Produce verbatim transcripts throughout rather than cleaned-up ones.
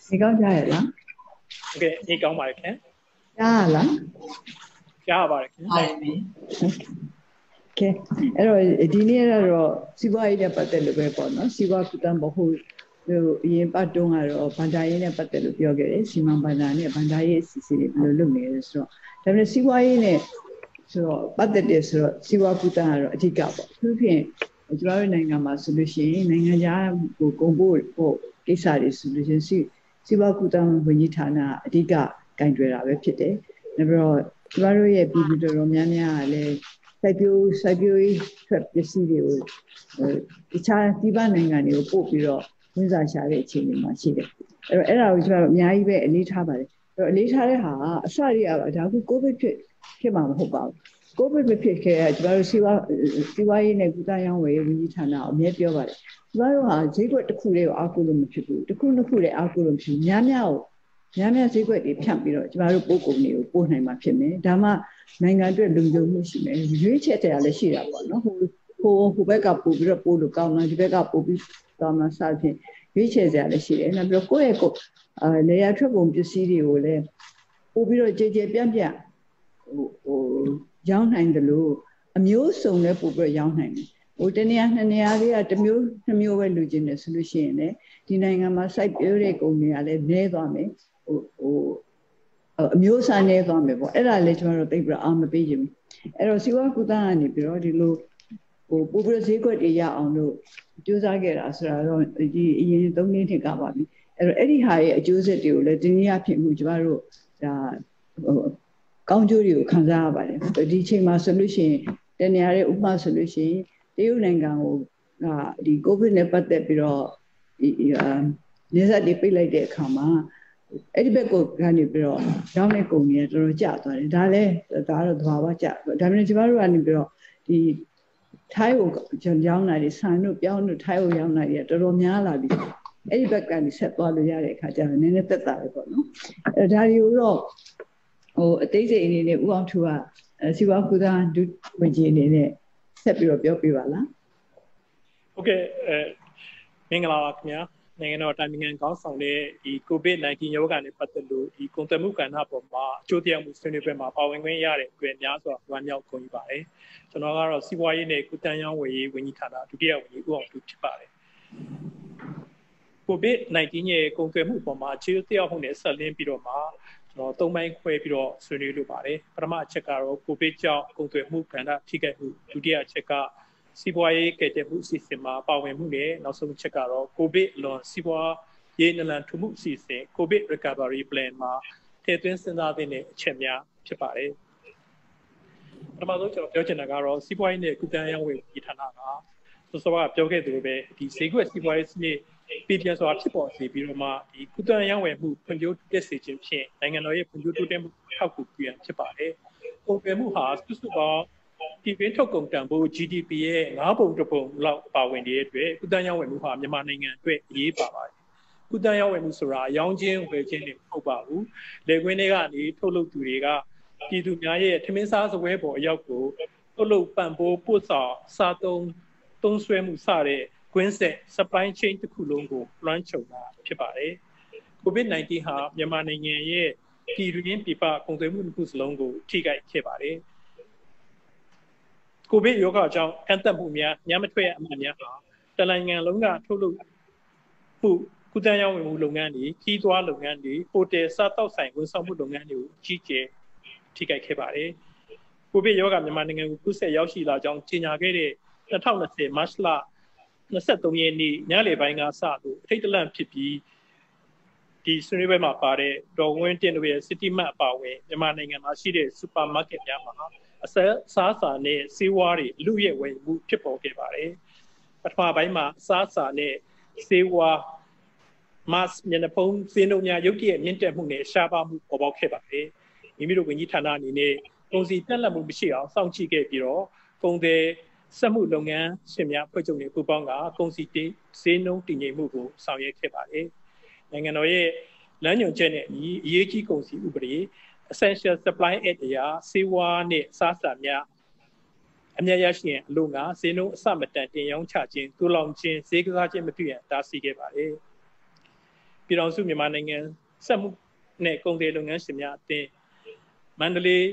你講ကြားရလား Okay 你講ပါခင်ကြားရလားကြားပါခင်ဟုတ်ပြီ Okay အဲ့တော့ဒီနေ့ကတော့စီးပွားရေးနဲ့ပတ်သက်လို့ပဲပေါ့နော်စီးပွားကူတန်းဘဟုဟိုအရင်ပတ်တုန်းကတော့ဗန္ဒာရေးနဲ့ပတ်သက်လို့ပြောခဲ့တယ်စီမံဘန္ဒာနဲ့ဗန္ဒာရေးအစီအစဉ်တွေဘယ်လိုလုပ်နေလဲဆိုတော့ဒါပေမဲ့စီးပွားရေးနဲ့ဆိုတော့ပတ်သက်တယ်ဆိုတော့စီးပွားကူတန်းကတော့အဓိကပေါ့သူဖြင့်ကျွန်တော်တို့နိုင်ငံမှာဆိုလို့ရှိရင်နိုင်ငံခြားကိုကုန်ဖို့ပို့ကိစ္စတွေဆိုလို့ရှိရင်စီစီးပွားကူတန်းဝန်ကြီးဌာနအဓိကကင်တွယ်တာပဲဖြစ်တယ်နောက်ပြီးတော့ကျွန်တော်တို့ရဲ့ပြည်သူတော်တော်များများကလည်းစိုက်ပျိုးစိုက်ပျိုးရေးထွက်ပစ္စည်းတွေကိုတခြားဒီပနိုင်ငံတွေကိုပို့ပြီးတော့ဝန်စားရှာတဲ့အခြေအနေမှာရှိတယ်အဲ့တော့အဲ့ဒါကိုကျွန်တော်တို့အများကြီးပဲအလေးထားပါတယ်အဲ့တော့အလေးထားတဲ့ဟာအစရိယပါဒါကကိုဗစ်ဖြစ်ဖြစ်မှာမဟုတ်ပါဘူးကိုဗစ်မဖြစ်ခဲ့ကျွန်တော်တို့စီးပွားစီးပွားရေးနဲ့ကုသရေးဝန်ကြီးဌာနအမြဲပြောပါတယ်ကျွန်တော်တို့ဟာဈေးကွက်တစ်ခုလေးကိုအားကိုးလို့မဖြစ်ဘူးတစ်ခုနှစ်ခုလေးအားကိုးလို့မဖြစ်ဘူးများများကိုများများဈေးကွက်တွေဖြန့်ပြီးတော့ကျွန်တော်တို့ပို့ကုန်တွေကိုပို့နိုင်မှာဖြစ်မယ်ဒါမှနိုင်ငံအတွက်လုံခြုံမှုရှိမယ်ရွေးချယ်တရားလည်းရှိတာပေါ့နော်ဟိုဟိုဟိုဘက်ကပို့ပြီးတော့ပို့လို့ကောင်းလားဒီဘက်ကပို့ပြီးကောင်းလားစသဖြင့်ရွေးချယ်တရားလည်းရှိတယ်နောက်ပြီးတော့ကိုယ့်ရဲ့ကိုအဲနေရာထွက်ကုန်ပစ္စည်းတွေကိုလည်းပို့ပြီးတော့ကြေကြေပြန့်ပြန့်ဟိုဟိုရောင်းနိုင်တယ်လို့အမျိုးစုံလည်းပို့ပြီးတော့ရောင်းနိုင်တယ်ဟိုတနေရာနှစ်နေရာလေးကတစ်မျိုးနှစ်မျိုးပဲလူချင်းတယ်ဆိုလို့ရှိရင်လည်းဒီနိုင်ငံမှာစိုက်ပျိုးတဲ့ကုန်တွေကလည်းနည်းသွားမယ်ဟိုဟိုအမျိုးအစားနည်းသွားမယ်ပေါ့အဲ့ဒါလည်းကျွန်တော်တို့သိပြီးတော့အာမပေးခြင်းအဲ့တော့စီဝါကုသကနေပြီးတော့ဒီလိုဟိုပို့ပြီးဈေးကွက်တွေရအောင်လို့ကြိုးစားခဲ့တာဆိုတာတော့ဒီအရင်သုံးနှစ်နှစ်ကပါပြီအဲ့တော့အဲ့ဒီဟာရဲ့အကျိုးဆက်တွေကိုလည်းဒီနေ့အဖြစ်မှုကျွန်တော်တို့ဒါဟိုကောင်းကျိုးတွေကိုခံစားရပါတယ်ဒီအချိန်မှာဆိုလို့ရှိရင်တနေရာရဲ့ဥပမာဆိုလို့ရှိရင်တရုတ်နိုင်ငံကိုဒီကိုဗစ်နဲ့ပတ်သက်ပြီးတော့ဒီနေဆက်တွေပိတ်လိုက်တဲ့အခါမှာအဲ့ဒီဘက်ကိုကနေပြီးတော့ရောင်းတဲ့ကုန်တွေတော်တော်ကျသွားတယ်ဒါလည်းဒါကတော့သဘာဝကျဒါပေမဲ့ကျွန်တော်တို့ကနေပြီးတော့ဒီထိုင်းကိုရောင်းတာတွေဆန်တို့ပြောင်းတို့ထိုင်းကိုရောင်းတာတွေတော်တော်များလာပြီအဲ့ဒီဘက်ကနေဆက်သွားလို့ရတဲ့အခါကျတော့နည်းနည်းသက်သာပဲပေါ့နော်အဲ့ဒါတွေကိုတော့ဟိုအသေးစိတ်အနေနဲ့ဦးအောင်ထူကစီဝါကုသဒုဝန်ကြီးအနေနဲ့ဆက်ပြီးတော့ပြောပြပါလားဟုတ်ကဲ့အဲမင်္ဂလာပါခင်ဗျာနိုင်ငံတော်တိုင်ပင်ခံခေါင်းဆောင်တဲ့ဒီ ကိုဗစ်နာইနတီရောဂါနဲ့ပတ်သက်လို့ဒီကုန်သွယ်မှုကဏ္ဍပေါ်မှာအကျိုးတရားမှုဆွေးနွေးပွဲမှာပါဝင်ခွင့်ရတဲ့အတွက်များစွာဝမ်းမြောက်ဂုဏ်ယူပါတယ်ကျွန်တော်ကတော့စီးပွားရေးနဲ့ကုသရေးဝန်ကြီးဝန်ကြီးဌာနဒုတိယဝန်ကြီးဦးအောင်ထူဖြစ်ပါတယ်ကိုဗစ်နာইနတီရဲ့ကုန်သွယ်မှုပေါ်မှာအခြေအတရားမှုနဲ့ဆက်လင်းပြီးတော့မှကျွန်တော်သုံးပိုင်းခွဲပြီးတော့ဆွေးနွေးလိုပါတယ်ပထမအချက်ကတော့ကိုဗစ်ကြောင့်ကုန်သွယ်မှုကဏ္ဍထိခိုက်မှုဒုတိယအချက်ကစီးပွားရေးကယ်တင်မှုအစီအစဉ်မှာပါဝင်မှုနဲ့နောက်ဆုံးချက်ကတော့ကိုဗစ်လွန်စီးပွားရေးနလန်ထမှုအစီအစဉ် COVID Recovery Plan မှာထည့်သွင်းစဉ်းစားသင့်တဲ့အချက်များဖြစ်ပါတယ်ပထမဆုံးကျွန်တော်ပြောချင်တာကတော့စီးပွားရေးနဲ့ကုသရေးဝန်ကြီးဌာနကစောစောကပြောခဲ့သလိုပဲဒီဈေးကွက်စီးပွားရေးစနစ်ပြည်ပြစွာဖြစ်ပေါ်စေပြီးတော့မှဒီကုသရေးဝန်မှုဖွံ့ဖြိုးတိုးတက်စေခြင်းဖြင့်နိုင်ငံတော်ရဲ့ဖွံ့ဖြိုးတိုးတက်မှုထောက်ကူပြုရန်ဖြစ်ပါတယ်ကုန်သွယ်မှုဟာစုစုပေါင်းဒီပင်ထုတ်ကုန်တန်ဖိုး G D P ရဲ့ငါးပုံတစ်ပုံလောက်ပါဝင်တဲ့အတွက်ကုသရေးဝန်မှုဟာမြန်မာနိုင်ငံအတွက်အရေးပါပါတယ်ကုသရေးဝန်မှုဆိုတာအယောင်းချင်းဝယ်ချင်းတွေမဟုတ်ပါဘူးလေကွင်းတွေကနေထုတ်လုပ်သူတွေကပြည်သူများရဲ့ထမင်းစားစပွဲပေါ်အရောက်ကိုထုတ်လုပ်ပံ့ပိုးပို့ဆောင်စားသုံးသုံးစွဲမှုစတဲ့ကွင်းဆက် supply chain တစ်ခုလုံးကိုလွှမ်းခြုံတာဖြစ်ပါတယ်ကိုဗစ်နာইနတီဟာမြန်မာနိုင်ငံရဲ့ပြည်တွင်းပြည်ပကုန်သွယ်မှုတစ်ခုစလုံးကိုထိခိုက်ခဲ့ပါတယ်ကိုဗစ်ရောဂါကြောင့်ကန့်သက်မှုများညမထွက်အမှန်များဟာတနိုင်ငံလုံးကထုတ်လုပ်မှုကုသရေးဝန်မှုလုပ်ငန်းတွေကြီးသွွားလုပ်ငန်းတွေဟိုတယ်စားတောက်ဆိုင်ဝန်ဆောင်မှုလုပ်ငန်းတွေကိုကြီးကျယ်ထိခိုက်ခဲ့ပါတယ်ကိုဗစ်ရောဂါမြန်မာနိုင်ငံကိုကူးစက်ရောက်ရှိလာကြောင်းကြေညာခဲ့တဲ့၂၀၂၀မတ်လ၂၃ရက်နေ့ညနေပိုင်းကစလို့အထိတ်တလန့်ဖြစ်ပြီးဒီဆွေးနွေးပွဲမှာပါတဲ့ဒေါ်ဝင်းတင်တို့ရဲ့ City Mart အပါအဝင်မြန်မာနိုင်ငံမှာရှိတဲ့ Supermarket များမှာအစားအစာနဲ့ဆေးဝါးတွေလူရဲ့ဝယ်မှုဖြစ်ပေါ်ခဲ့ပါတယ်ပထမပိုင်းမှာအစားအစာနဲ့ဆေးဝါး mass မျက်နှာဖုံးစင်းတို့များရုပ်တရက်မြင့်တက်မှုနဲ့ရှားပါမှုပေါ်ပေါက်ခဲ့ပါတယ်မိမိတို့ဝန်ကြီးဌာနအနေနဲ့ကုန်စည်ပြတ်လတ်မှုမရှိအောင်စောင့်ကြည့်ခဲ့ပြီးတော့ကုန်သည်စက်မှုလုပ်ငန်းရှင်များဖွဲ့ချုပ်နေပူးပေါင်းကကုန်စည်ဈေးနှုန်းတည်ငြိမ်မှုကိုဆောင်ရွက်ခဲ့ပါတယ်နိုင်ငံတော်ရဲ့လမ်းညွှန်ချက်နဲ့အရေးကြီးကုန်စည်ဥပဒေ Essential Supply Act အရဆေးဝါးနဲ့စားစာများအမြတ်ရရှိရင်အလို့ငါဈေးနှုန်းအဆမတန်တင်ရောင်းချခြင်းတူလောင်ခြင်းဈေးကစားခြင်းမပြုရန်တားဆီးခဲ့ပါတယ်ပြည်တော်စုမြန်မာနိုင်ငံစက်မှုနဲ့ကုန်တယ်လုပ်ငန်းရှင်များအသင်းမန္တလေး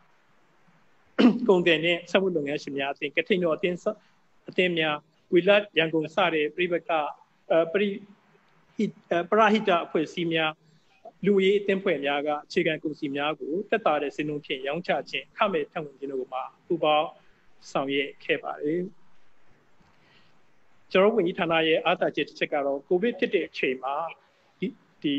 ကုန်တယ်နဲ့စက်မှုလုပ်ငန်းရှင်များအသင်းကထိန်တော်အသင်းအသင်းများဝီလတ်ရန်ကုန်စတဲ့ပြိပကပရိပရဟိတအဖွဲ့အစည်းများလူရေးအသင်းဖွဲ့များကအခြေခံကုန်စည်များကိုတက်တာတဲ့စင်းလုံးဖြင့်ရောင်းချခြင်းခမဲ့ထံဝင်ခြင်းတို့မှာပူပေါင်းဆောင်ရွက်ခဲ့ပါတယ်ကျွန်တော်ဝန်ကြီးဌာနရဲ့အားသာချက်တစ်ချက်ကတော့ကိုဗစ်ဖြစ်တဲ့အချိန်မှာဒီဒီ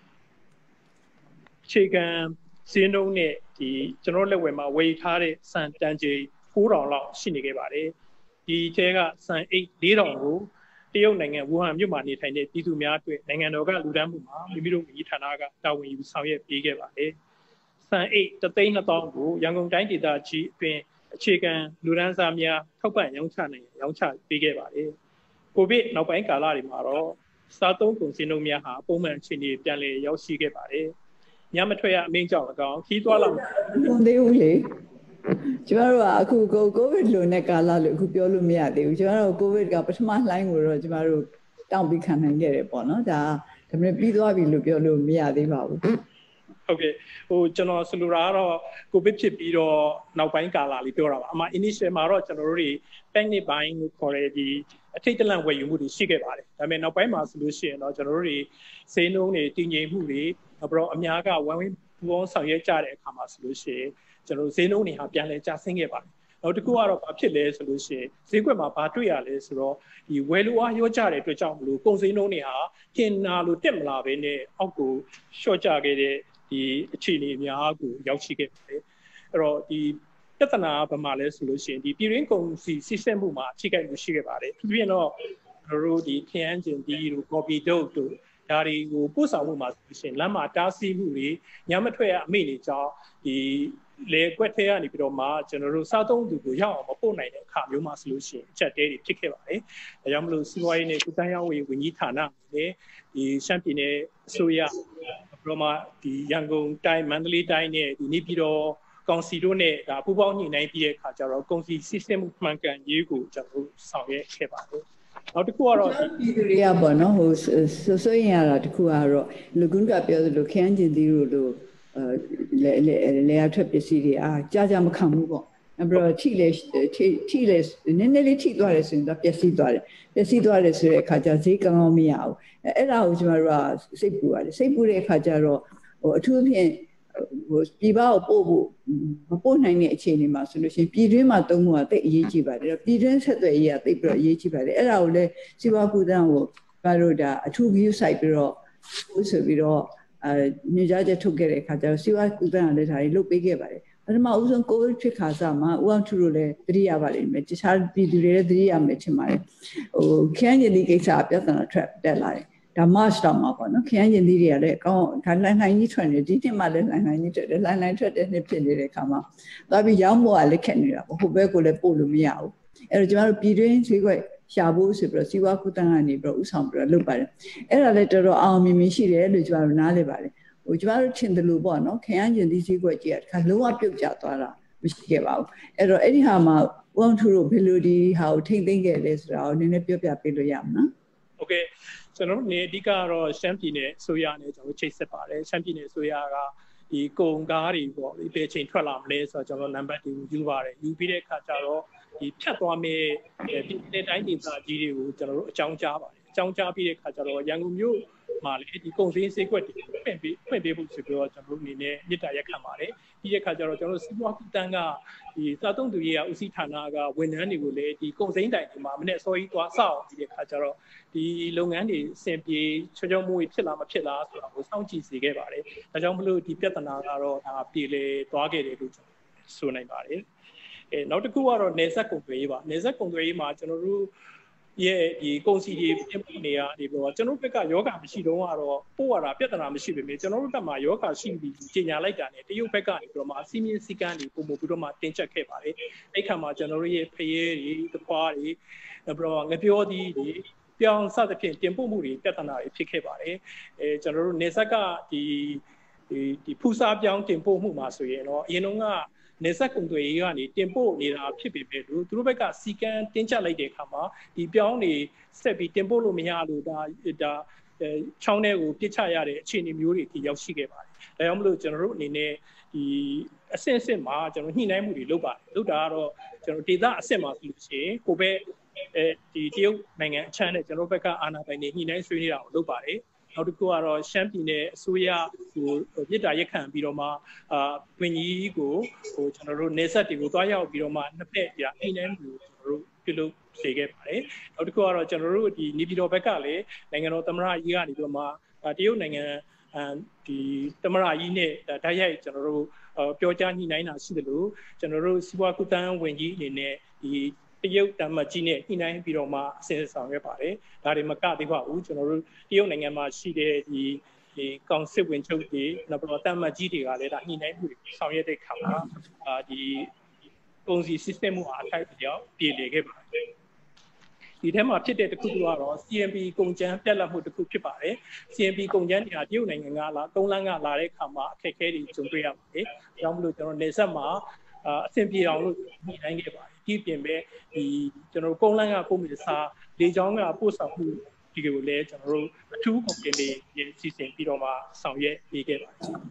အခြေခံစင်းလုံးနဲ့ဒီကျွန်တော်လက်ဝယ်မှာဝယ်ထားတဲ့စံတန်ချိန်ကိုးထောင်လောက်ရှိနေခဲ့ပါတယ်ဒီထဲကစံအိတ်လေးထောင်ကိုတရုတ်နိုင်ငံဝူဟန်မြို့မှာနေထိုင်တဲ့ပြည်သူများအတွက်နိုင်ငံတော်ကလူဒန်းမှုမှာမိမိတို့ဝန်ကြီးဌာနကတာဝန်ယူဆောင်ရွက်ပေးခဲ့ပါတယ်စံအိတ်တစ်သိန်းနှစ်သောင်းကိုရန်ကုန်တိုင်းဒေသကြီးအတွင်းအခြေခံလူဒန်းစားများထောက်ပံ့ရောင်းချနိုင်ရောင်းချပေးခဲ့ပါတယ်ကိုဗစ်နောက်ပိုင်းကာလတွေမှာတော့စားသုံးကုန်စည်နှုန်းများဟာပုံမှန်အခြေအနေပြန်လည်ရောက်ရှိခဲ့ပါတယ်ညမထွက်ရအမိန့်ကြောင့်၎င်းခီးသွားလာမသေးဘူးလေကျမတို့ကအခုကိုဗစ်လိုနဲ့ကာလလို့အခုပြောလို့မရသေးဘူးကျမတို့ကိုဗစ်ကပထမလှိုင်းကိုတော့ကျမတို့တောင်းပြီးခံနိုင်ခဲ့တယ်ပေါ့နော်ဒါဒါပေမဲ့ပြီးသွားပြီလို့ပြောလို့မရသေးပါဘူးဟုတ်ကဲ့ဟိုကျွန်တော်ဆိုလိုတာကတော့ကိုဗစ်ဖြစ်ပြီးတော့နောက်ပိုင်းကာလလေးပြောတာပါအမှ initial မှာတော့ကျွန်တော်တို့တွေ panic buying ကိုခေါ်တဲ့ဒီအထိတ်တလန့်ဝယ်ယူမှုတွေရှိခဲ့ပါတယ်ဒါပေမဲ့နောက်ပိုင်းမှာဆိုလို့ရှိရင်တော့ကျွန်တော်တို့တွေဈေးနှုန်းတွေတည်ငြိမ်မှုတွေနောက်ပြီးတော့အများကဝမ်ဝင်းပူပေါင်းဆောင်ရွက်ကြတဲ့အခါမှာဆိုလို့ရှိရင်ကျွန်တော်ဈေးနှုန်းတွေဟာပြန်လည်ကျဆင်းခဲ့ပါတယ်နောက်တစ်ခုကတော့ဘာဖြစ်လဲဆိုလို့ရှိရင်ဈေးကွက်မှာဘာတွေ့ရလဲဆိုတော့ဒီဝယ်လိုအားရောကြတဲ့အတွက်ကြောင့်မလို့ကုန်စည်နှုန်းတွေဟာကျင်နာလို့တက်မလာဘဲနဲ့အောက်ကိုရှော့ကျခဲ့တဲ့ဒီအခြေအနေများကိုရောက်ရှိခဲ့ပါတယ်အဲ့တော့ဒီပြဿနာဘာမှလဲဆိုလို့ရှိရင်ဒီပြည်ရင်းကုန်စည်စစ်ဆေးမှုမှာအခြေခံမှုရှိခဲ့ပါတယ်သူပြင်တော့ကျွန်တော်တို့ဒီခရမ်းကျင်ဒီတို့ကော်ပီတုတ်တို့ဒါတွေကိုပို့ဆောင်မှုမှာဆိုရှင်လမ်းမှာတားဆီးမှုတွေညမထွက်ရအမိန့်တွေကြောင့်ဒီလေကွက်ထဲကနေပြီးတော့မှကျွန်တော်တို့စားသုံးသူကိုရောက်အောင်မပို့နိုင်တဲ့အခါမျိုးမှာဆိုလို့ရှိရင်အချက်တဲတွေဖြစ်ခဲ့ပါတယ်။ဒါကြောင့်မလို့စီးပွားရေးနဲ့ကုသရေးဝန်ကြီးဌာနနဲ့ဒီရှမ်းပြည်နယ်အစိုးရပြီးတော့မှဒီရန်ကုန်တိုင်းမန္တလေးတိုင်းနဲ့ဒီနေပြည်တော်ကောင်စီတို့နဲ့ဒါပူးပေါင်းညှိနှိုင်းပြီးတဲ့အခါကျတော့ကုန်စည် system မှန်ကန်ရေးကိုကျွန်တော်တို့ဆောင်ရွက်ခဲ့ပါတယ်။နောက်တစ်ခုကတော့ပြည်သူတွေကပေါ့နော်ဟိုဆိုရင်ရတာတစ်ခုကတော့လူကွန်းကပြောသလိုခန်းကျင်သီးတို့လို့အဲလေလေအထက်ပစ္စည်းတွေအားကြာကြာမခံဘူးပေါ့အဲ့တော့ထိလေထိထိလေနည်းနည်းလေးထိသွားတယ်ဆိုရင်တော့ပျက်စီးသွားတယ်ပျက်စီးသွားတယ်ဆိုတဲ့အခါကျဈေးကောင်းကောင်းမရဘူးအဲ့ဒါကိုကျမတို့ကစိတ်ပူရတယ်စိတ်ပူတဲ့အခါကျတော့ဟိုအထူးဖြင့်ဟိုပြည်ပကိုပို့ဖို့မပို့နိုင်တဲ့အခြေအနေမှာဆိုလို့ရှိရင်ပြည်တွင်းမှာတုံးမှုကတိတ်အရေးကြီးပါတယ်ပြည်တွင်းဆက်သွယ်ရေးကတိတ်ပြီးတော့အရေးကြီးပါတယ်အဲ့ဒါကိုလည်းစီးပွားကူတန်းကိုကျမတို့ဒါအထူး view site ပြီးတော့ဆိုပြီးတော့အဲညွှန်ကြားချက်ထုတ်ခဲ့တဲ့အခါကျတော့စီဝါကူတန်းကလည်းဒါတွေလုပ်ပေးခဲ့ပါတယ်ပထမဦးဆုံးကိုဗစ်ဖြစ်ခါစားမှာဦးအောင်ထူတို့လည်းသတိရပါလိမ့်မယ်တခြားပြည်သူတွေလည်းသတိရမယ်ထင်ပါတယ်ဟိုခရမ်းကျင်သီးကိစ္စပြဿနာထွက်တက်လာတယ်ဒါ March တောင်မှာပေါ့နော်ခရမ်းကျင်သီးတွေကလည်းအကောင်းဒါလှိုင်းလှိုင်းကြီးထွက်နေဒီနှစ်မှလည်းလှိုင်းလှိုင်းကြီးထွက်တယ်လှိုင်းလှိုင်းထွက်တဲ့နှစ်ဖြစ်နေတဲ့အခါမှာသွားပြီးရောင်းဖို့ကလည်းခက်နေတာပေါ့ဟိုဘက်ကလည်းပို့လို့မရဘူးအဲ့တော့ကျမတို့ပြည်တွင်းဈေးကွက်ရှာဖို့ဆိုပြီးတော့စီဝါကူတန်းကနေပြီးတော့ဥဆောင်ပြီးတော့လုပ်ပါတယ်အဲ့ဒါလည်းတော်တော်အောင်မြင်မြင်ရှိတယ်လို့ကျမတို့နားလည်ပါတယ်ဟိုကျမတို့ထင်တယ်လို့ပေါ့နော်ခရမ်းကျင်သီးဈေးကွက်ကြီးကတခါလုံးဝပြုတ်ကျသွားတာမရှိခဲ့ပါဘူးအဲ့တော့အဲ့ဒီဟာမှာဦးအောင်ထူတို့ဘယ်လိုဒီဟာကိုထိမ့်သိမ့်ခဲ့လဲဆိုတာကိုနည်းနည်းပြောပြပေးလို့ရမလားโอเคကျွန်တော်တို့နေအဓိကကတော့ရှမ်းပြည်နယ်အစိုးရနဲ့ကျွန်တော်တို့ချိတ်ဆက်ပါတယ်ရှမ်းပြည်နယ်အစိုးရကဒီကုန်ကားတွေပေါ့ဒီဘယ်ချိန်ထွက်လာမလဲဆိုတော့ကျွန်တော်နံပါတ်တွေယူပါတယ်ယူပြီးတဲ့အခါကျတော့ဒီဖြတ်သွားမယ့်ပြည်နယ်တိုင်းဒေသကြီးတွေကိုကျွန်တော်တို့အကြောင်းကြားပါတယ်အကြောင်းကြားပြီးတဲ့အခါကျတော့ရန်ကုန်မြို့မှာလေဒီကုန်စည်ဈေးကွက်တွေဖွင့်ပေးဖွင့်ပေးဖို့ဆိုပြီးတော့ကျွန်တော်တို့အနေနဲ့မြစ်တာရက်ခံပါတယ်ပြီးတဲ့အခါကျတော့ကျွန်တော်တို့စီးပွားကူတန်းကဒီသာတုံးသူရေးကဦးစီးဌာနကဝန်ထမ်းတွေကိုလည်းဒီကုန်စိမ်းတိုင်တွေမှာမနေ့အစောကြီးသွားဆောက်ပြီးတဲ့အခါကျတော့ဒီလုပ်ငန်းတွေအဆင်ပြေချောချောမွေးဖြစ်လာမဖြစ်လားဆိုတာကိုစောင့်ကြည့်စေခဲ့ပါတယ်ဒါကြောင့်မလို့ဒီပြဿနာကတော့ဒါပြေလေသွားခဲ့တယ်လို့ဆိုနိုင်ပါတယ်အဲနောက်တစ်ခုကတော့နေဆက်ကုန်သွယ်ရေးပါနေဆက်ကုန်သွယ်ရေးမှာကျွန်တော်တို့ရဲ့ဒီကုန်စီတွေပြင်ပို့နေရဒီပေါ့ကျွန်တော်တို့ဘက်ကယောဂမရှိတော့ကတော့ပို့ရတာပြဿနာမရှိပေမဲ့ကျွန်တော်တို့ဘက်မှာယောဂရှိပြီးကြီးညာလိုက်တာနဲ့တရုတ်ဘက်ကနေပြီးတော့မှစီမင်းစီကန်းတွေပုံမှုပြီးတော့မှတင်ချက်ခဲ့ပါတယ်အဲ့ခါမှာကျွန်တော်တို့ရဲ့ဖရဲတွေတပွားတွေပြီးတော့ငပြောသီးတွေပြောင်းစသဖြင့်တင်ပို့မှုတွေပြဿနာတွေဖြစ်ခဲ့ပါတယ်အဲကျွန်တော်တို့နေဆက်ကဒီဒီဒီဖူစာပြောင်းတင်ပို့မှုမှာဆိုရင်တော့အရင်တုန်းကနေဆက်ကုန်တွေကနေတင်ပို့နေတာဖြစ်ပေမဲ့လို့သူတို့ဘက်ကစီကန်းတင်းကျပ်လိုက်တဲ့အခါမှာဒီပြောင်းနေဆက်ပြီးတင်ပို့လို့မရလို့ဒါဒါချောင်းတွေကိုပြစ်ချရတဲ့အခြေအနေမျိုးတွေဒီရောက်ရှိခဲ့ပါတယ်။ဒါကြောင့်မလို့ကျွန်တော်တို့အနေနဲ့ဒီအဆင့်အဆင့်မှာကျွန်တော်ညှိနှိုင်းမှုတွေလုပ်ပါတယ်။လုပ်တာကတော့ကျွန်တော်ဒေသအဆင့်မှာဆိုလို့ရှိရင်ကိုပဲအဲဒီတရုတ်နိုင်ငံအချမ်းနဲ့ကျွန်တော်ဘက်ကအာဏာပိုင်တွေညှိနှိုင်းဆွေးနွေးတာကိုလုပ်ပါတယ်။နောက်တစ်ခုကတော့ရှမ်းပြည်နယ်အစိုးရဟိုမြစ်တာရက်ခံပြီးတော့မှအာဝင်ကြီးကိုဟိုကျွန်တော်တို့နေဆက်တွေကိုတွားရောက်ပြီးတော့မှနှစ်ဖက်ညှိနှိုင်းမှုကျွန်တော်တို့ပြုလုပ်စေခဲ့ပါတယ်။နောက်တစ်ခုကတော့ကျွန်တော်တို့ဒီနေပြည်တော်ဘက်ကလည်းနိုင်ငံတော်သမ္မတကြီးကနေပြီးတော့မှတရုတ်နိုင်ငံဒီသမ္မတကြီးနဲ့ဓာတ်ရိုက်ကျွန်တော်တို့ပြောကြားညှိနှိုင်းတာရှိတယ်လို့ကျွန်တော်တို့စီးပွားကူးသန်းဝင်ကြီးအနေနဲ့ဒီတရုတ်တမကြီးနဲ့ညှိနှိုင်းပြီးတော့မှအစဉ်ဆောင်ရွက်ပါတယ်။ဒါတွေမကသေးပါဘူးကျွန်တော်တို့တရုတ်နိုင်ငံမှာရှိတဲ့ဒီဒီကောင်စစ်ဝင်ချုပ်တွေနောက်ပြီးတော့တမကြီးတွေကလည်းဒါညှိနှိုင်းမှုတွေဆောင်ရွက်တဲ့အခါမှာအာဒီကုန်စည် system မှုအားထိုက်ပြောင်းပြည်လေခဲ့ပါတယ်။ဒီထဲမှာဖြစ်တဲ့တစ်ခုကတော့ C M P ကုန်ကျန်းပြက်လက်မှုတစ်ခုဖြစ်ပါတယ်။ C M P ကုန်ကျန်းတွေကတရုတ်နိုင်ငံကလာကုန်းလန်းကလာတဲ့အခါမှာအခက်အခဲတွေကြုံတွေ့ရပါတယ်။ဒါကြောင့်မလို့ကျွန်တော်နေဆက်မှာအဆင်ပြေအောင်လို့ညှိနှိုင်းခဲ့ပါတယ်။ဒီပြင်ပဲဒီကျွန်တော်ကုန်းလန်းကပုံမှန်စာလေချောင်းကပို့ဆောင်မှုဒီကိုလည်းကျွန်တော်တို့အထူးကွန်ပဏီတွေစီစဉ်ပြီးတော့မှဆောင်ရွက်ပေးခဲ့ပါတယ်။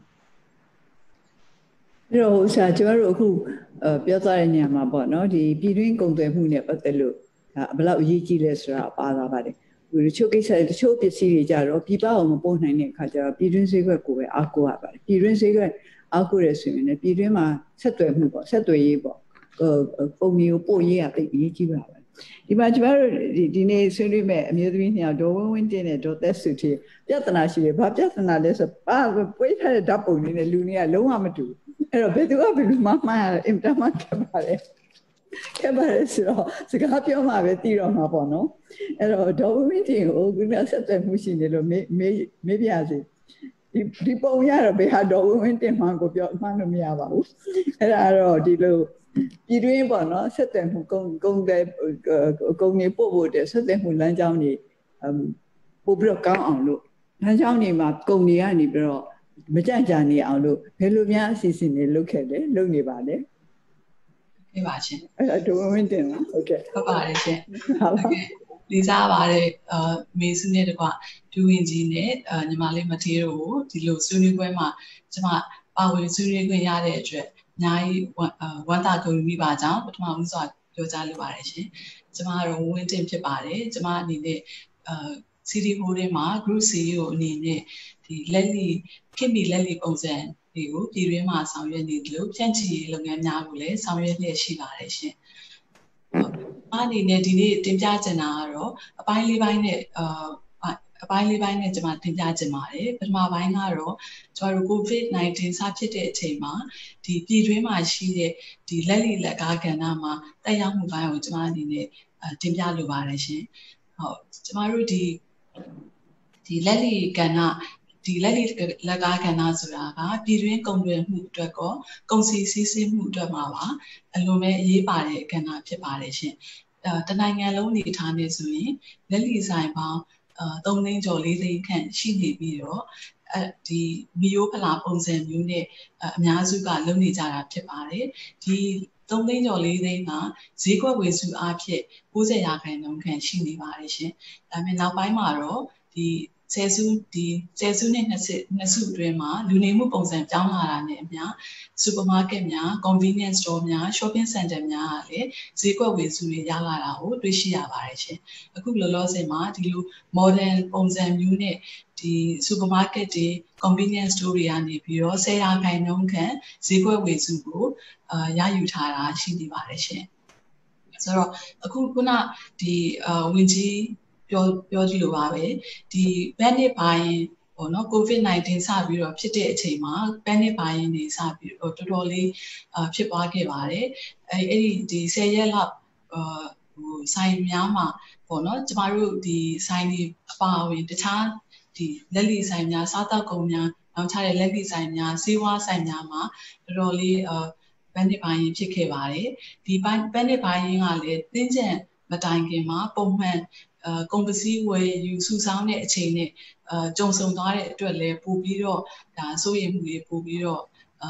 အဲ့တော့ဆရာကျွန်တော်တို့အခုပြောသွားတဲ့နေရာမှာပေါ့နော်ဒီပြည်တွင်းကုန်သွယ်မှုနဲ့ပတ်သက်လို့ဘယ်လောက်အရေးကြီးလဲဆိုတာပါလာပါတယ်။ဒီတချို့ကိစ္စတချို့ပစ္စည်းတွေကြတော့ပြည်ပအောင်မပို့နိုင်တဲ့အခါကျတော့ပြည်တွင်းဈေးကွက်ကိုပဲအားကိုးရပါတယ်။ပြည်တွင်းဈေးကွက်အားကိုးရဆိုရင်လည်းပြည်တွင်းမှာဆက်သွယ်မှုပေါ့ဆက်သွယ်ရေးပေါ့ပုံမျိုးပို့ရေးရသိအရေးကြီးပါပဲ။ဒီမှာကျွန်တော်တို့ဒီနေ့ဆွေးနွေးမဲ့အမျိုးသမီးနှစ်ယောက်ဒေါ်ဝင်းဝင်းတင်းနဲ့ဒေါ်သက်စုတီပြဿနာရှိတယ်။ဘာပြဿနာလဲဆိုပါပွေးထားတဲ့ဓာတ်ပုံလေးနဲ့လူတွေကလုံးဝမတူဘူး။အဲ့တော့ဘယ်သူကဘယ်လိုမှမှားရအင်တာမတ်ခက်ပါလေ။ခဲ့ပါတယ်ဆိုတော့စကားပြောမှပဲတည်တော့မှာပေါ့နော်အဲ့တော့ဒေါ်ဝင်းဝင်းတင်ကိုခုနဆက်သွယ်မှုရှိနေလို့မေးမေးမေးပြစေဒီဒီပုံရတော့ဘယ်ဟာဒေါ်ဝင်းဝင်းတင်မှကိုပြောမှန်းလို့မရပါဘူးအဲ့ဒါတော့ဒီလိုပြည်တွင်းပေါ့နော်ဆက်သွယ်မှုကုန်းကုန်းတဲ့ကုန်းနေပို့ဖို့တဲ့ဆက်သွယ်မှုလမ်းကြောင်းတွေပို့ပြီးတော့ကောင်းအောင်လို့လမ်းကြောင်းတွေမှာကုန်းတွေကနေပြီးတော့မကြန့်ကြာနေအောင်လို့ဘယ်လိုများအစီအစဉ်တွေလုပ်ခဲ့လဲလုပ်နေပါလဲပြပါရှင်အဲ့ဒါဝင်းတင်လားဟုတ်ကဲ့ဟုတ်ပါတယ်ရှင်ဟုတ်ကဲ့လေးစားပါတယ်အာမေစုနဲ့တကွဒူဝင်ကြီးနဲ့အာညီမလေးမထေးတို့ကိုဒီလိုဆွေးနွေးပွဲမှာကျွန်မပါဝင်ဆွေးနွေးခွင့်ရတဲ့အတွက်အများကြီးဝမ်းသာဂုဏ်ယူမိပါကြောင်းပထမဦးစွာပြောကြားလိုပါတယ်ရှင်ကျွန်မတို့ဝင်းတင်ဖြစ်ပါတယ်ကျွန်မအနေနဲ့အာ C D Holding မှာ Group C E O အနေနဲ့ဒီလက်လီခင်မီလက်လီပုံစံတွေကိုပြည်တွင်းမှာဆောင်ရွက်နေတယ်လို့ဖြန့်ချီလုပ်ငန်းများကိုလည်းဆောင်ရွက်လျက်ရှိပါတယ်ရှင်။အားအနေနဲ့ဒီနေ့တင်ပြချင်တာကတော့အပိုင်းလေးပိုင်းနဲ့အာအပိုင်းလေးပိုင်းနဲ့ကျွန်မတင်ပြချင်ပါတယ်။ပထမပိုင်းကတော့ကျွန်တော်တို့ COVID nineteen စဖြစ်တဲ့အချိန်မှာဒီပြည်တွင်းမှာရှိတဲ့ဒီလက်လီလက်ကားကဏ္ဍမှာတက်ရောက်မှုပိုင်းကိုကျွန်မအနေနဲ့တင်ပြလိုပါတယ်ရှင်။ဟုတ်ကျွန်မတို့ဒီဒီလက်လီကဏ္ဍဒီလက်လီလက်ကားကဏ္ဍဆိုတာကပြည်တွင်းကုန်သွယ်မှုအတွက်ကောကုန်စည်စီးဆင်းမှုအတွက်မှာပါအလွန်ပဲအရေးပါတဲ့ကဏ္ဍဖြစ်ပါတယ်ရှင်။အဲတနိုင်ငံလုံးနေထားနေဆိုရင်လက်လီဆိုင်ပေါင်းအဲသုံးသိန်းကျော်လေးသိန်းခန့်ရှိနေပြီးတော့အဲဒီမီယိုဖလာပုံစံမျိုးနဲ့အများစုကလုပ်နေကြတာဖြစ်ပါတယ်။ဒီသုံးသိန်းကျော်လေးသိန်းကဈေးကွက်ဝယ်စုအားဖြင့်၉၀ရာခိုင်နှုန်းခန့်ရှိနေပါတယ်ရှင်။ဒါပေမဲ့နောက်ပိုင်းမှာတော့ဒီဆယ်စုဒီဆယ်စုနဲ့နှစ်စုနှစ်စုအတွင်းမှာလူနေမှုပုံစံပြောင်းလာတာနဲ့အမျှစူပါမားကတ်များ convenience store များ shopping center များကလည်းဈေးကွက်ဝယ်စုတွေရလာတာကိုတွေ့ရှိရပါတယ်ရှင်။အခုလောလောဆယ်မှာဒီလို modern ပုံစံမျိုးနဲ့ဒီစူပါမားကတ်တွေ convenience store တွေကနေပြီးတော့ဆယ်ရာခိုင်နှုန်းခန့်ဈေးကွက်ဝယ်စုကိုအာရယူထားတာရှိနေပါတယ်ရှင်။ဆိုတော့အခုခုနဒီအာဝင်ကြီးပြောပြောကြည့်လို့ပါပဲဒီဘက်နစ်ပိုင်းပေါ့နော် COVID nineteen စပြီးတော့ဖြစ်တဲ့အချိန်မှာဘက်နစ်ပိုင်းနေစပြီးတော့တော်တော်လေးအာဖြစ်သွားခဲ့ပါတယ်အဲအဲ့ဒီဒီဆယ်ရက်လောက်အာဟိုဆိုင်များမှာပေါ့နော်ကျမတို့ဒီဆိုင်တွေအပါအဝင်တခြားဒီလက်လီဆိုင်များစားတောက်ကုန်များနောက်ခြားတဲ့လက်လီဆိုင်များဈေးဝါးဆိုင်များမှာတော်တော်လေးအာဘက်နစ်ပိုင်းဖြစ်ခဲ့ပါတယ်ဒီဘက်နစ်ပိုင်းကလည်းတင်းကျပ်မတိုင်ခင်မှာပုံမှန်အာကုန်ပစ္စည်းဝယ်ယူစုဆောင်းတဲ့အချိန်နဲ့အာကြုံဆုံသွားတဲ့အတွက်လည်းပို့ပြီးတော့ဒါစိုးရိမ်မှုတွေပို့ပြီးတော့အာ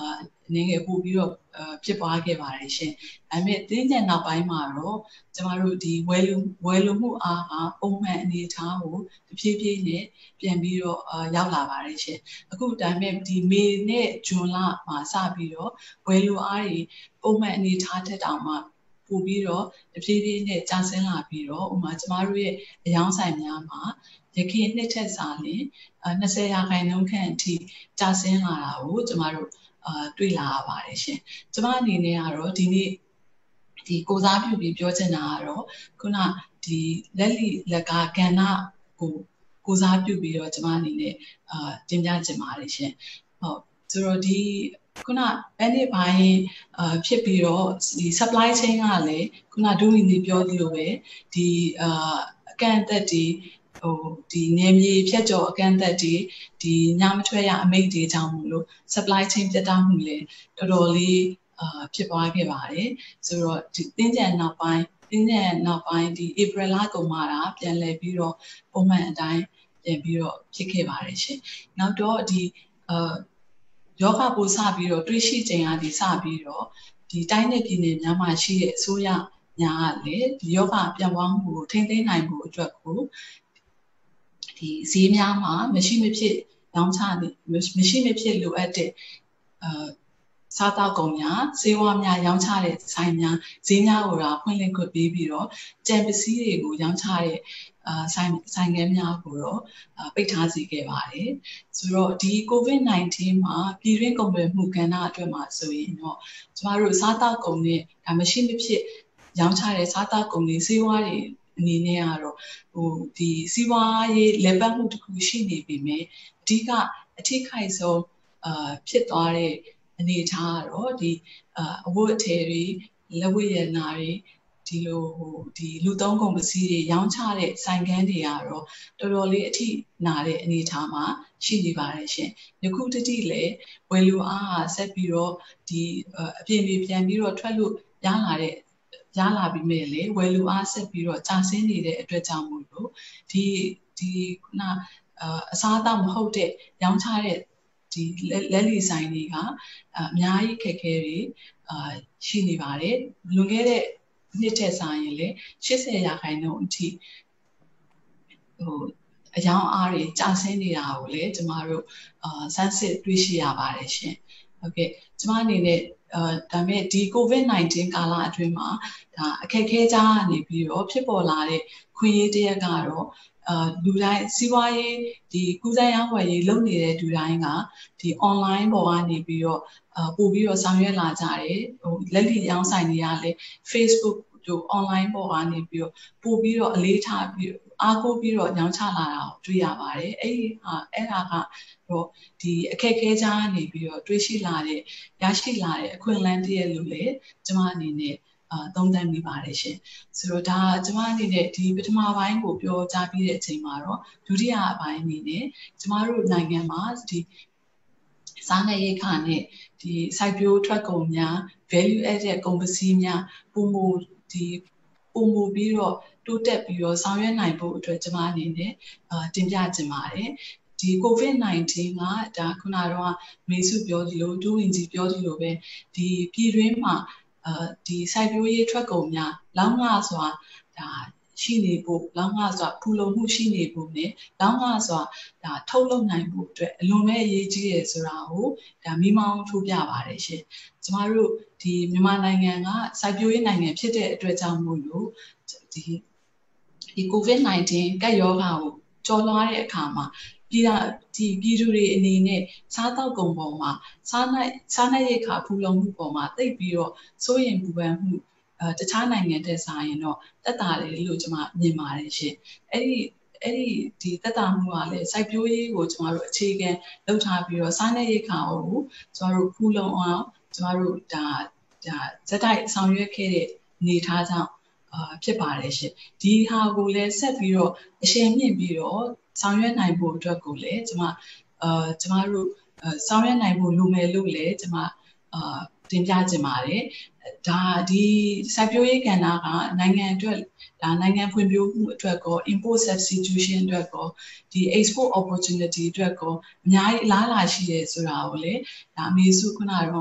အနေငယ်ပို့ပြီးတော့ဖြစ်ပွားခဲ့ပါတယ်ရှင်။ဒါပေမဲ့တင်းကျပ်နောက်ပိုင်းမှာတော့ကျမတို့ဒီဝယ်လူဝယ်လူမှုအားဟာပုံမှန်အနေအထားကိုတဖြည်းဖြည်းနဲ့ပြန်ပြီးတော့ရောက်လာပါတယ်ရှင်။အခုဒါပေမဲ့ဒီမေနဲ့ဇွန်လမှာစပြီးတော့ဝယ်လူအားတွေပုံမှန်အနေအထားထက်တောင်မှပို့ပြီးတော့တဖြည်းဖြည်းနဲ့ကျဆင်းလာပြီးတော့ဥပမာကျမတို့ရဲ့အယောင်းဆိုင်များမှာရခိုင်နှစ်ထက်စာရင်20ရာခိုင်နှုန်းခန့်အထိကျဆင်းလာတာကိုကျမတို့အာတွေ့လာရပါတယ်ရှင်။ကျမအနေနဲ့ကတော့ဒီနေ့ဒီကိုစားပြုပြီးပြောချင်တာကတော့ခုနဒီလက်လီလက်ကကဏ္ဍကိုကိုစားပြုပြီးတော့ကျမအနေနဲ့အာတင်ပြချင်ပါတယ်ရှင်။ဟုတ်ဆိုတော့ဒီခုနအဲ့ဒီဘိုင်းအာဖြစ်ပြီးတော့ဒီ supply chain ကလည်းခုနဒူမီနီပြောသလိုပဲဒီအာအကန့်အသတ်ဒီဟိုဒီနေမြေဖြတ်ကျော်အကန့်အသတ်ဒီဒီညမထွက်ရအမိန့်တွေကြောင့်မလို့ supply chain ပြတ်တောက်မှုလည်းတော်တော်လေးအာဖြစ်ပွားခဲ့ပါတယ်ဆိုတော့ဒီတင်းကျပ်နောက်ပိုင်းတင်းကျပ်နောက်ပိုင်းဒီ April လကုန်မှာတာပြန်လည်ပြီးတော့ပုံမှန်အတိုင်းပြန်ပြီးတော့ဖြစ်ခဲ့ပါတယ်ရှင်နောက်တော့ဒီအာယောဂပို့စပြီးတော့တွေးရှိချိန်ကနေစပြီးတော့ဒီတိုင်းနယ်ပြည်နယ်များမှာရှိတဲ့အစိုးရညာကလည်းဒီယောဂပြန်ပွားမှုကိုထိန်းသိမ်းနိုင်ဖို့အတွက်ကိုဒီဈေးများမှာမရှိမဖြစ်ရောင်းချနေမရှိမဖြစ်လိုအပ်တဲ့အာစားတောက်ကုန်များဈေးဝါးများရောင်းချတဲ့ဆိုင်များဈေးများကိုတော့ဖွင့်လှစ်ခွင့်ပေးပြီးတော့ကြံပစ္စည်းတွေကိုရောင်းချတဲ့အာဆိုင်ဆိုင်ငယ်များကိုတော့ပိတ်ထားစေခဲ့ပါတယ်ဆိုတော့ဒီ COVID nineteen မှာပြည်တွင်းကုန်သွယ်မှုကဏ္ဍအတွက်မှာဆိုရင်တော့ကျမတို့စားတောက်ကုန်နဲ့ဒါမရှိမဖြစ်ရောင်းချတဲ့စားတောက်ကုန်တွေဈေးဝါးတွေအနေနဲ့ကတော့ဟိုဒီစီးပွားရေးလက်ပတ်မှုတစ်ခုရှိနေပြီမဲ့အဓိကအထိခိုက်ဆုံးအာဖြစ်သွားတဲ့အနေအထားကတော့ဒီအဝတ်အထည်တွေလက်ဝတ်ရတနာတွေဒီလိုဟိုဒီလူသုံးကုန်ပစ္စည်းတွေရောင်းချတဲ့ဆိုင်ခန်းတွေကတော့တော်တော်လေးအထိနာတဲ့အနေအထားမှာရှိနေပါတယ်ရှင်။ယခုတတိလည်းဝယ်လူအားဆက်ပြီးတော့ဒီအပြင်တွေပြန်ပြီးတော့ထွက်လို့ရလာတဲ့ရလာပြီးမဲ့လေဝယ်လူအားဆက်ပြီးတော့ကြာဆင်းနေတဲ့အတွက်ကြောင့်မို့လို့ဒီဒီခုနအစားအသောက်မဟုတ်တဲ့ရောင်းချတဲ့ဒီလက်လီဆိုင်တွေကအများကြီးခက်ခဲတွေအာရှိနေပါတယ်လွန်ခဲ့တဲ့နှစ်ထက်စာရင်လေeightyရာခိုင်နှုန်းအထိဟိုအယောင်အားတွေကျဆင်းနေတာကိုလေကျမတို့အာစမ်းစစ်တွေ့ရှိရပါတယ်ရှင်ဟုတ်ကဲ့ကျမအနေနဲ့အာဒါမဲ့ဒီ COVID nineteen ကာလအတွင်းမှာဒါအခက်ခဲကြားကနေပြီးတော့ဖြစ်ပေါ်လာတဲ့ခွင့်ရေးတရက်ကတော့အာလူတိုင်းစီးပွားရေးဒီကုသရေးဝယ်ရေးလုပ်နေတဲ့လူတိုင်းကဒီ online ပေါ်ကနေပြီးတော့အာပို့ပြီးတော့ဆောင်ရွက်လာကြတယ်ဟိုလက်လီရောင်းဆိုင်တွေကလည်း Facebook တို့ online ပေါ်ကနေပြီးတော့ပို့ပြီးတော့အလေးထားပြီးအားကိုးပြီးတော့ညောင်းချလာတာကိုတွေ့ရပါတယ်အဲ့ဒီဟာအဲ့ဒါကတော့ဒီအခက်ခဲကြားနေပြီးတော့တွေးရှိလာတဲ့ရရှိလာတဲ့အခွင့်အလမ်းတည်းလို့လေကျမအနေနဲ့အာသုံးသပ်မိပါတယ်ရှင်ဆိုတော့ဒါကျမအနေနဲ့ဒီပထမပိုင်းကိုပြောကြားပြီးတဲ့အချိန်မှာတော့ဒုတိယအပိုင်းအနေနဲ့ကျမတို့နိုင်ငံမှာဒီစားနပ်ရိက္ခာနဲ့ဒီစိုက်ပျိုးထွက်ကုန်များ value added ကုန်ပစ္စည်းများပုံမူဒီပုံမူပြီးတော့တိုးတက်ပြီးတော့ဆောင်ရွက်နိုင်ဖို့အတွက်ကျမအနေနဲ့အာတင်ပြချင်ပါတယ်ဒီ COVID nineteen ကဒါခုနကတော့မေစုပြောသလိုဒူးဝင်ကြီးပြောသလိုပဲဒီပြည်တွင်းမှာအာဒီစိုက်ပျိုးရေးထွက်ကုန်များလောင်းငါစွာဒါရှိနေဖို့လောင်းငါစွာဖူလုံမှုရှိနေဖို့နဲ့လောင်းငါစွာဒါထုတ်လုပ်နိုင်ဖို့အတွက်အလွန်ပဲအရေးကြီးတယ်ဆိုတာကိုဒါမိမောင်းထိုးပြပါတယ်ရှင်ကျမတို့ဒီမြန်မာနိုင်ငံကစိုက်ပျိုးရေးနိုင်ငံဖြစ်တဲ့အတွက်ကြောင့်မို့လို့ဒီဒီ COVID nineteen ကပ်ရောဂါကိုကျော်လွှားတဲ့အခါမှာပြည်တာဒီပြည်သူတွေအနေနဲ့စားတောက်ကုန်ပေါ်မှာစားနိုင်စားနိုင်ရိက္ခာဖူလုံမှုပေါ်မှာသိပ်ပြီးတော့စိုးရိမ်ပူပန်မှုအဲတခြားနိုင်ငံတဲ့ဆိုင်ရင်တော့တက်တာလေလို့ကျွန်မမြင်ပါတယ်ရှင်အဲ့ဒီအဲ့ဒီဒီတက်တာမှုကလည်းစိုက်ပျိုးရေးကိုကျွန်တော်တို့အခြေခံလုပ်ထားပြီးတော့စားနိုင်ရိက္ခာကိုကျွန်တော်တို့ဖူလုံအောင်ကျွန်တော်တို့ဒါဒါဇက်တိုက်ဆောင်ရွက်ခဲ့တဲ့အနေအထားကြောင့်အာဖြစ်ပါတယ်ရှင်ဒီဟာကိုလည်းဆက်ပြီးတော့အရှင်မြင့်ပြီးတော့ဆောင်ရွက်နိုင်ဖို့အတွက်ကိုလည်းကျွန်မအာကျွန်မတို့ဆောင်ရွက်နိုင်ဖို့လိုမယ်လို့လည်းကျွန်မအာတင်ပြချင်ပါတယ်ဒါဒီစိုက်ပျိုးရေးကဏ္ဍကနိုင်ငံအတွက်ဒါနိုင်ငံဖွံ့ဖြိုးမှုအတွက်ကော import substitution အတွက်ကောဒီ export opportunity အတွက်ကောအများကြီးအလားအလာရှိတယ်ဆိုတာကိုလည်းဒါအမေစုခုနကတော့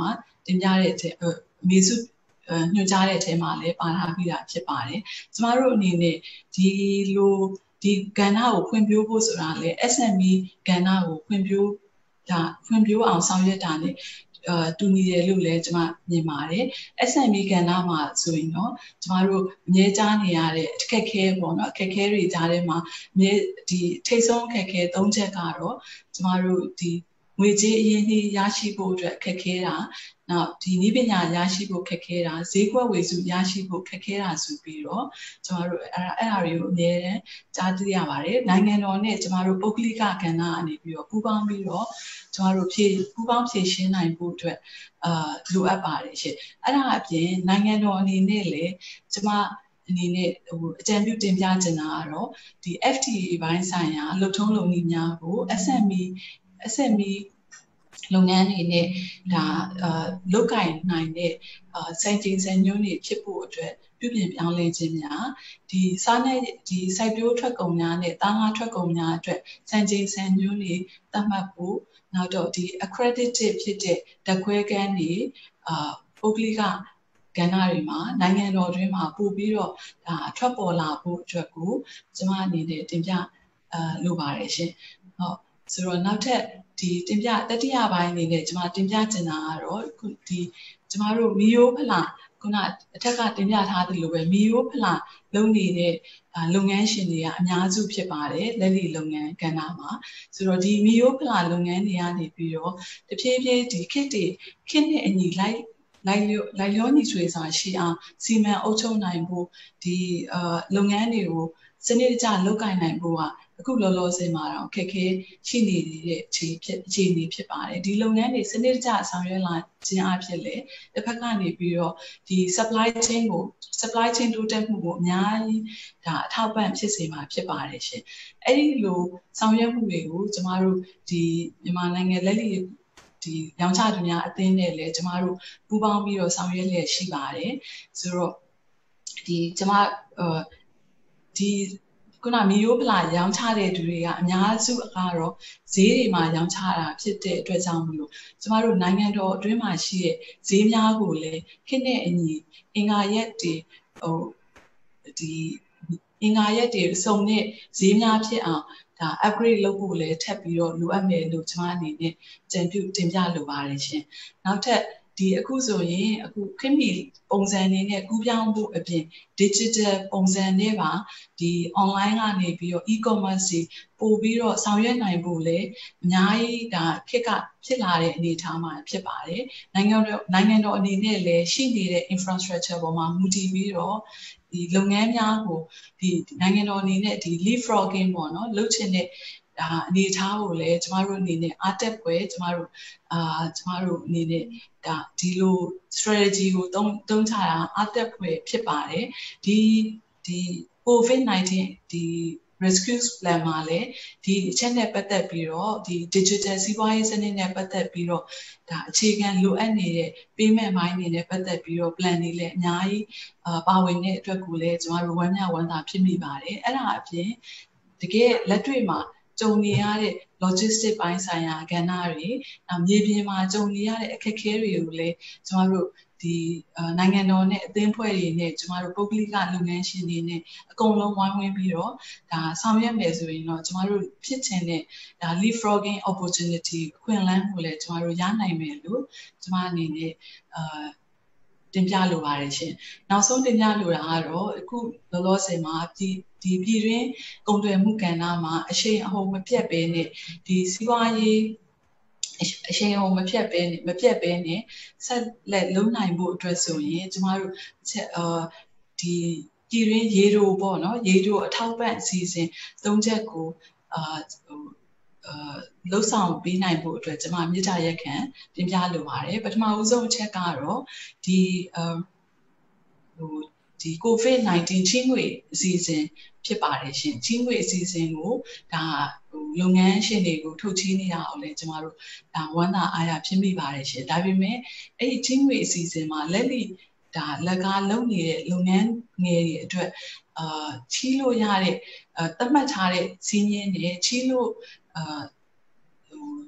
တင်ပြတဲ့အထဲအမေစုညွှန်ကြားတဲ့အထဲမှာလည်းပါထားပြီးတာဖြစ်ပါတယ်ကျမတို့အနေနဲ့ဒီလိုဒီကဏ္ဍကိုဖွံ့ဖြိုးဖို့ဆိုတာလေ S M E ကဏ္ဍကိုဖွံ့ဖြိုးဒါဖွံ့ဖြိုးအောင်ဆောင်ရွက်တာနဲ့အာတူညီတယ်လို့လည်းကျွန်မမြင်ပါတယ် S M E ကဏ္ဍမှာဆိုရင်တော့ကျမတို့အမြဲကြားနေရတဲ့အခက်အခဲပေါ့နော်အခက်အခဲတွေကြားထဲမှာအမြဲဒီထိတ်ဆုံးအခက်အခဲ၃ချက်ကတော့ကျမတို့ဒီငွေကြေးအရင်းအနှီးရရှိဖို့အတွက်အခက်အခဲတာနောက်ဒီနည်းပညာရရှိဖို့ခက်ခဲတာဈေးကွက်ဝေစုရရှိဖို့ခက်ခဲတာဆိုပြီးတော့ကျမတို့အဲ့အဲ့အရာတွေကိုအမြဲတမ်းကြားသိရပါတယ်နိုင်ငံတော်နဲ့ကျမတို့ပုဂ္ဂလိကကဏ္ဍအနေပြီးတော့ပူးပေါင်းပြီးတော့ကျမတို့ဖြည့်ပူးပေါင်းဖြည့်ရှင်းနိုင်ဖို့အတွက်အာလိုအပ်ပါတယ်ရှင်အဲ့ဒါအပြင်နိုင်ငံတော်အနေနဲ့လည်းကျမအနေနဲ့ဟိုအကြံပြုတင်ပြချင်တာကတော့ဒီ F T A ဘိုင်းဆိုင်ရာလှုပ်ထုံးလုပ်နည်းများကို S M E S M E လုပ်ငန်းတွေနဲ့ဒါအာလုတ်ကင်နိုင်တဲ့အာစိုက်ကျင်းစံညွှန်းတွေဖြစ်ဖို့အတွက်ပြုပြင်ပြောင်းလဲခြင်းများဒီစားနဲ့ဒီစိုက်ပျိုးထွက်ကုန်များနဲ့သားငါးထွက်ကုန်များအတွက်စံချိန်စံညွှန်းတွေသတ်မှတ်ဖို့နောက်တော့ဒီ accredited ဖြစ်တဲ့ဓာတ်ခွဲခန်းတွေအာပုဂ္ဂလိကကဏ္ဍတွေမှာနိုင်ငံတော်တွင်မှာပို့ပြီးတော့ဒါထွက်ပေါ်လာဖို့အတွက်ကိုကျွန်မအနေနဲ့တင်ပြအာလိုပါတယ်ရှင်ဟုတ်ဆိုတော့နောက်ထပ်ဒီတင်ပြတတိယပိုင်းအနေနဲ့ကျွန်မတင်ပြချင်တာကတော့ဒီကျွန်မတို့မီယိုဖလာခုနအထက်ကတင်ပြထားသလိုပဲမီယိုဖလာလုပ်နေတဲ့လုပ်ငန်းရှင်တွေကအများစုဖြစ်ပါတယ်လက်လီလုပ်ငန်းကဏ္ဍမှာဆိုတော့ဒီမီယိုဖလာလုပ်ငန်းတွေကနေပြီးတော့တဖြည်းဖြည်းဒီခစ်တွေခစ်နဲ့အညီလိုက်လိုက်လျောလိုက်လျောညီဆွေစွာရှိအောင်စီမံအုပ်ချုပ်နိုင်ဖို့ဒီအာလုပ်ငန်းတွေကိုစနစ်တကျလုပ်ကိုင်နိုင်ဖို့ကအခုလောလောဆယ်မှာတော့ခက်ခဲရှိနေတဲ့အခြေဖြစ်အခြေအနေဖြစ်ပါတယ်ဒီလုပ်ငန်းတွေစနစ်တကျဆောင်ရွက်လာခြင်းအဖြစ်လေတစ်ဖက်ကနေပြီးတော့ဒီ supply chain ကို supply chain တိုးတက်မှုကိုအများကြီးဒါအထောက်ပံ့ဖြစ်စေမှာဖြစ်ပါတယ်ရှင်အဲ့ဒီလိုဆောင်ရွက်မှုတွေကိုကျမတို့ဒီမြန်မာနိုင်ငံလက်လီဒီရောင်းချသူများအသင်းနဲ့လည်းကျမတို့ပူးပေါင်းပြီးတော့ဆောင်ရွက်လျက်ရှိပါတယ်ဆိုတော့ဒီကျမအာဒီခုနမီယိုဖလာရောင်းချတဲ့သူတွေကအများစုကတော့ဈေးတွေမှာရောင်းချတာဖြစ်တဲ့အတွက်ကြောင့်မလို့ကျမတို့နိုင်ငံတော်အတွင်းမှာရှိတဲ့ဈေးများကိုလည်းခက်တဲ့အညီအင်္ဂါရက်တွေဟိုဒီအင်္ဂါရက်တွေစုံတဲ့ဈေးများဖြစ်အောင်ဒါ upgrade လုပ်ဖို့လည်းထပ်ပြီးတော့လိုအပ်မယ်လို့ကျမအနေနဲ့ကြံပြုတင်ပြလိုပါတယ်ရှင်နောက်ထပ်ဒီအခုဆိုရင်အခုခင်မီပုံစံနေနဲ့ကူးပြောင်းဖို့အပြင် digital ပုံစံနဲ့ပါဒီ online ကနေပြီးတော့ e-commerce ပို့ပြီးတော့ဆောင်ရွက်နိုင်ဖို့လေအများကြီးဒါခက်ကဖြစ်လာတဲ့အနေအထားမှာဖြစ်ပါတယ်နိုင်ငံတော်နိုင်ငံတော်အနေနဲ့လည်းရှိနေတဲ့ infrastructure ပေါ်မှာမူတည်ပြီးတော့ဒီလုပ်ငန်းများကိုဒီနိုင်ငံတော်အနေနဲ့ဒီ leapfrogging ပေါ့နော်လုပ်ချင်တဲ့ဒါအနေထားကိုလည်းကျမတို့အနေနဲ့အားတက်ပွဲကျမတို့အာကျမတို့အနေနဲ့ဒါဒီလို strategy ကိုသုံးသုံးချတာအားတက်ပွဲဖြစ်ပါတယ်ဒီဒီ COVID nineteen ဒီ rescue plan မှာလည်းဒီအချက်နဲ့ပတ်သက်ပြီးတော့ဒီ digital စီးပွားရေးစနစ်နဲ့ပတ်သက်ပြီးတော့ဒါအခြေခံလိုအပ်နေတဲ့ payment ဘိုင်းတွေနဲ့ပတ်သက်ပြီးတော့ plan တွေလည်းအများကြီးအာပါဝင်တဲ့အတွက်ကိုလည်းကျမတို့ဝမ်းမြောက်ဝမ်းသာဖြစ်မိပါတယ်အဲ့ဒါအပြင်တကယ်လက်တွေ့မှာကြုံနေရတဲ့ logistic ပိုင်းဆိုင်ရာကဏ္ဍတွေနောက်မြေပြင်မှာကြုံနေရတဲ့အခက်အခဲတွေကိုလည်းကျမတို့ဒီနိုင်ငံတော်နဲ့အသင်းဖွဲ့တွေနဲ့ကျမတို့ပုဂ္ဂလိကလုပ်ငန်းရှင်တွေနဲ့အကုန်လုံးဝိုင်းဝန်းပြီးတော့ဒါဆောင်ရွက်မယ်ဆိုရင်တော့ကျမတို့ဖြစ်ချင်တဲ့ဒါ leapfrogging opportunity အခွင့်အလမ်းကိုလည်းကျမတို့ရနိုင်မယ်လို့ကျမအနေနဲ့အာတင်ပြလိုပါတယ်ရှင်နောက်ဆုံးတင်ပြလိုတာကတော့အခုလောလောဆယ်မှာဒီဒီပြည်တွင်းကုန်သွယ်မှုကဏ္ဍမှာအရှိန်အဟုန်မပြတ်ပဲနဲ့ဒီစီးပွားရေးအရှိန်အဟုန်မပြတ်ပဲနဲ့မပြတ်ပဲနဲ့ဆက်လက်လုံးနိုင်ဖို့အတွက်ဆိုရင်ကျမတို့အာဒီပြည်တွင်းရေတိုပေါ့နော်ရေတိုအထောက်ပံ့အစီအစဉ်သုံးချက်ကိုအာဟိုအာလှုပ်ဆောင်ပေးနိုင်ဖို့အတွက်ကျွန်မမြေတားရက်ခံတင်ပြလိုပါတယ်ပထမဦးဆုံးအချက်ကတော့ဒီအာဟိုဒီ COVID nineteen ချင်းငွေအစီအစဉ်ဖြစ်ပါတယ်ရှင်ချင်းငွေအစီအစဉ်ကိုဒါဟိုလုပ်ငန်းရှင်တွေကိုထုတ်ချေးနေတာအောင်လဲကျမတို့ဒါဝမ်းသာအားရဖြစ်မိပါတယ်ရှင်ဒါပေမဲ့အဲ့ဒီချင်းငွေအစီအစဉ်မှာလက်လီဒါလက်ကားလုပ်နေတဲ့လုပ်ငန်းငယ်တွေအတွက်အာချီးလို့ရတဲ့သတ်မှတ်ထားတဲ့စီးရင်းတွေချီးလို့အာဟို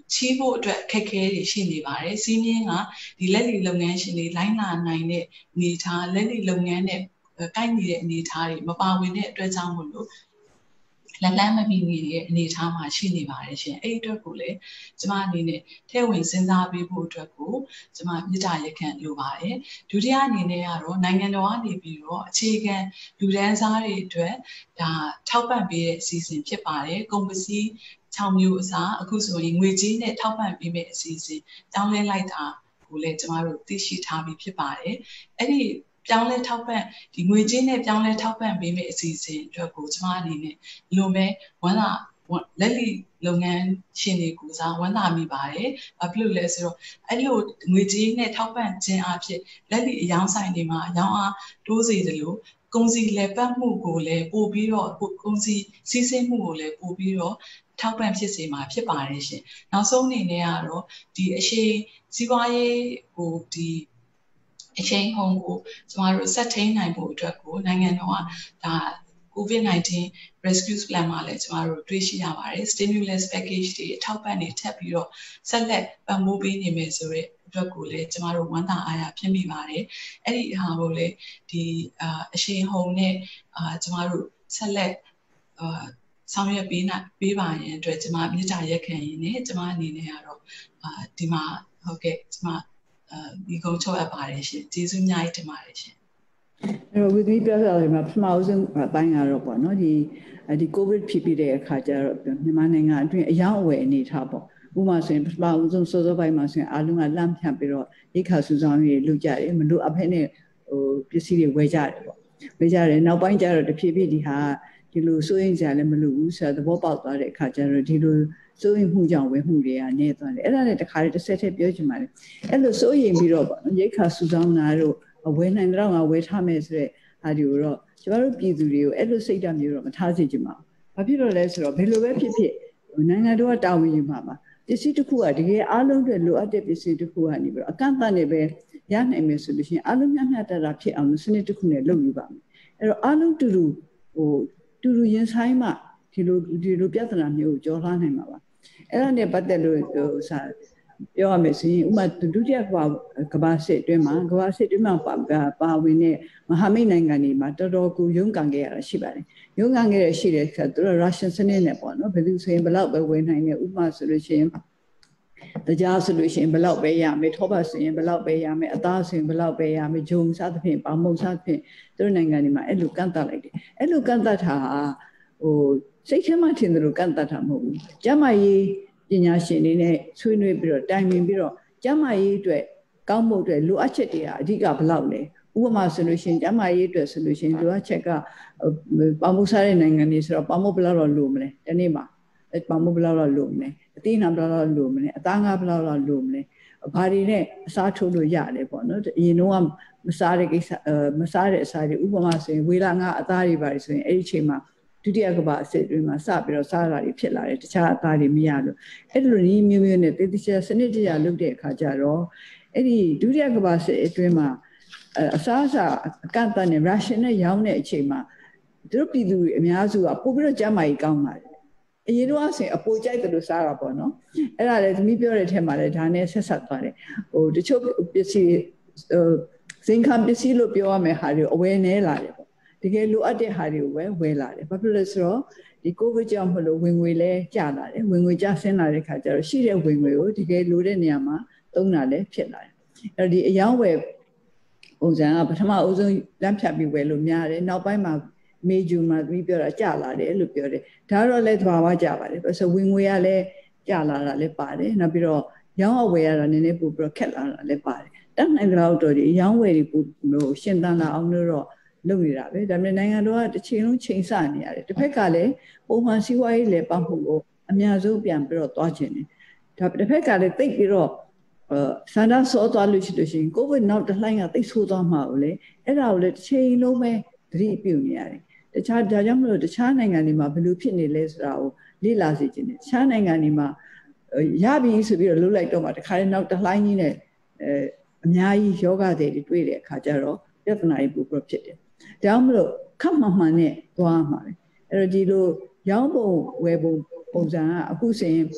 ချီးဖို့အတွက်ခက်ခဲတွေရှိနေပါတယ်စီးမြင်းကဒီလက်လီလုပ်ငန်းရှင်တွေလိုင်းလာနိုင်တဲ့အနေထားလက်လီလုပ်ငန်းနဲ့ကိုက်နေတဲ့အနေထားတွေမပါဝင်တဲ့အတွက်ကြောင့်မို့လို့လက်လန်းမမီနေတဲ့အနေအထားမှာရှိနေပါတယ်ရှင်အဲ့အတွက်ကိုလည်းကျမအနေနဲ့ထဲဝင်စဉ်းစားပေးဖို့အတွက်ကိုကျမမြစ်တာရက်ခံလိုပါတယ်ဒုတိယအနေနဲ့ကတော့နိုင်ငံတော်ကနေပြီးတော့အခြေခံလူဒန်းစားတွေအတွက်ဒါထောက်ပံ့ပေးတဲ့အစီအစဉ်ဖြစ်ပါတယ်ကုန်ပစ္စည်း၆မျိုးအစားအခုဆိုရင်ငွေကြေးနဲ့ထောက်ပံ့ပေးမယ့်အစီအစဉ်တောင်းလဲလိုက်တာကိုလည်းကျမတို့သိရှိထားပြီးဖြစ်ပါတယ်အဲ့ဒီပြောင်းလဲထောက်ပံ့ဒီငွေကြေးနဲ့ပြောင်းလဲထောက်ပံ့ပေးမယ့်အစီအစဉ်အတွက်ကိုကျမအနေနဲ့လိုမဲ့ဝမ်းသာလက်လီလုပ်ငန်းရှင်တွေကိုစားဝမ်းသာမိပါတယ်။ဘာဖြစ်လို့လဲဆိုတော့အဲ့လိုငွေကြေးနဲ့ထောက်ပံ့ခြင်းအဖြစ်လက်လီအယောင်းဆိုင်တွေမှာအယောင်းအားတိုးစေသလိုကုန်စည်လည်ပတ်မှုကိုလည်းပို့ပြီးတော့ကုန်စည်စီးဆင်းမှုကိုလည်းပို့ပြီးတော့ထောက်ပံ့ဖြစ်စေမှာဖြစ်ပါတယ်ရှင်။နောက်ဆုံးအနေနဲ့ကတော့ဒီအရှိစီးပွားရေးဟိုဒီအချိန်ဟုန်ကိုကျမတို့ဆက်ထိန်နိုင်ဖို့အတွက်ကိုနိုင်ငံတော်ကဒါ COVID nineteen rescue plan မှာလည်းကျမတို့တွေ့ရှိရပါတယ် stimulus package တွေအထောက်ပံ့တွေထပ်ပြီးတော့ဆက်လက်ပံ့ပိုးပေးနေမယ်ဆိုတဲ့အတွက်ကိုလည်းကျမတို့ဝမ်းသာအားရဖြစ်မိပါတယ်အဲ့ဒီဟာကိုလည်းဒီအချိန်ဟုန်နဲ့အာကျမတို့ဆက်လက်အာဆောင်ရွက်ပေးနိုင်ပေးပါရင်အတွက်ကျမမြစ်တာရက်ခံရင်းနဲ့ကျမအနေနဲ့ကတော့အာဒီမှာဟုတ်ကဲ့ကျမဒီကုန်းချုပ်အပ်ပါတယ်ရှင်ကျေးဇူးအများကြီးတင်ပါတယ်ရှင်အဲ့တော့ဝီသမီပြောပြတယ်မှာပထမဆုံးအပိုင်းကတော့ပေါ့နော်ဒီဒီ COVID ဖြစ်ပြီးတဲ့အခါကျတော့မြန်မာနိုင်ငံအတွင်းအယောင်းအဝယ်အနေထားပေါ့ဥပမာဆိုရင်ပထမဆုံးစောစောပိုင်းမှာဆိုရင်အားလုံးကလမ်းဖြတ်ပြီးတော့ရိခါစုဆောင်ရေးလုပ်ကြတယ်မလို့အဖက်နဲ့ဟိုပစ္စည်းတွေဝယ်ကြတယ်ပေါ့ဝယ်ကြတယ်နောက်ပိုင်းကျတော့တဖြည်းဖြည်းဒီဟာဒီလိုစိုးရင်စရာလည်းမလိုဘူးဆိုတော့သဘောပေါက်သွားတဲ့အခါကျတော့ဒီလိုစိုးရင်မှုကြောင့်ဝယ်မှုတွေကနေသွားတယ်အဲ့ဒါနဲ့တခါတည်းတစ်ဆက်တည်းပြောချင်ပါတယ်အဲ့လိုစိုးရင်ပြီးတော့ပေါ့နော်ရိခါစုဆောင်တာတို့ဝယ်နိုင်တော့ငါဝယ်ထားမယ်ဆိုတဲ့ဟာဒီကိုတော့ကျွန်တော်တို့ပြည်သူတွေကိုအဲ့လိုစိတ်ဓာတ်မျိုးတော့မထားစေချင်ပါဘူး။ဘာဖြစ်လို့လဲဆိုတော့ဘယ်လိုပဲဖြစ်ဖြစ်နိုင်ငံတော်ကတာဝန်ယူမှာပါပစ္စည်းတစ်ခုကတကယ်အားလုံးအတွက်လိုအပ်တဲ့ပစ္စည်းတစ်ခုကနေပြီးတော့အကန့်အသတ်နဲ့ပဲရနိုင်မယ်ဆိုလို့ရှိရင်အားလုံးမျှမျှတတဖြစ်အောင်စနစ်တစ်ခုနဲ့လုပ်ယူပါမယ်။အဲ့တော့အားလုံးတူတူဟိုတူတူရင်ဆိုင်မှဒီလိုဒီလိုပြဿနာမျိုးကိုကျော်လွှားနိုင်မှာပါ။အဲ့ဒါနဲ့ပတ်သက်လို့ဟိုစာပြောရမယ်ဆိုရင်ဥမာဒုတိယကဘာကဘာစစ်အတွင်းမှာကဘာစစ်အတွင်းမှာပါပါဝင်တဲ့မဟာမိတ်နိုင်ငံတွေမှာတော်တော်ကိုရုန်းကန်ခဲ့ရတာရှိပါတယ်ရုန်းကန်ခဲ့ရရှိတဲ့အခါသူတို့ရုရှားစနစ်နဲ့ပေါ့နော်ဘယ်သူဆိုရင်ဘယ်လောက်ပဲဝင်နိုင်တယ်ဥပမာဆိုလို့ရှိရင်တရားဆိုလို့ရှိရင်ဘယ်လောက်ပဲရမယ်ထောပတ်ဆိုရင်ဘယ်လောက်ပဲရမယ်အသားဆိုရင်ဘယ်လောက်ပဲရမယ်ဂျုံစသဖြင့်ပါမုံစသဖြင့်သူတို့နိုင်ငံတွေမှာအဲ့လိုကန့်သတ်လိုက်တယ်အဲ့လိုကန့်သတ်တာဟိုစိတ်ထဲမှာထင်တယ်လို့ကန့်သတ်တာမဟုတ်ဘူးကျမကြီးပညာရှင်တွေနဲ့ဆွေးနွေးပြီးတော့တိုင်ပင်ပြီးတော့ကျမကြီးအတွက်ကောင်းမှုအတွက်လိုအပ်ချက်တွေကအဓိကဘယ်လောက်လဲဥပမာဆိုလို့ရှိရင်ကျမကြီးအတွက်ဆိုလို့ရှိရင်လိုအပ်ချက်ကပေါမုစားတဲ့နိုင်ငံတွေဆိုတော့ပေါမုဘယ်လောက်တော့လိုမလဲဒီနေ့မှာပေါမုဘယ်လောက်တော့လိုမလဲအသီးနှံဘယ်လောက်တော့လိုမလဲအသားငါးဘယ်လောက်တော့လိုမလဲဘာတွေနဲ့အစားထိုးလို့ရတယ်ပေါ့နော်အရင်တော့မစားတဲ့ကိစ္စမစားတဲ့အစာတွေဥပမာဆိုရင်ဝေလာငါအသားတွေပါတယ်ဆိုရင်အဲ့ဒီအချိန်မှာဒုတိယကမ္ဘာအစစ်တွေမှာစပြီးတော့စားတာတွေဖြစ်လာတယ်တခြားအသားတွေမရလို့အဲ့လိုနည်းမျိုးမျိုးနဲ့တေးသေးချာစနစ်တကျလုပ်တဲ့အခါကျတော့အဲ့ဒီဒုတိယကမ္ဘာစစ်အတွင်းမှာအစားအစာအကန့်အသတ်နဲ့ရုရှားနဲ့ရောင်းတဲ့အချိန်မှာသူတို့ပြည်သူတွေအများစုကပို့ပြီးတော့ကျန်းမာရေးကောင်းလာတယ်အရင်တော့ဆိုရင်အပိုကြိုက်တယ်လို့စားတာပေါ့နော်အဲ့ဒါလည်းသမီးပြောတဲ့အထက်မှာလည်းဒါနဲ့ဆက်ဆက်သွားတယ်ဟိုတချို့ပစ္စည်းဟိုဇင်ခံပစ္စည်းလို့ပြောရမယ်ဟာတွေအဝယ်နေလာတယ်ပေါ့တကယ်လိုအပ်တဲ့ဟာတွေကိုပဲဝယ်လာတယ်ဘာဖြစ်လို့လဲဆိုတော့ဒီကိုဗစ်ကြောင့်မလို့ဝင်ငွေလဲကျလာတယ်ဝင်ငွေကျဆင်းလာတဲ့ခါကျတော့ရှိတဲ့ဝင်ငွေကိုတကယ်လိုတဲ့နေရာမှာသုံးတာလည်းဖြစ်လာတယ်အဲ့တော့ဒီအယောင်းဝယ်ပုံစံကပထမအဦးဆုံးလမ်းဖြတ်ပြီးဝယ်လို့များတယ်နောက်ပိုင်းမှာမေဂျူမှာပြီးပြောတာကျလာတယ်လို့ပြောတယ်ဒါတော့လည်းသဘာဝကျပါတယ်ဆိုတော့ဝင်ငွေကလည်းကျလာတာလည်းပါတယ်နောက်ပြီးတော့ရောင်းအဝယ်ရတာနည်းနည်းပို့ပြီးတော့ခက်လာတာလည်းပါတယ်တတ်နိုင်တော့တော့ဒီအယောင်းဝယ်တွေပို့လို့ရှင်းတန်းလာအောင်လို့တော့လုပ်နေတာပဲဒါပေမဲ့နိုင်ငံတော်ကတစ်ချိန်လုံးချိန်ဆနေရတယ်တစ်ဖက်ကလည်းပုံမှန်စီးပွားရေးလည်းပတ်မှုကိုအများဆုံးပြန်ပြီးတော့သွားခြင်းတယ်ဒါတစ်ဖက်ကလည်းတိတ်ပြီးတော့ဆန္ဒစောသွားလို့ရှိလို့ရှိရင်ကိုဗစ်နောက်တစ်လှိုင်းကတိတ်ဆိုးသွားမှာကိုလေအဲ့ဒါကိုလည်းတစ်ချိန်လုံးပဲသတိပြုနေရတယ်တခြားဒါကြောင့်မလို့တခြားနိုင်ငံတွေမှာဘယ်လိုဖြစ်နေလဲဆိုတာကိုလေ့လာစေချင်တယ်တခြားနိုင်ငံတွေမှာရပြီဆိုပြီးတော့လှုပ်လိုက်တော့မှတခါတည်းနောက်တစ်လှိုင်းကြီးနဲ့အဲအများကြီးယောဂတွေတွေ့တဲ့အခါကျတော့ပြဿနာတွေပိုပြီးဖြစ်တယ်ဒါကြောင့်မလို့ခက်မှန်မှန်နဲ့သွားမှာပဲအဲ့တော့ဒီလိုရောင်းပုံဝယ်ပုံပုံစံကအခုဆိုရင်ဟ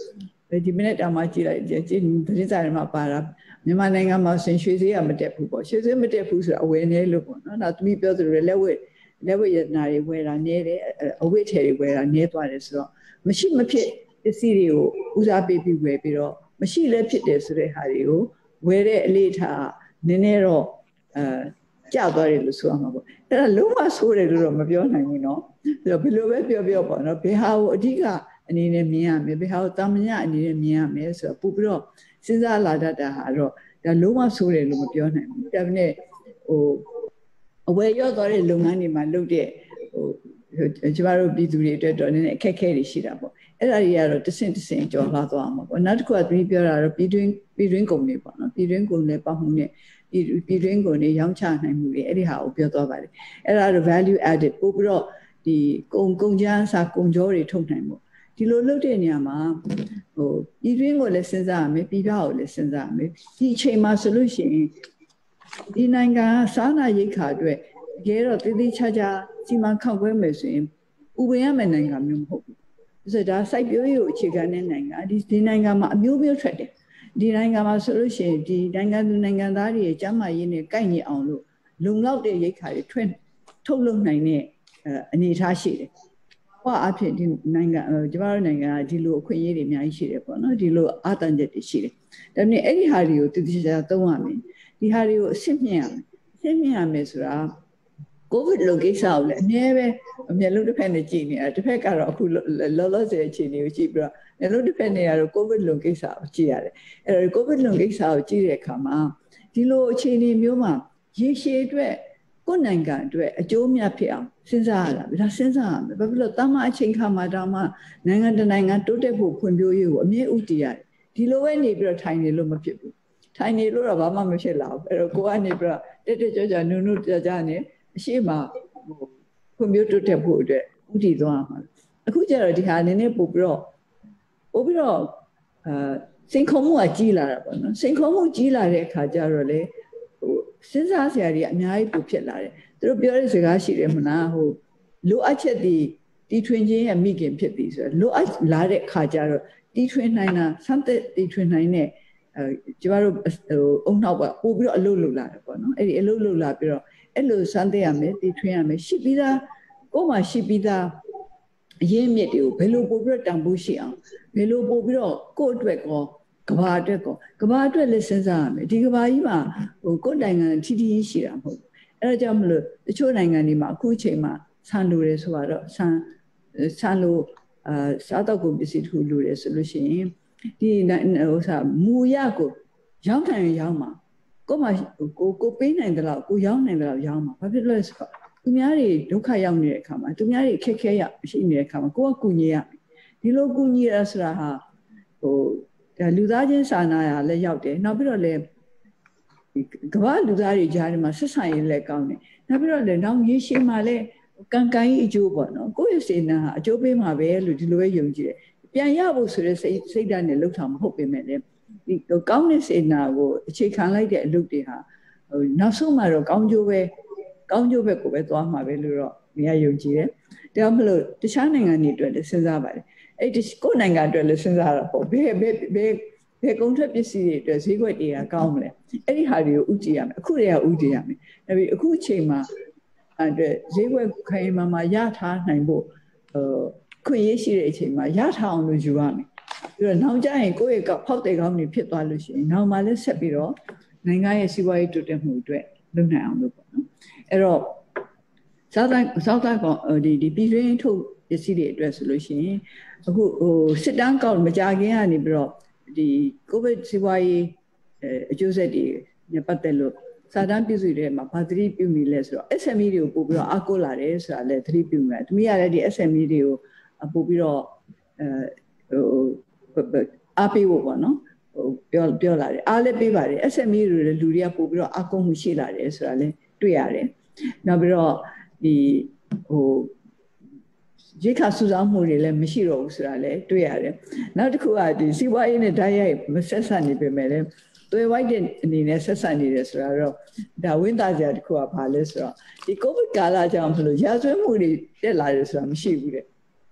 ဒီမိနစ်တောင်မှကြည့်လိုက်ကြည့်သတင်းစာတွေမှာပါတာမြန်မာနိုင်ငံမှာဆင်ရွှေဈေးကမတက်ဘူးပေါ့ရွှေဈေးမတက်ဘူးဆိုတာအဝယ်နည်းလို့ပေါ့နော်ဒါသမီးပြောသလိုလက်ဝဲလက်ဝဲရတနာတွေဝယ်တာနည်းတယ်အဝတ်ထည်တွေဝယ်တာနည်းသွားတယ်ဆိုတော့မရှိမဖြစ်ပစ္စည်းတွေကိုဦးစားပေးပြီးဝယ်ပြီးတော့မရှိလည်းဖြစ်တယ်ဆိုတဲ့ဟာတွေကိုဝယ်တဲ့အလေးထားနည်းနည်းတော့အဲကျသွားတယ်လို့ဆိုရမှာပေါ့အဲ့ဒါလုံးဝဆိုးတယ်လို့တော့မပြောနိုင်ဘူးเนาะအဲ့တော့ဘယ်လိုပဲပြောပြောပေါ့နော်ဘယ်ဟာကိုအဓိကအနေနဲ့မြင်ရမယ်ဘယ်ဟာကိုတာမညအနေနဲ့မြင်ရမယ်ဆိုတော့ပို့ပြီးတော့စဉ်းစားလာတတ်တာဟာတော့ဒါလုံးဝဆိုးတယ်လို့မပြောနိုင်ဘူးဒါပေမဲ့ဟိုအဝယ်ရော့သွားတဲ့လုပ်ငန်းတွေမှာလုပ်တဲ့ဟိုကျမတို့ပြည်သူတွေအတွက်တော့နည်းနည်းအခက်အခဲတွေရှိတာပေါ့အဲ့ဒါတွေကတော့တဆင့်တဆင့်ကြော်လာသွားမှာပေါ့နောက်တစ်ခုကသူပြောတာတော့ပြည်တွင်းပြည်တွင်းကုန်တွေပေါ့နော်ပြည်တွင်းကုန်တွေပတ်မှုနဲ့ပြည်ပြည်တွင်းကုန်တွေရောင်းချနိုင်မှုတွေအဲ့ဒီဟာကိုပြောသွားပါတယ်အဲ့ဒါတော့ value added ပို့ပြီးတော့ဒီကုန်ကုန်ကျန်းစာကုန်ကြောတွေထုတ်နိုင်မှုဒီလိုလုပ်တဲ့နေရာမှာဟိုပြည်တွင်းကိုလည်းစဉ်းစားရမယ်ပြည်ပကိုလည်းစဉ်းစားရမယ်ဒီအချိန်မှာဆိုလို့ရှိရင်ဒီနိုင်ငံစားနာရိတ်ခါအတွက်တကယ်တော့တည်တည်ချာချာစီမံခန့်ခွဲမယ်ဆိုရင်ဥပဒေရမယ့်နိုင်ငံမျိုးမဟုတ်ဘူးဆိုတော့ဒါစိုက်ပျိုးရေးကိုအခြေခံတဲ့နိုင်ငံဒီဒီနိုင်ငံမှာအမျိုးမျိုးထွက်တယ်ဒီနိုင်ငံမှာဆိုလို့ရှိရင်ဒီနိုင်ငံသူနိုင်ငံသားတွေရဲ့ကျန်းမာရေးနဲ့ကိုက်ညီအောင်လို့လုံလောက်တဲ့ရိတ်ခါတွေထွက်ထုတ်လုပ်နိုင်တဲ့အနေအထားရှိတယ်။ဟောအဖြစ်ဒီနိုင်ငံကျမတို့နိုင်ငံကဒီလိုအခွင့်အရေးတွေအများကြီးရှိတယ်ပေါ့နော်ဒီလိုအာတန်ချက်တွေရှိတယ်။ဒါပေမဲ့အဲ့ဒီဟာတွေကိုတည်တည်ချာချာသုံးရမယ်။ဒီဟာတွေကိုအစစ်မြင့်ရမယ်။အစစ်မြင့်ရမယ်ဆိုတာကိုဗစ်လိုကိစ္စကိုလည်းအများပဲအမျက်လုံးတစ်ဖက်နဲ့ကြည့်နေတာတစ်ဖက်ကတော့အခုလောလောဆယ်အခြေအနေကိုကြည့်ပြီးတော့မျက်လုံးတစ်ဖက်နဲ့ကတော့ကိုဗစ်လိုကိစ္စကိုကြည့်ရတယ်အဲ့တော့ကိုဗစ်လိုကိစ္စကိုကြည့်တဲ့အခါမှာဒီလိုအခြေအနေမျိုးမှာရေရှည်အတွက်ကိုယ်နိုင်ငံအတွက်အကျိုးမြတ်ဖြစ်အောင်စဉ်းစားရတာဒါစဉ်းစားရမယ်ဘာဖြစ်လို့တမအချိန်ခါမှာတောင်မှနိုင်ငံတကာနိုင်ငံတိုးတက်ဖို့ဖွံ့ဖြိုးရေးကိုအမြဲဥတည်ရတယ်ဒီလိုပဲနေပြီးတော့ထိုင်နေလို့မဖြစ်ဘူးထိုင်နေလို့တော့ဘာမှမဖြစ်လာဘူးအဲ့တော့ကိုကနေပြီးတော့တက်တက်ကြွကြွနုနုကြကြနေအရှိမဟိုဖွံ့ဖြိုးတိုးတက်ဖို့အတွက်ဥတည်သွားမှာအခုကျတော့ဒီဟာနည်းနည်းပို့ပြီးတော့ပို့ပြီးတော့အာစိန်ခေါ်မှုကကြီးလာတာပေါ့နော်စိန်ခေါ်မှုကြီးလာတဲ့အခါကျတော့လေဟိုစဉ်းစားစရာတွေအများကြီးပိုဖြစ်လာတယ်သူတို့ပြောတဲ့စကားရှိတယ်မလားဟိုလိုအပ်ချက်တွေတီထွင်ခြင်းရဲ့မိခင်ဖြစ်ပြီဆိုတော့လိုအပ်လာတဲ့အခါကျတော့တီထွင်နိုင်တာစမ်းသစ်တီထွင်နိုင်တဲ့အဲကျမတို့ဟိုအုံနောက်ကပို့ပြီးတော့အလုပ်လုပ်လာတယ်ပေါ့နော်အဲ့ဒီအလုပ်လုပ်လာပြီးတော့အဲ့လိုစမ်းသစ်ရမယ်တီထွင်ရမယ်ရှိပြီးသားကိုယ်မှရှိပြီးသားအရင်းမြစ်တွေကိုဘယ်လိုပို့ပြီးတော့တန်ဖိုးရှိအောင်ဘယ်လိုပို့ပြီးတော့ကိုယ့်အတွက်ကောကဘာအတွက်ကောကဘာအတွက်လည်းစဉ်းစားရမယ်ဒီကဘာကြီးမှာဟိုကိုယ့်နိုင်ငံထီးထီးရှိတာမဟုတ်ဘူးအဲ့ဒါကြောင့်မလို့တချို့နိုင်ငံတွေမှာအခုချိန်မှာဆန်လိုတယ်ဆိုတော့ဆန်ဆန်လိုအာစားတော့ကုန်ပစ္စည်းတစ်ခုလိုတယ်ဆိုလို့ရှိရင်ဒီဟိုစားမူရကိုရောင်းနိုင်ရောင်းမှာကိုမှကိုကိုပေးနိုင်တယ်လို့ကိုရောင်းနိုင်တယ်လို့ရောင်းမှာဘာဖြစ်လို့လဲဆိုတော့သူများတွေဒုက္ခရောက်နေတဲ့အခါမှာသူများတွေခက်ခဲရရှိနေတဲ့အခါမှာကိုကကူညီရမယ်ဒီလိုကူညီရဆိုတာဟာဟိုဒါလူသားချင်းစာနာရလည်းရောက်တယ်နောက်ပြီးတော့လည်းကမ္ဘာလူသားတွေကြားထဲမှာဆက်ဆံရေးလည်းကောင်းတယ်နောက်ပြီးတော့လည်းနောက်ရေရှည်မှာလည်းကံကံကြီးအကျိုးပေါ့နော်ကိုယ့်ရဲ့စေနာဟာအကျိုးပေးမှာပဲလို့ဒီလိုပဲယုံကြည်တယ်ပြန်ရဖို့ဆိုတဲ့စိတ်စိတ်ဓာတ်နဲ့လှုပ်ဆောင်မဟုတ်ပေမဲ့လည်းဒီကောင်းတဲ့စေနာကိုအခြေခံလိုက်တဲ့အလုပ်တွေဟာဟိုနောက်ဆုံးမှာတော့ကောင်းကျိုးပဲကောင်းကျိုးဘက်ကိုပဲသွားမှာပဲလို့တော့မြင်ရယုံကြည်တယ်။ဒါမှမဟုတ်တခြားနိုင်ငံတွေအတွက်လည်းစဉ်းစားပါတယ်။အဲ့ဒီကိုယ်နိုင်ငံအတွက်လည်းစဉ်းစားရပေါ့ဘယ်ဘယ်ဘယ်ဘယ်ကုန်ထွက်ပစ္စည်းတွေအတွက်ဈေးကွက်တွေကကောင်းမလဲ။အဲ့ဒီဟာတွေကိုဥကြည့်ရမယ်။အခုတွေကဥကြည့်ရမယ်။ဒါပေမဲ့အခုအချိန်မှာအတွက်ဈေးကွက်ခိုင်မာမာရထားနိုင်ဖို့ဟိုခွင့်ရရှိတဲ့အချိန်မှာရထားအောင်လို့ယူရမယ်။ပြီးတော့နောက်ကျရင်ကိုယ့်ရဲ့ဖောက်တဲ့ကောင်းတွေဖြစ်သွားလို့ရှိရင်နောက်မှလည်းဆက်ပြီးတော့နိုင်ငံရဲ့စီးပွားရေးတိုးတက်မှုအတွက်လုပ်နိုင်အောင်လုပ်ပေါ့နော်အဲ့တော့စောက်တိုင်းစောက်တိုင်းကဒီဒီပြည်တွင်းထုတ်ပစ္စည်းတွေအတွက်ဆိုလို့ရှိရင်အခုဟိုစစ်တမ်းကောက်မကြခင်ကနေပြီးတော့ဒီကိုဗစ်စီးပွားရေးအကျိုးဆက်တွေနဲ့ပတ်သက်လို့စာတမ်းပြုစုတဲ့မှာဘာသတိပြုမိလဲဆိုတော့ S M E တွေကိုပို့ပြီးတော့အားကိုးလာတယ်ဆိုတာလည်းသတိပြုမိတယ်။တမီးရလည်းဒီ S M E တွေကိုပို့ပြီးတော့အဲဟိုအားပေးဖို့ပေါ့နော်ဟိုပြောပြောလာတယ်အားလည်းပေးပါတယ် S M E တွေလူတွေကပို့ပြီးတော့အားကိုးမှုရှိလာတယ်ဆိုတာလည်းတွေ့ရတယ်။နောက်ပြီးတော့ဒီဟိုရိခါစုဆောင်းမှုတွေလည်းမရှိတော့ဘူးဆိုတာလည်းတွေ့ရတယ်။နောက်တစ်ခုကဒီစီးပွားရေးနဲ့ဓာတ်ရိုက်မဆက်ဆက်နေပေမဲ့လည်းသွေးဝိုက်တဲ့အနေနဲ့ဆက်ဆက်နေတယ်ဆိုတာတော့ဒါဝိသစရာတစ်ခုကဘာလဲဆိုတော့ဒီကိုဗစ်ကာလကြောင့်မလို့ရာဇဝတ်မှုတွေတက်လာတယ်ဆိုတာမရှိဘူးတဲ့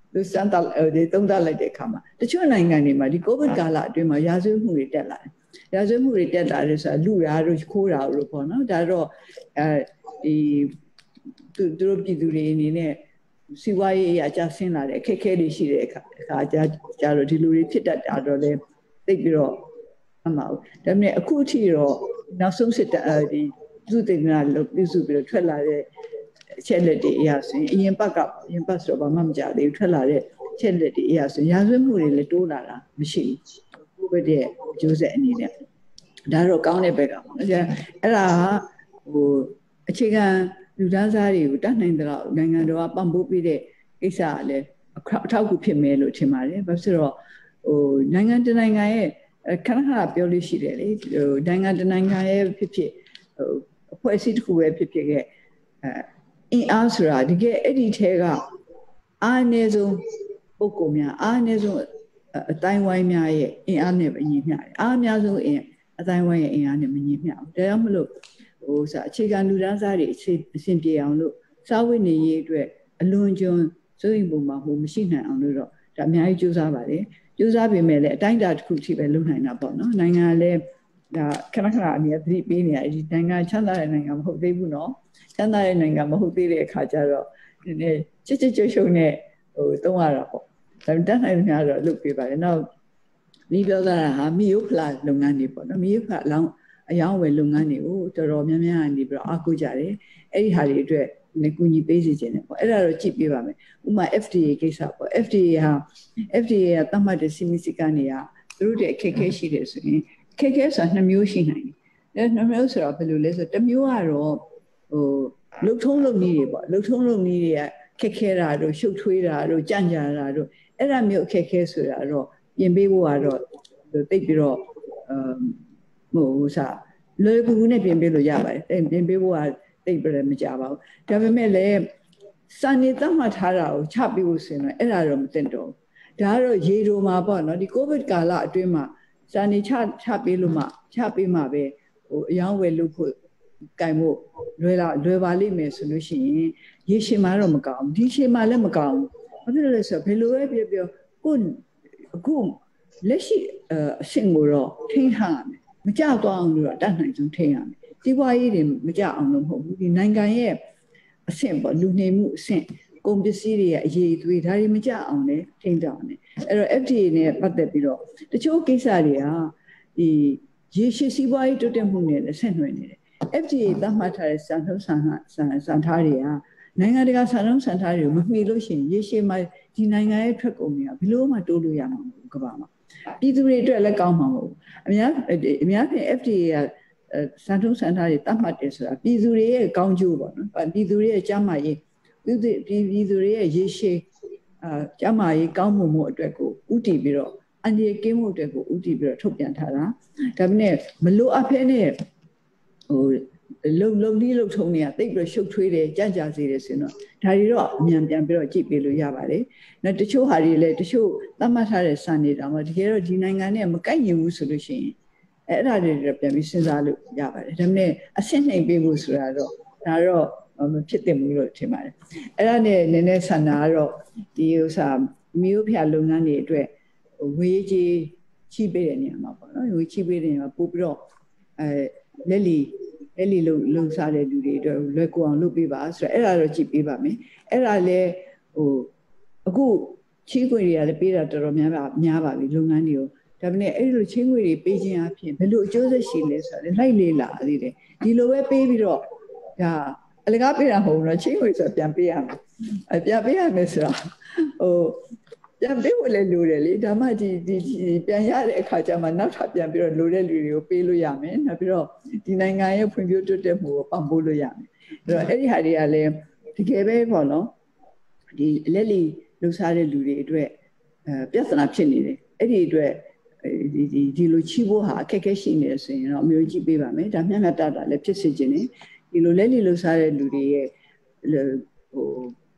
သူစမ်းတာဒီသုံးသပ်လိုက်တဲ့အခါမှာတချို့နိုင်ငံတွေမှာဒီကိုဗစ်ကာလအတွင်းမှာရာဇဝတ်မှုတွေတက်လာတယ်ရာဇဝတ်မှုတွေတက်လာတယ်ဆိုတာလူရာတို့ခိုးတာတို့ပေါ့နော်ဒါတော့အဲဒီသူတို့ပြည်သူတွေအနေနဲ့စီးပွားရေးအကြဆင်းလာတဲ့အခက်အခဲတွေရှိတဲ့အခါအခါကြကြတော့ဒီလူတွေဖြစ်တတ်တာတော့လေသိပြီးတော့အမှားဒါပေမဲ့အခုအထိတော့နောက်ဆုံးစစ်ဒီသူတေသနာလို့ပြုစုပြီးတော့ထွက်လာတဲ့အချက်လက်တွေအရာဆိုရင်အရင်ပတ်ကအရင်ပတ်ဆိုတော့ဘာမှမကြသေးဘူးထွက်လာတဲ့အချက်လက်တွေအရာဆိုရင်ရာဇဝတ်မှုတွေလည်းတိုးလာတာမရှိဘူးကိုယ့်ဘက်ရဲ့အကျိုးဆက်အနေနဲ့ဒါတော့ကောင်းတဲ့ဘက်ကပေါ့နော်အဲ့ဒါဟိုအခြေခံလူသားစားတွေကိုတတ်နိုင်တဲ့လောက်နိုင်ငံတော်ကပံ့ပိုးပေးတဲ့ကိစ္စကလည်းအထောက်အကူဖြစ်မယ်လို့ထင်ပါတယ်ဘာဖြစ်လို့ဟိုနိုင်ငံတနိုင်ငံရဲ့ခဏခဏပြောလို့ရှိတယ်လေဟိုနိုင်ငံတနိုင်ငံရဲ့ဖြစ်ဖြစ်ဟိုအဖွဲ့အစည်းတစ်ခုပဲဖြစ်ဖြစ်ခဲ့အဲအင်းအားဆိုတာတကယ်အဲ့ဒီထဲကအားအနည်းဆုံးပုဂ္ဂိုလ်များအားအနည်းဆုံးအတိုင်းဝိုင်းများရဲ့အင်အားနဲ့အညီမျှတယ်အားအများဆုံးအင်အတိုင်းဝိုင်းရဲ့အင်အားနဲ့မညီမျှဘူးဒါကြောင့်မလို့ဟိုဆိုအခြေခံလူသားစားတွေအဆင်ပြေအောင်လို့စားဝတ်နေရေးအတွက်အလွန်ကျွံစိုးရိမ်ပုံမှာဟိုမရှိနိုင်အောင်လို့တော့ဒါအများကြီးကြိုးစားပါတယ်ကြိုးစားပေမဲ့လည်းအတိုင်းအတာတစ်ခုထိပဲလုပ်နိုင်တာပေါ့နော်နိုင်ငံလည်းဒါခဏခဏအမြဲသတိပေးနေရတယ်ဒီနိုင်ငံချမ်းသာတဲ့နိုင်ငံမဟုတ်သေးဘူးနော်ချမ်းသာတဲ့နိုင်ငံမဟုတ်သေးတဲ့အခါကျတော့ဒီနေ့ချစ်ချစ်ချွတ်ချွတ်နဲ့ဟိုသုံးရတာပေါ့ဒါပေမဲ့တတ်နိုင်တဲ့များတော့လုပ်ပေးပါတယ်နောက်ဒီပြောတာဟာမီယိုဖလာလုပ်ငန်းတွေပေါ့နော်မီယိုဖလာအလောင်းအယောင်းဝယ်လုပ်ငန်းတွေကိုတော်တော်များများနေပြီးတော့အားကိုးကြတယ်အဲ့ဒီဟာတွေအတွက်လည်းကူညီပေးစီခြင်းတယ်ပေါ့အဲ့ဒါတော့ကြည့်ပြပါမယ်ဥပမာ F D A ကိစ္စပေါ့ F D A ဟာ F D A ကသတ်မှတ်တဲ့စီမီစီကနေကသူတို့တဲ့အခက်အခဲရှိတယ်ဆိုရင်အခက်အခဲဆိုတာနှစ်မျိုးရှိနိုင်တယ်အဲ့နှစ်မျိုးဆိုတော့ဘယ်လိုလဲဆိုတော့တစ်မျိုးကတော့ဟိုလှုပ်ထုံးလုပ်နည်းတွေပေါ့လှုပ်ထုံးလုပ်နည်းတွေကခက်ခဲတာတို့ရှုပ်ထွေးတာတို့ကြံ့ကြာတာတို့အဲ့ဒါမျိုးအခက်အခဲဆိုတာတော့ပြင်ပေးဖို့ကတော့တိတ်ပြီးတော့အဟိုစားလွယ်ကူကူနဲ့ပြင်ပေးလို့ရပါတယ်အဲ့ပြင်ပေးဖို့ကတိတ်ပြီးမကြပါဘူးဒါပေမဲ့လည်းစာနေသတ်မှတ်ထားတာကိုချပေးဖို့ဆိုရင်အဲ့ဒါတော့မသင့်တော့ဒါကတော့ရေတိုမှာပေါ့နော်ဒီကိုဗစ်ကာလအတွင်းမှာစာနေချချပေးလို့မှချပေးမှပဲဟိုအယောင်းဝယ်လုပ်ဖို့ကင်ဖို့လွယ်လာလွယ်ပါလိမ့်မယ်ဆိုလို့ရှိရင်ရေရှည်မှာတော့မကောင်းဘူးဒီရှည်မှာလည်းမကောင်းဘူးဘာဖြစ်လို့လဲဆိုတော့ဘယ်လိုပဲပြောပြောကိုအခုလက်ရှိအဆင့်ကိုတော့ထိန်းထားရမယ်မကြသွားအောင်လို့တော့တတ်နိုင်ဆုံးထိန်းရမယ်စီးပွားရေးတွေမကြအောင်လို့မဟုတ်ဘူးဒီနိုင်ငံရဲ့အဆင့်ပေါ့လူနေမှုအဆင့်ကုန်ပစ္စည်းတွေရဲ့အရေးအသွေးဒါတွေမကြအောင်လည်းထိန်းကြအောင်လည်းအဲ့တော့ F D A နဲ့ပတ်သက်ပြီးတော့တချို့ကိစ္စတွေဟာဒီရေရှည်စီးပွားရေးတိုးတက်မှုနဲ့လည်းဆက်နွယ်နေတယ် F D A သတ်မှတ်ထားတဲ့စံနှုန်းစံစံစံထားတွေကနိုင်ငံတကာစံနှုန်းစံထားတွေကိုမမှီလို့ရှိရင်ရေရှည်မှာဒီနိုင်ငံရဲ့ထွက်ကုန်တွေကဘယ်လို့မှတိုးလို့ရမှာမဟုတ်ဘူးကမ္ဘာမှာပြည်သူတွေအတွက်လည်းကောင်းမှာမဟုတ်ဘူးအများအများဖြင့် F D A ကစံနှုန်းစံထားတွေသတ်မှတ်တယ်ဆိုတာပြည်သူတွေရဲ့ကောင်းကျိုးပေါ့နော်ပြည်သူတွေရဲ့ကျန်းမာရေးပြည်သူပြည်သူတွေရဲ့ရေရှည်အာကျန်းမာရေးကောင်းမှုမှုအတွက်ကိုဥတည်ပြီးတော့အန္တရာယ်ကင်းမှုအတွက်ကိုဥတည်ပြီးတော့ထုတ်ပြန်ထားတာဒါပေမဲ့မလိုအပ်ဖဲနဲ့ဟိုလုံလုံလေးလုံထုံနေရတိတ်ပြီးတော့ရှုပ်ထွေးတယ်ကြံ့ကြာစေတယ်ဆိုရင်တော့ဒါတွေတော့အမြန်ပြန်ပြီးတော့ကြည့်ပေးလို့ရပါတယ်။နောက်တချို့ဟာတွေလည်းတချို့သတ်မှတ်ထားတဲ့စံတွေတောင်မှတကယ်တော့ဒီနိုင်ငံနဲ့မကိုက်ညီဘူးဆိုလို့ရှိရင်အဲ့ဒါတွေတော့ပြန်ပြီးစဉ်းစားလို့ရပါတယ်။ဒါပေမဲ့အဆင့်နှိမ်ပေးဖို့ဆိုတာတော့ဒါတော့မဖြစ်သင့်ဘူးလို့ထင်ပါတယ်။အဲ့ဒါနဲ့နည်းနည်းဆန္ဒကတော့ဒီဥစ္စာမျိုးဖျာလုပ်ငန်းတွေအတွက်ဝေးကြီးချိပေးတဲ့နေရာမှာပေါ့နော်။ဝေးချိပေးတဲ့နေရာမှာပို့ပြီးတော့အဲလက်လီအဲ့ဒီလုံလုံစားတဲ့လူတွေအတွက်လွယ်ကူအောင်လုပ်ပေးပါဆိုတော့အဲ့ဒါတော့ကြည့်ပေးပါမယ်အဲ့ဒါလည်းဟိုအခုချင်းခွေတွေကလည်းပေးတာတော်တော်များများများပါပြီလုပ်ငန်းတွေကိုဒါပေမဲ့အဲ့ဒီလိုချင်းခွေတွေပေးခြင်းအပြင်ဘယ်လိုအကျိုးဆက်ရှိလဲဆိုတော့လိုက်လေလာသေးတယ်ဒီလိုပဲပေးပြီးတော့ဒါအလကားပေးတာမဟုတ်ဘူးနော်ချင်းခွေဆိုပြန်ပေးရမယ်အပြန်ပေးရမယ်ဆိုတော့ဟိုပြန်ပေးဖို့လည်းလိုတယ်လေဒါမှဒီဒီပြန်ရတဲ့အခါကျမှနောက်ထပ်ပြန်ပြီးတော့လိုတဲ့လူတွေကိုပေးလို့ရမယ်နောက်ပြီးတော့ဒီနိုင်ငံရဲ့ဖွံ့ဖြိုးတိုးတက်မှုကိုပံ့ပိုးလို့ရမယ်အဲ့တော့အဲ့ဒီဟာတွေကလည်းတကယ်ပဲပေါ့နော်ဒီလက်လီလှူစားတဲ့လူတွေအတွက်အဲပြဿနာဖြစ်နေတယ်အဲ့ဒီအတွက်ဒီဒီဒီလိုချိဖို့ဟာအခက်အခဲရှိနေတယ်ဆိုရင်တော့အမျိုးကြီးပေးပါမယ်ဒါမျှမျှတတာလည်းဖြစ်စေခြင်းနဲ့ဒီလိုလက်လီလှူစားတဲ့လူတွေရဲ့ဟို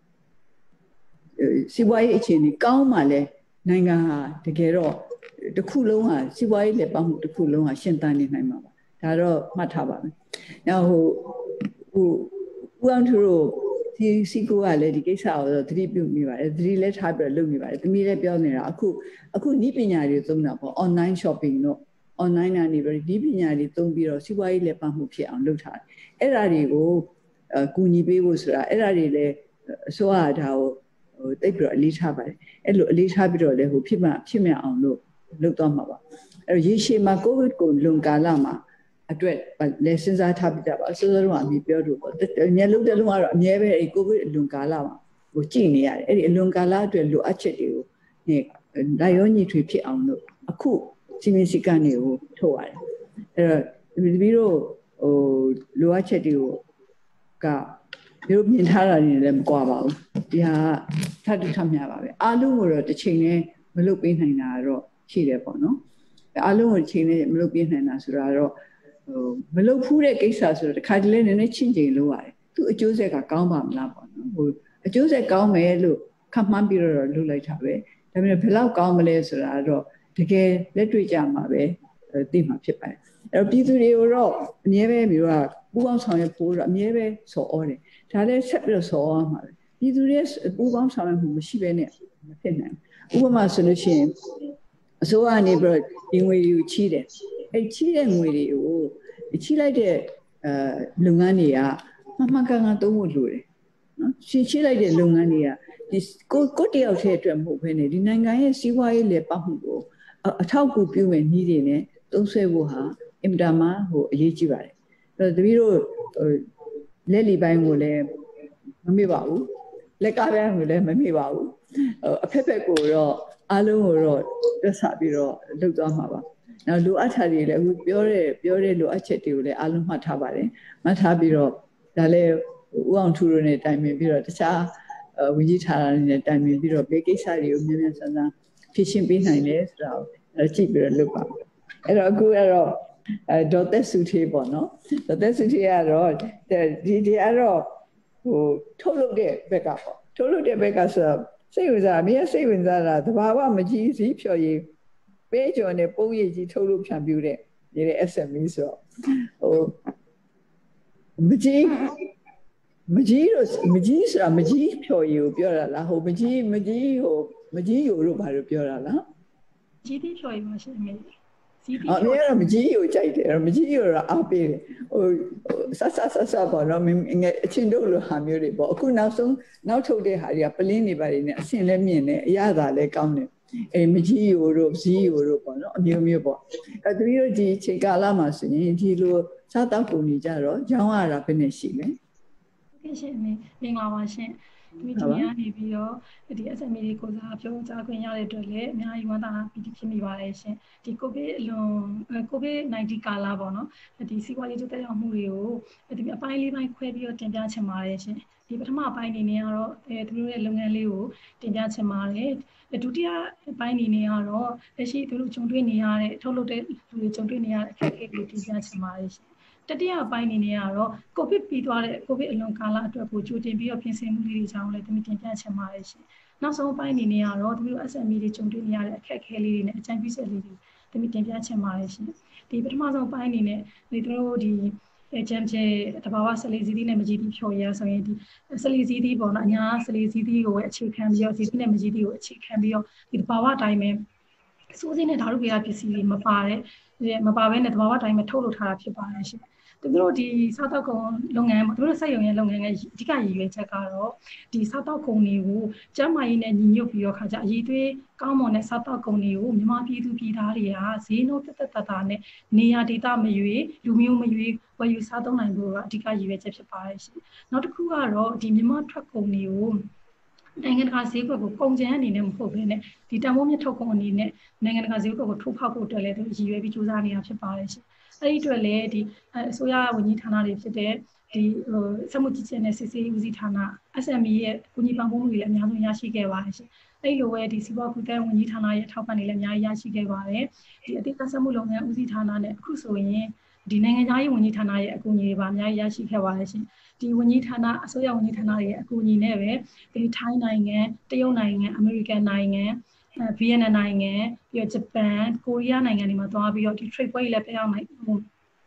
စီးပွားရေးအခြေအနေကောင်းမှလည်းနိုင်ငံဟာတကယ်တော့တစ်ခုလုံးဟာစီးပွားရေးလည်းပတ်မှုတစ်ခုလုံးဟာရှင်သန်နေနိုင်မှာပါဒါတော့မှတ်ထားပါမယ်။နောက်ဟိုဟိုဦးအောင်သူတို့စီဒီစီကိုကလည်းဒီကိစ္စကိုတော့သတိပြုမိပါတယ်သတိလည်းထားပြီးလုပ်နေပါတယ်သမီးလည်းပြောနေတာအခုအခုနည်းပညာတွေသုံးတာပေါ့ online shopping တော့ online ကနေပြီးဒီပညာတွေသုံးပြီးတော့စီးပွားရေးလက်ပတ်မှုဖြစ်အောင်လုပ်ထားတယ်အဲ့ဒါတွေကိုအကူညီပေးဖို့ဆိုတာအဲ့ဒါတွေလည်းအစိုးရဒါကိုဟိုတိတ်ပြီးတော့အလေးထားပါတယ်အဲ့လိုအလေးထားပြီးတော့လည်းဟိုဖြစ်မှဖြစ်မြအောင်လို့လုပ်သွားမှာပါအဲ့တော့ရေရှည်မှာ COVID ကိုလွန်ကာလမှာအတွက်လည်းစဉ်းစားထားပြကြပါအစိုးရကအမြင်ပြောလို့ပေါ့အမြဲလုံးတဲ့လုံးကတော့အမြဲပဲအဲ့ COVID အလွန်ကာလမှာဟိုကြည့်နေရတယ်အဲ့ဒီအလွန်ကာလအတွက်လိုအပ်ချက်တွေကိုနေလိုက်ရောညီထွေဖြစ်အောင်လို့အခုစီမင်းစည်းကမ်းတွေကိုထုတ်ရတယ်အဲ့တော့ဒီပြီးတော့ဟိုလိုအပ်ချက်တွေကိုကမျိုးမြင်ထားတာနေလည်းမကွာပါဘူးဒီဟာထပ်ထပ်မြပါပဲအားလုံးကိုတော့တစ်ချိန်နဲ့မလုပ်ပေးနိုင်တာတော့ရှိတယ်ပေါ့နော်အားလုံးကိုတစ်ချိန်နဲ့မလုပ်ပေးနိုင်တာဆိုတာတော့ဟိုမလုပ်ဖူးတဲ့ကိစ္စဆိုတော့တစ်ခါတလေနည်းနည်းချင်းချင်းလုပ်ရတယ်သူအကျိုးဆက်ကကောင်းပါမလားပေါ့နော်ဟိုအကျိုးဆက်ကောင်းမယ်လို့ခန့်မှန်းပြီးတော့လုပ်လိုက်တာပဲဒါပေမဲ့ဘယ်လောက်ကောင်းမလဲဆိုတာတော့တကယ်လက်တွေ့ကြမှာပဲသိမှာဖြစ်ပါတယ်အဲ့တော့ပြည်သူတွေကိုတော့အမြဲပဲမျိုးကပူးပေါင်းဆောင်ရွက်ဖို့တော့အမြဲပဲဆော်ဩတယ်ဒါလည်းဆက်ပြီးတော့ဆော်ဩမှာပဲပြည်သူတွေပူးပေါင်းဆောင်ရွက်မှုမရှိဘဲနဲ့မဖြစ်နိုင်ဘူးဥပမာဆိုလို့ရှိရင်အစိုးရအနေပြီးတော့ဒီငွေတွေကိုချီးတယ်အဲ့ချီးတဲ့ငွေတွေကိုချီးလိုက်တဲ့အဲလုပ်ငန်းတွေကမှန်မှန်ကန်ကန်သုံးဖို့လိုတယ်နော်ချီးချီးလိုက်တဲ့လုပ်ငန်းတွေကဒီကိုကိုတယောက်တည်းအတွက်မဟုတ်ဘဲနဲ့ဒီနိုင်ငံရဲ့စီးပွားရေးလည်းပတ်မှုကိုအထောက်အကူပြုမဲ့နည်းတွေနဲ့သုံးဆွဲဖို့ဟာအင်တာမဟိုအရေးကြီးပါတယ်အဲ့တော့တပည့်တို့လက်လီပိုင်းကိုလည်းမမေ့ပါဘူးလက်ကားပိုင်းကိုလည်းမမေ့ပါဘူးအဖက်ဖက်ကိုတော့အားလုံးကိုတော့တက်ဆပြီးတော့လုပ်သွားမှာပါနောက်လိုအပ်တာတွေလည်းအခုပြောတဲ့ပြောတဲ့လိုအပ်ချက်တွေကိုလည်းအားလုံးမှတ်ထားပါတယ်မှတ်ထားပြီးတော့ဒါလည်းဦးအောင်ထူတို့နဲ့တိုင်ပင်ပြီးတော့တခြားဝန်ကြီးဌာနတွေနဲ့တိုင်ပင်ပြီးတော့ဘေးကိစ္စတွေကိုမြန်မြန်ဆန်ဆန်ဖြေရှင်းပေးနိုင်တယ်ဆိုတာကိုကြည့်ပြီးတော့လုပ်ပါအဲ့တော့အခုကတော့အဲဒေါ်သက်စုထေးပေါ့နော်ဒေါ်သက်စုထေးကတော့ဒီဒီကတော့ဟိုထုတ်လုပ်တဲ့ဘက်ကပေါ့ထုတ်လုပ်တဲ့ဘက်ကဆိုတော့စိတ်ဝင်စားအမေစိတ်ဝင်စားတာတဘာဝမကြီးစည်းဖြော်ရည်ပေးကြော်နဲ့ပုံရည်ကြီးထုတ်လုပ်ဖြန့်ပြူတဲ့ဒီ S M E ဆိုတော့ဟိုမကြီးမကြီးတော့မကြီးဆိုတာမကြီးဖြော်ရည်ကိုပြောတာလားဟိုမကြီးမကြီးဟိုမကြီးယူလို့ဘာလို့ပြောတာလားကြီးတီးဖြော်ရည်မရှိမေစီးတီးအမေကမကြီးကိုကြိုက်တယ်မကြီးကိုတော့အားပေးတယ်ဟိုဆဆဆဆပေါ့နော်ငယ်အချင်းတို့လိုဟာမျိုးတွေပေါ့အခုနောက်ဆုံးနောက်ထုတ်တဲ့ဟာတွေကပလင်းတွေပါနေနဲ့အဆင်လည်းမြင့်တယ်အရသာလည်းကောင်းတယ်အဲမကြီးယူတို့ဇီးယူတို့ပေါ့နော်အမျိုးမျိုးပေါ့အဲတပည့်တို့ဒီချိန်ကာလမှာဆိုရင်ဒီလိုစားတောက်ပုံနေကြတော့ရောင်းရတာဘယ်နဲ့ရှိလဲဟုတ်ကဲ့ရှင်မင်္ဂလာပါရှင်ဒီဒီကနေပြီးတော့ဒီ S M E ကိုစားပြောကြားခွင့်ရတဲ့အတွက်လည်းအများကြီးဝမ်းသာပီတိဖြစ်မိပါတယ်ရှင်ဒီကိုဗစ်အလွန်ကိုဗစ်-19 ကာလပေါ့နော်ဒီစီးပွားရေးကျတက်ရောက်မှုတွေကိုဒီအပိုင်းလေးပိုင်းခွဲပြီးတော့တင်ပြချင်ပါတယ်ရှင်ဒီပထမအပိုင်းအနေနဲ့ကတော့အဲသူတို့ရဲ့လုပ်ငန်းလေးကိုတင်ပြချင်ပါတယ်ဒုတိယအပိုင်းအနေနဲ့ကတော့လက်ရှိသူတို့ဂျုံတွေ့နေရတဲ့ထုတ်လုပ်တဲ့လူတွေဂျုံတွေ့နေရတဲ့အခက်အခဲတွေတင်ပြချင်ပါတယ်ရှင်တတိယအပိုင်းအနေနဲ့ကတော့ကိုဗစ်ပြီးသွားတဲ့ကိုဗစ်အလွန်ကာလအတွက်ကိုကြိုတင်ပြီးတော့ပြင်ဆင်မှုလေးတွေကြောင့်လည်းသူတို့တင်ပြချင်ပါတယ်ရှင်နောက်ဆုံးအပိုင်းအနေနဲ့ကတော့သူတို့ S M E တွေဂျုံတွေ့နေရတဲ့အခက်အခဲလေးတွေနဲ့အကြံပြုချက်လေးတွေသူတို့တင်ပြချင်ပါတယ်ရှင်ဒီပထမဆုံးအပိုင်းအနေနဲ့ဒီသူတို့ဒီဂျမ်ဂျဲတဘာဝဆလီစီးသီးနဲ့မကြီးသီးဖြော်ရဆိုရင်ဒီဆလီစီးသီးပေါ့နော်အညာဆလီစီးသီးကိုအခြေခံပြီးတော့စီးသီးနဲ့မကြီးသီးကိုအခြေခံပြီးတော့ဒီတဘာဝအတိုင်းပဲစိုးစိနဲ့ဓာတ်ရုပ်ပြားပစ္စည်းတွေမပါတဲ့မပါဘဲနဲ့တဘာဝအတိုင်းပဲထုတ်လုပ်ထားတာဖြစ်ပါတယ်ရှင်သူတို့ဒီစားတောက်ကုန်လုပ်ငန်းပေါ့သူတို့စက်ရုံရဲ့လုပ်ငန်းရဲ့အဓိကရည်ရွယ်ချက်ကတော့ဒီစားတောက်ကုန်တွေကိုကျန်းမာရေးနဲ့ညီညွတ်ပြီးတော့ခါကြအရေးသွေးကောင်းမွန်တဲ့စားတောက်ကုန်တွေကိုမြန်မာပြည်သူပြည်သားတွေကဈေးနှုန်းတက်တက်တာတာနဲ့နေရာဒေသမရွေလူမျိုးမရွေဝယ်ယူစားသုံးနိုင်ဖို့ကအဓိကရည်ရွယ်ချက်ဖြစ်ပါတယ်ရှင်နောက်တစ်ခုကတော့ဒီမြန်မာထွက်ကုန်တွေကိုနိုင်ငံတကာဈေးကွက်ကိုကုန်ကျန်းအနေနဲ့မဟုတ်ဘဲနဲ့ဒီတန်ဖိုးမြင့်ထုတ်ကုန်အနေနဲ့နိုင်ငံတကာဈေးကွက်ကိုထိုးဖောက်ဖို့အတွက်လည်းသူရည်ရွယ်ပြီးစူးစမ်းနေတာဖြစ်ပါတယ်ရှင်အဲ့ဒီအတွက်လည်းဒီအစိုးရဝန်ကြီးဌာနတွေဖြစ်တဲ့ဒီဟိုစက်မှုကြီးကြပ်တဲ့စစ်ဆေးဦးစီးဌာန S M E ရဲ့ကူညီပံ့ပိုးမှုတွေလည်းအများဆုံးရရှိခဲ့ပါတယ်ရှင်။အဲ့လိုပဲဒီစီးပွားကူးသန်းဝန်ကြီးဌာနရဲ့ထောက်ပံ့တွေလည်းအများကြီးရရှိခဲ့ပါတယ်။ဒီအသေးသက်စက်မှုလုပ်ငန်းဦးစီးဌာနနဲ့အခုဆိုရင်ဒီနိုင်ငံသားရေးဝန်ကြီးဌာနရဲ့အကူအညီတွေပါအများကြီးရရှိခဲ့ပါတယ်ရှင်။ဒီဝန်ကြီးဌာနအစိုးရဝန်ကြီးဌာနတွေရဲ့အကူအညီနဲ့ပဲဒီထိုင်းနိုင်ငံတရုတ်နိုင်ငံအမေရိကန်နိုင်ငံဗီယက်နမ်နိုင်ငံပြီးတော့ဂျပန်ကိုရီးယားနိုင်ငံတွေမှာသွားပြီးတော့ဒီ trade ပွဲတွေလည်းပြရောက်နိုင်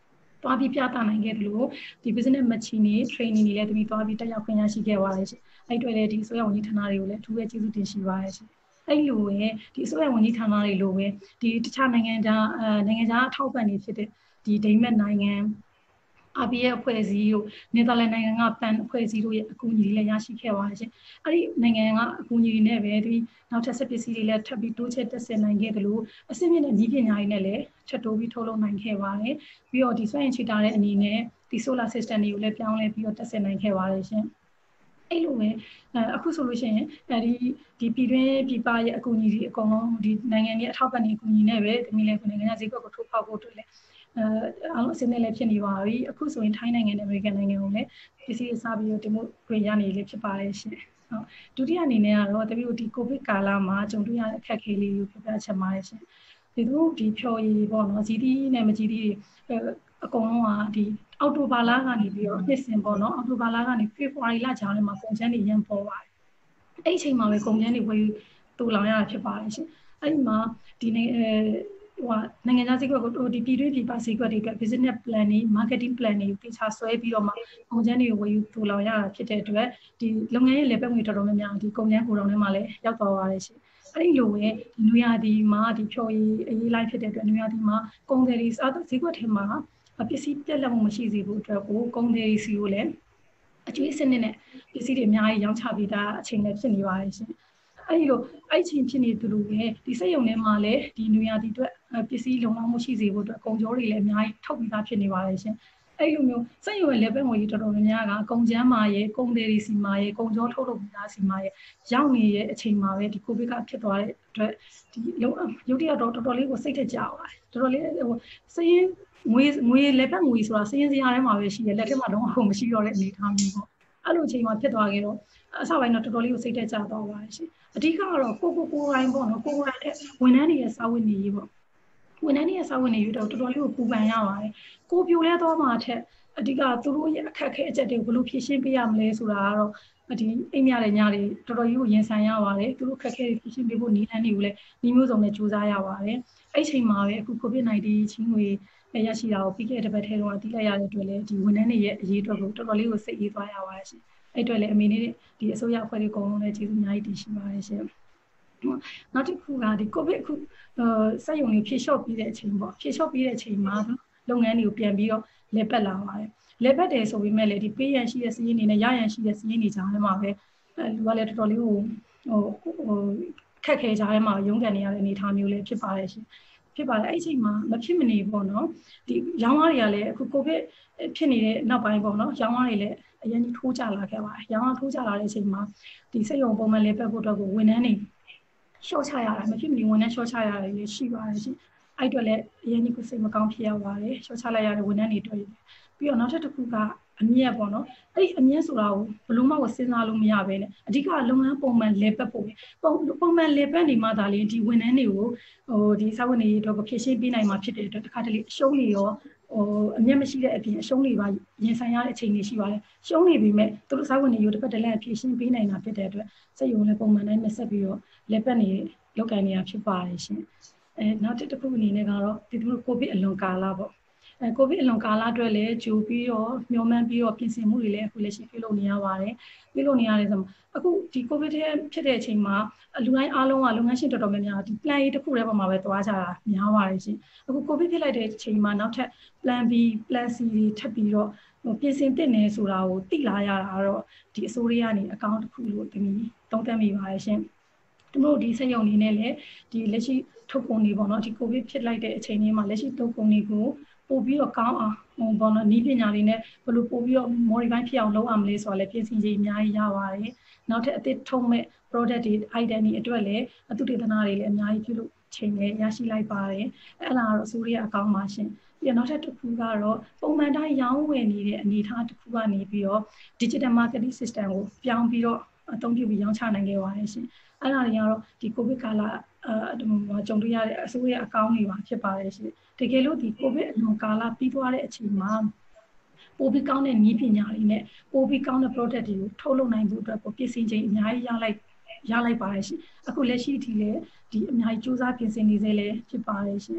တွားပြီးပြသနိုင်ခဲ့တယ်လို့ဒီ business machine တွေ training တွေလည်းတမီတွားပြီးတက်ရောက်ခွင့်ရရှိခဲ့ပါတယ်ရှင်အဲ့အတွက်လည်းဒီအစိုးရဝန်ကြီးဌာနတွေကိုလည်းအထူးပဲကျေးဇူးတင်ရှိပါတယ်ရှင်အဲ့လိုပဲဒီအစိုးရဝန်ကြီးဌာနတွေလိုပဲဒီတခြားနိုင်ငံခြားအဲနိုင်ငံခြားအထောက်ပံ့တွေဖြစ်တဲ့ဒီဒိန်းမတ်နိုင်ငံအာဘီရဲ့အဖွဲ့အစည်းတို့နယ်သာလန်နိုင်ငံကပန်အဖွဲ့အစည်းတို့ရဲ့အကူအညီတွေလည်းရရှိခဲ့ပါတယ်ရှင်အဲ့ဒီနိုင်ငံကအကူအညီတွေနဲ့ပဲဒီနောက်ထပ်ဆက်ပစ္စည်းတွေလည်းထပ်ပြီးတိုးချဲ့တက်ဆင်နိုင်ခဲ့တယ်လို့အစိမ့်မြင့်တဲ့ဤပညာတွေနဲ့လည်းချက်တိုးပြီးထုတ်လုပ်နိုင်ခဲ့ပါတယ်ပြီးတော့ဒီစွမ်းအင်ချတာတဲ့အနေနဲ့ဒီ solar system တွေကိုလည်းပြောင်းလဲပြီးတော့တက်ဆင်နိုင်ခဲ့ပါတယ်ရှင်အဲ့လိုပဲအခုဆိုလို့ရှိရင်အဲဒီဒီပြည်တွင်းပြည်ပရဲ့အကူအညီတွေအကုန်လုံးဒီနိုင်ငံရဲ့အထောက်ပံ့တွေအကူအညီနဲ့ပဲဒီမိလည်းနိုင်ငံခြားဈေးကွက်ကိုထိုးဖောက်ဖို့အတွက်လည်းအဲအားလုံးအစင်းနဲ့လည်းဖြစ်နေပါပြီအခုဆိုရင်ထိုင်းနိုင်ငံနဲ့အမေရိကန်နိုင်ငံကိုလည်းပစ္စည်းတွေစားပြီးတော့ဒီမိုခွေရနေလေးဖြစ်ပါတယ်ရှင်ဟုတ်ဒုတိယအနေနဲ့ကတော့တပည့်တို့ဒီကိုဗစ်ကာလမှာကြုံတွေ့ရတဲ့အခက်အခဲလေးကိုပြပြချင်ပါတယ်ရှင်ဒီတို့ဒီဖြော်ရည်ပေါ့နော်ဇီးသီးနဲ့မကြီးသီးတွေအကုန်လုံးကဒီအော်တိုဘာလကနေပြီးတော့နှစ်စဉ်ပေါ့နော်အော်တိုဘာလကနေဖေဖော်ဝါရီလကြားထဲမှာကုန်ကျန်းတွေရန်ပေါ်ပါတယ်အဲ့အချိန်မှာပဲကုန်ကျန်းတွေဝယ်တူလောင်ရတာဖြစ်ပါတယ်ရှင်အဲ့ဒီမှာဒီနေအဲဟိုနိုင်ငံခြားဈေးကွက်ကိုဒီပြည်တွင်းပြည်ပဈေးကွက်တွေအတွက် business plan တွေ marketing plan တွေတေချာဆွဲပြီးတော့မှကုန်ကျန်းတွေဝယ်ယူတူလောင်ရတာဖြစ်တဲ့အတွက်ဒီလုပ်ငန်းရဲ့လေပတ်ငွေတော်တော်များများဒီကုန်ကျန်းကိုယ်တော်ထဲမှာလည်းရောက်သွားပါတယ်ရှင်အဲ့ဒီလိုပဲဒီနွေရာသီမှာဒီဖြော်ရည်အရေးလိုက်ဖြစ်တဲ့အတွက်နွေရာသီမှာကုန်တယ်တွေစားဈေးကွက်ထဲမှာပစ္စည်းပြက်လက်မှုမရှိစေဖို့အတွက်ကိုကုန်တယ်စီကိုလည်းအကျွေးစနစ်နဲ့ပစ္စည်းတွေအများကြီးရောင်းချပြီးသားအချိန်လည်းဖြစ်နေပါတယ်ရှင်အဲ့ဒီလိုအဲ့အချိန်ဖြစ်နေသူတို့ရဲ့ဒီစက်ရုံထဲမှာလည်းဒီနွေရာသီအတွက်ပစ္စည်းလုံလောက်မှုရှိစေဖို့အတွက်ကုန်ကြောတွေလည်းအများကြီးထုတ်ပြီးသားဖြစ်နေပါတယ်ရှင်အဲ့လိုမျိုးစက်ရုံရဲ့ level ငွေကြီးတော်တော်များများကကုန်ကျန်းမာရဲ့ကုန်တယ်တွေစီမာရဲ့ကုန်ကြောထုတ်လုပ်ပြီးသားစီမာရဲ့ရောက်နေရဲ့အချိန်မှာပဲဒီကိုဗစ်ကဖြစ်သွားတဲ့အတွက်ဒီရုပ်တရက်တော့တော်တော်လေးကိုစိတ်ထက်ကြပါတယ်တော်တော်လေးဟိုစရင်ငွေငွေလက်ပတ်ငွေဆိုတာစရင်စရာထဲမှာပဲရှိတယ်လက်ထဲမှာတော့အခုမရှိတော့တဲ့အနေအထားမျိုးပေါ့အဲ့လိုအချိန်မှာဖြစ်သွားခဲ့တော့အစပိုင်းတော့တော်တော်လေးကိုစိတ်ထက်ကြသွားပါတယ်ရှင်အဓိကတော့ကိုကိုကိုတိုင်းပေါ့နော်ကိုကိုတိုင်းတဲ့ဝန်ထမ်းတွေရဲ့စာဝတ်နေရေးပေါ့ဝန်ထမ်းတွေရဲ့စာဝတ်နေရေးတော့တော်တော်လေးကိုပူပန်ရပါတယ်ကိုပြိုလဲသွားမှာထက်အဓိကသူတို့ရဲ့အခက်အခဲအကျက်တွေကိုဘယ်လိုဖြေရှင်းပေးရမလဲဆိုတာကတော့ဒီအိမ်ရတဲ့ညတွေတော်တော်ကြီးကိုရင်ဆိုင်ရပါတယ်သူတို့ခက်ခဲဖြေရှင်းပေးဖို့နည်းလမ်းတွေကိုလည်းနှီးမျိုးစုံနဲ့စူးစမ်းရပါတယ်အဲ့ချိန်မှာပဲအခု COVID 19 ချင်းငွေရရှိတာကိုပြီးခဲ့တဲ့တစ်ပတ်ထဲတော့တီးလိုက်ရတဲ့အတွက်လည်းဒီဝန်ထမ်းတွေရဲ့အရေးအတွက်ကိုတော်တော်လေးကိုစိတ်အေးသွားရပါတယ်ရှင်အဲ့အတွက်လည်းအမေနဲ့ဒီအစိုးရအဖွဲ့တွေအကုန်လုံးလည်းကျေးဇူးအများကြီးတင်ရှိပါတယ်ရှင်နောက်တစ်ခုကဒီ COVID အခုစက်ရုံတွေဖြေလျှော့ပြီးတဲ့အချိန်ပေါ့ဖြေလျှော့ပြီးတဲ့အချိန်မှာလုပ်ငန်းတွေကိုပြန်ပြီးတော့လဲပတ်လာပါတယ်လဲပတ်တယ်ဆိုပေမဲ့လည်းဒီပေးရန်ရှိတဲ့စီးရင်တွေနဲ့ရရန်ရှိတဲ့စီးရင်တွေကြားထဲမှာပဲလူကလည်းတော်တော်လေးဟိုဟိုဟိုခက်ခဲကြားထဲမှာရုန်းကန်နေရတဲ့အနေအထားမျိုးလေးဖြစ်ပါတယ်ရှင်ဖြစ်ပါတယ်အဲ့ဒီအချိန်မှာမဖြစ်မနေပေါ့နော်ဒီရောင်းအားတွေကလည်းအခုကိုဗစ်ဖြစ်နေတဲ့နောက်ပိုင်းပေါ့နော်ရောင်းအားတွေလည်းအရင်ကြီးထိုးကြလာခဲ့ပါတယ်ရောင်းအားထိုးကြလာတဲ့အချိန်မှာဒီစက်ရုံပုံမှန်လဲပတ်ဖို့အတွက်ကိုဝန်ထမ်းတွေရှော့ချရတာမဖြစ်မနေဝန်ထမ်းရှော့ချရတာလည်းရှိပါတယ်ရှင်အဲ့အတွက်လည်းအရင်ကြီးကိုစိတ်မကောင်းဖြစ်ရပါတယ်ရှော့ချလိုက်ရတဲ့ဝန်ထမ်းတွေတွေ့ပြီးတော့နောက်ထပ်တစ်ခုကအမြတ်ပေါ့နော်အဲ့ဒီအမြတ်ဆိုတာကိုဘလို့မှကိုစဉ်းစားလို့မရဘဲနဲ့အဓိကလုပ်ငန်းပုံမှန်လဲပတ်ဖို့ပုံပုံမှန်လဲပတ်နေမှသာလေဒီဝန်ထမ်းတွေကိုဟိုဒီစာဝန်တွေတော့ဖြည့်ရှင်းပေးနိုင်မှာဖြစ်တဲ့အတွက်တစ်ခါတလေအရှုံးတွေရောဟိုအမြတ်မရှိတဲ့အပြင်အရှုံးတွေပါရင်ဆိုင်ရတဲ့အချိန်တွေရှိပါတယ်ရှုံးနေပြီမဲ့သူတို့စာဝန်တွေရောတစ်ပတ်တည်းဖြည့်ရှင်းပေးနိုင်တာဖြစ်တဲ့အတွက်စက်ရုံလည်းပုံမှန်တိုင်းမဆက်ပြီးတော့လဲပတ်နေလောက်ကန်နေတာဖြစ်ပါတယ်ရှင်အဲနောက်တစ်ခုအနေနဲ့ကတော့ဒီလိုကိုဗစ်အလွန်ကာလပေါ့အဲကိုဗစ်အလွန်ကာလအတွက်လည်းကြိုပြီးတော့မျှော်မှန်းပြီးတော့ပြင်ဆင်မှုတွေလည်းအခုလက်ရှိပြုလုပ်နေရပါတယ်ပြုလုပ်နေရတယ်ဆိုတော့အခုဒီကိုဗစ်ဖြစ်တဲ့အချိန်မှာလူတိုင်းအားလုံးကလုပ်ငန်းရှင်တော်တော်များများဒီ plan A တစ်ခုတည်းပေါ်မှာပဲသွားကြတာများပါတယ်ရှင်အခုကိုဗစ်ဖြစ်လိုက်တဲ့အချိန်မှာနောက်ထပ် plan B plan C တွေထပ်ပြီးတော့ပြင်ဆင်တင်နေဆိုတာကိုသိလာရတာတော့ဒီအစိုးရကနေအကောင့်တစ်ခုလို့တမီသုံးသပ်မိပါတယ်ရှင်သူတို့ဒီစက်ရုံနေနဲ့လည်းဒီလက်ရှိထုတ်ကုန်တွေပေါ့နော်ဒီကိုဗစ်ဖြစ်လိုက်တဲ့အချိန်လေးမှာလက်ရှိထုတ်ကုန်တွေကိုပို့ပြီးတော့ကောင်းအောင်ဟိုဘောနော်နီးပညာတွေနဲ့ဘယ်လိုပို့ပြီးတော့ modify ဖြစ်အောင်လုပ်ရမလဲဆိုတာလည်းပြင်ဆင်ခြင်းအများကြီးရပါတယ်နောက်ထပ်အသစ်ထုတ်မဲ့ product တွေ item တွေအတွက်လည်းအသုတေသနတွေလည်းအများကြီးပြုလုပ်ချိန်လည်းရရှိလိုက်ပါတယ်အဲ့ဒါကတော့အစိုးရအကောင့်ပါရှင်ပြီးတော့နောက်ထပ်တစ်ခုကတော့ပုံမှန်တိုင်းရောင်းဝယ်နေတဲ့အနေအထားတစ်ခုကနေပြီးတော့ digital marketing system ကိုပြောင်းပြီးတော့အသုံးပြုပြီးရောင်းချနိုင်ခဲ့ပါတယ်ရှင်အဲ့ဒါတွေကတော့ဒီကိုဗစ်ကာလအဲကြုံတွေ့ရတဲ့အစိုးရအကောင့်တွေပါဖြစ်ပါတယ်ရှင်တကယ်လို့ဒီကိုဗစ်အလွန်ကာလပြီးသွားတဲ့အချိန်မှာပိုပြီးကောင်းတဲ့နည်းပညာတွေနဲ့ပိုပြီးကောင်းတဲ့ product တွေကိုထုတ်လုပ်နိုင်ဖို့အတွက်ကိုပြင်ဆင်ချိန်အများကြီးရလိုက်ရလိုက်ပါတယ်ရှင်အခုလက်ရှိအထိလည်းဒီအများကြီးစူးစမ်းပြင်ဆင်နေသေးလဲဖြစ်ပါတယ်ရှင်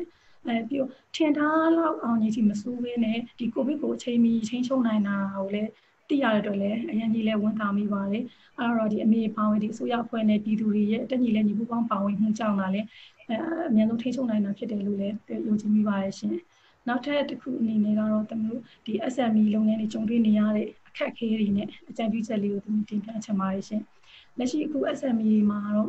အဲပြီးတော့ထင်ထားလောက်အောင်ကြီးစီမစိုးဘဲနဲ့ဒီကိုဗစ်ကိုအချိန်မီချင်းချုံနိုင်တာကိုလည်းသိရတဲ့အတွက်လည်းအရင်ကြီးလည်းဝန်တာမိပါတယ်အဲ့တော့ဒီအမေပါဝင်ဒီအစိုးရအဖွဲ့နဲ့ပြည်သူတွေရဲ့တက်ညီလည်းညီပူပေါင်းပါဝင်မှုကြောင့်လာလည်းအဲအများဆုံးထိချုံနိုင်တာဖြစ်တယ်လို့လည်းယုံကြည်မိပါတယ်ရှင်နောက်ထပ်တစ်ခုအနေနဲ့ကတော့တမျိုးဒီ S M E လုပ်ငန်းတွေကြုံတွေ့နေရတဲ့အခက်အခဲတွေနဲ့အကြံပြုချက်လေးကိုတင်ပြချင်ပါတယ်ရှင်လက်ရှိအခု S M E မှာတော့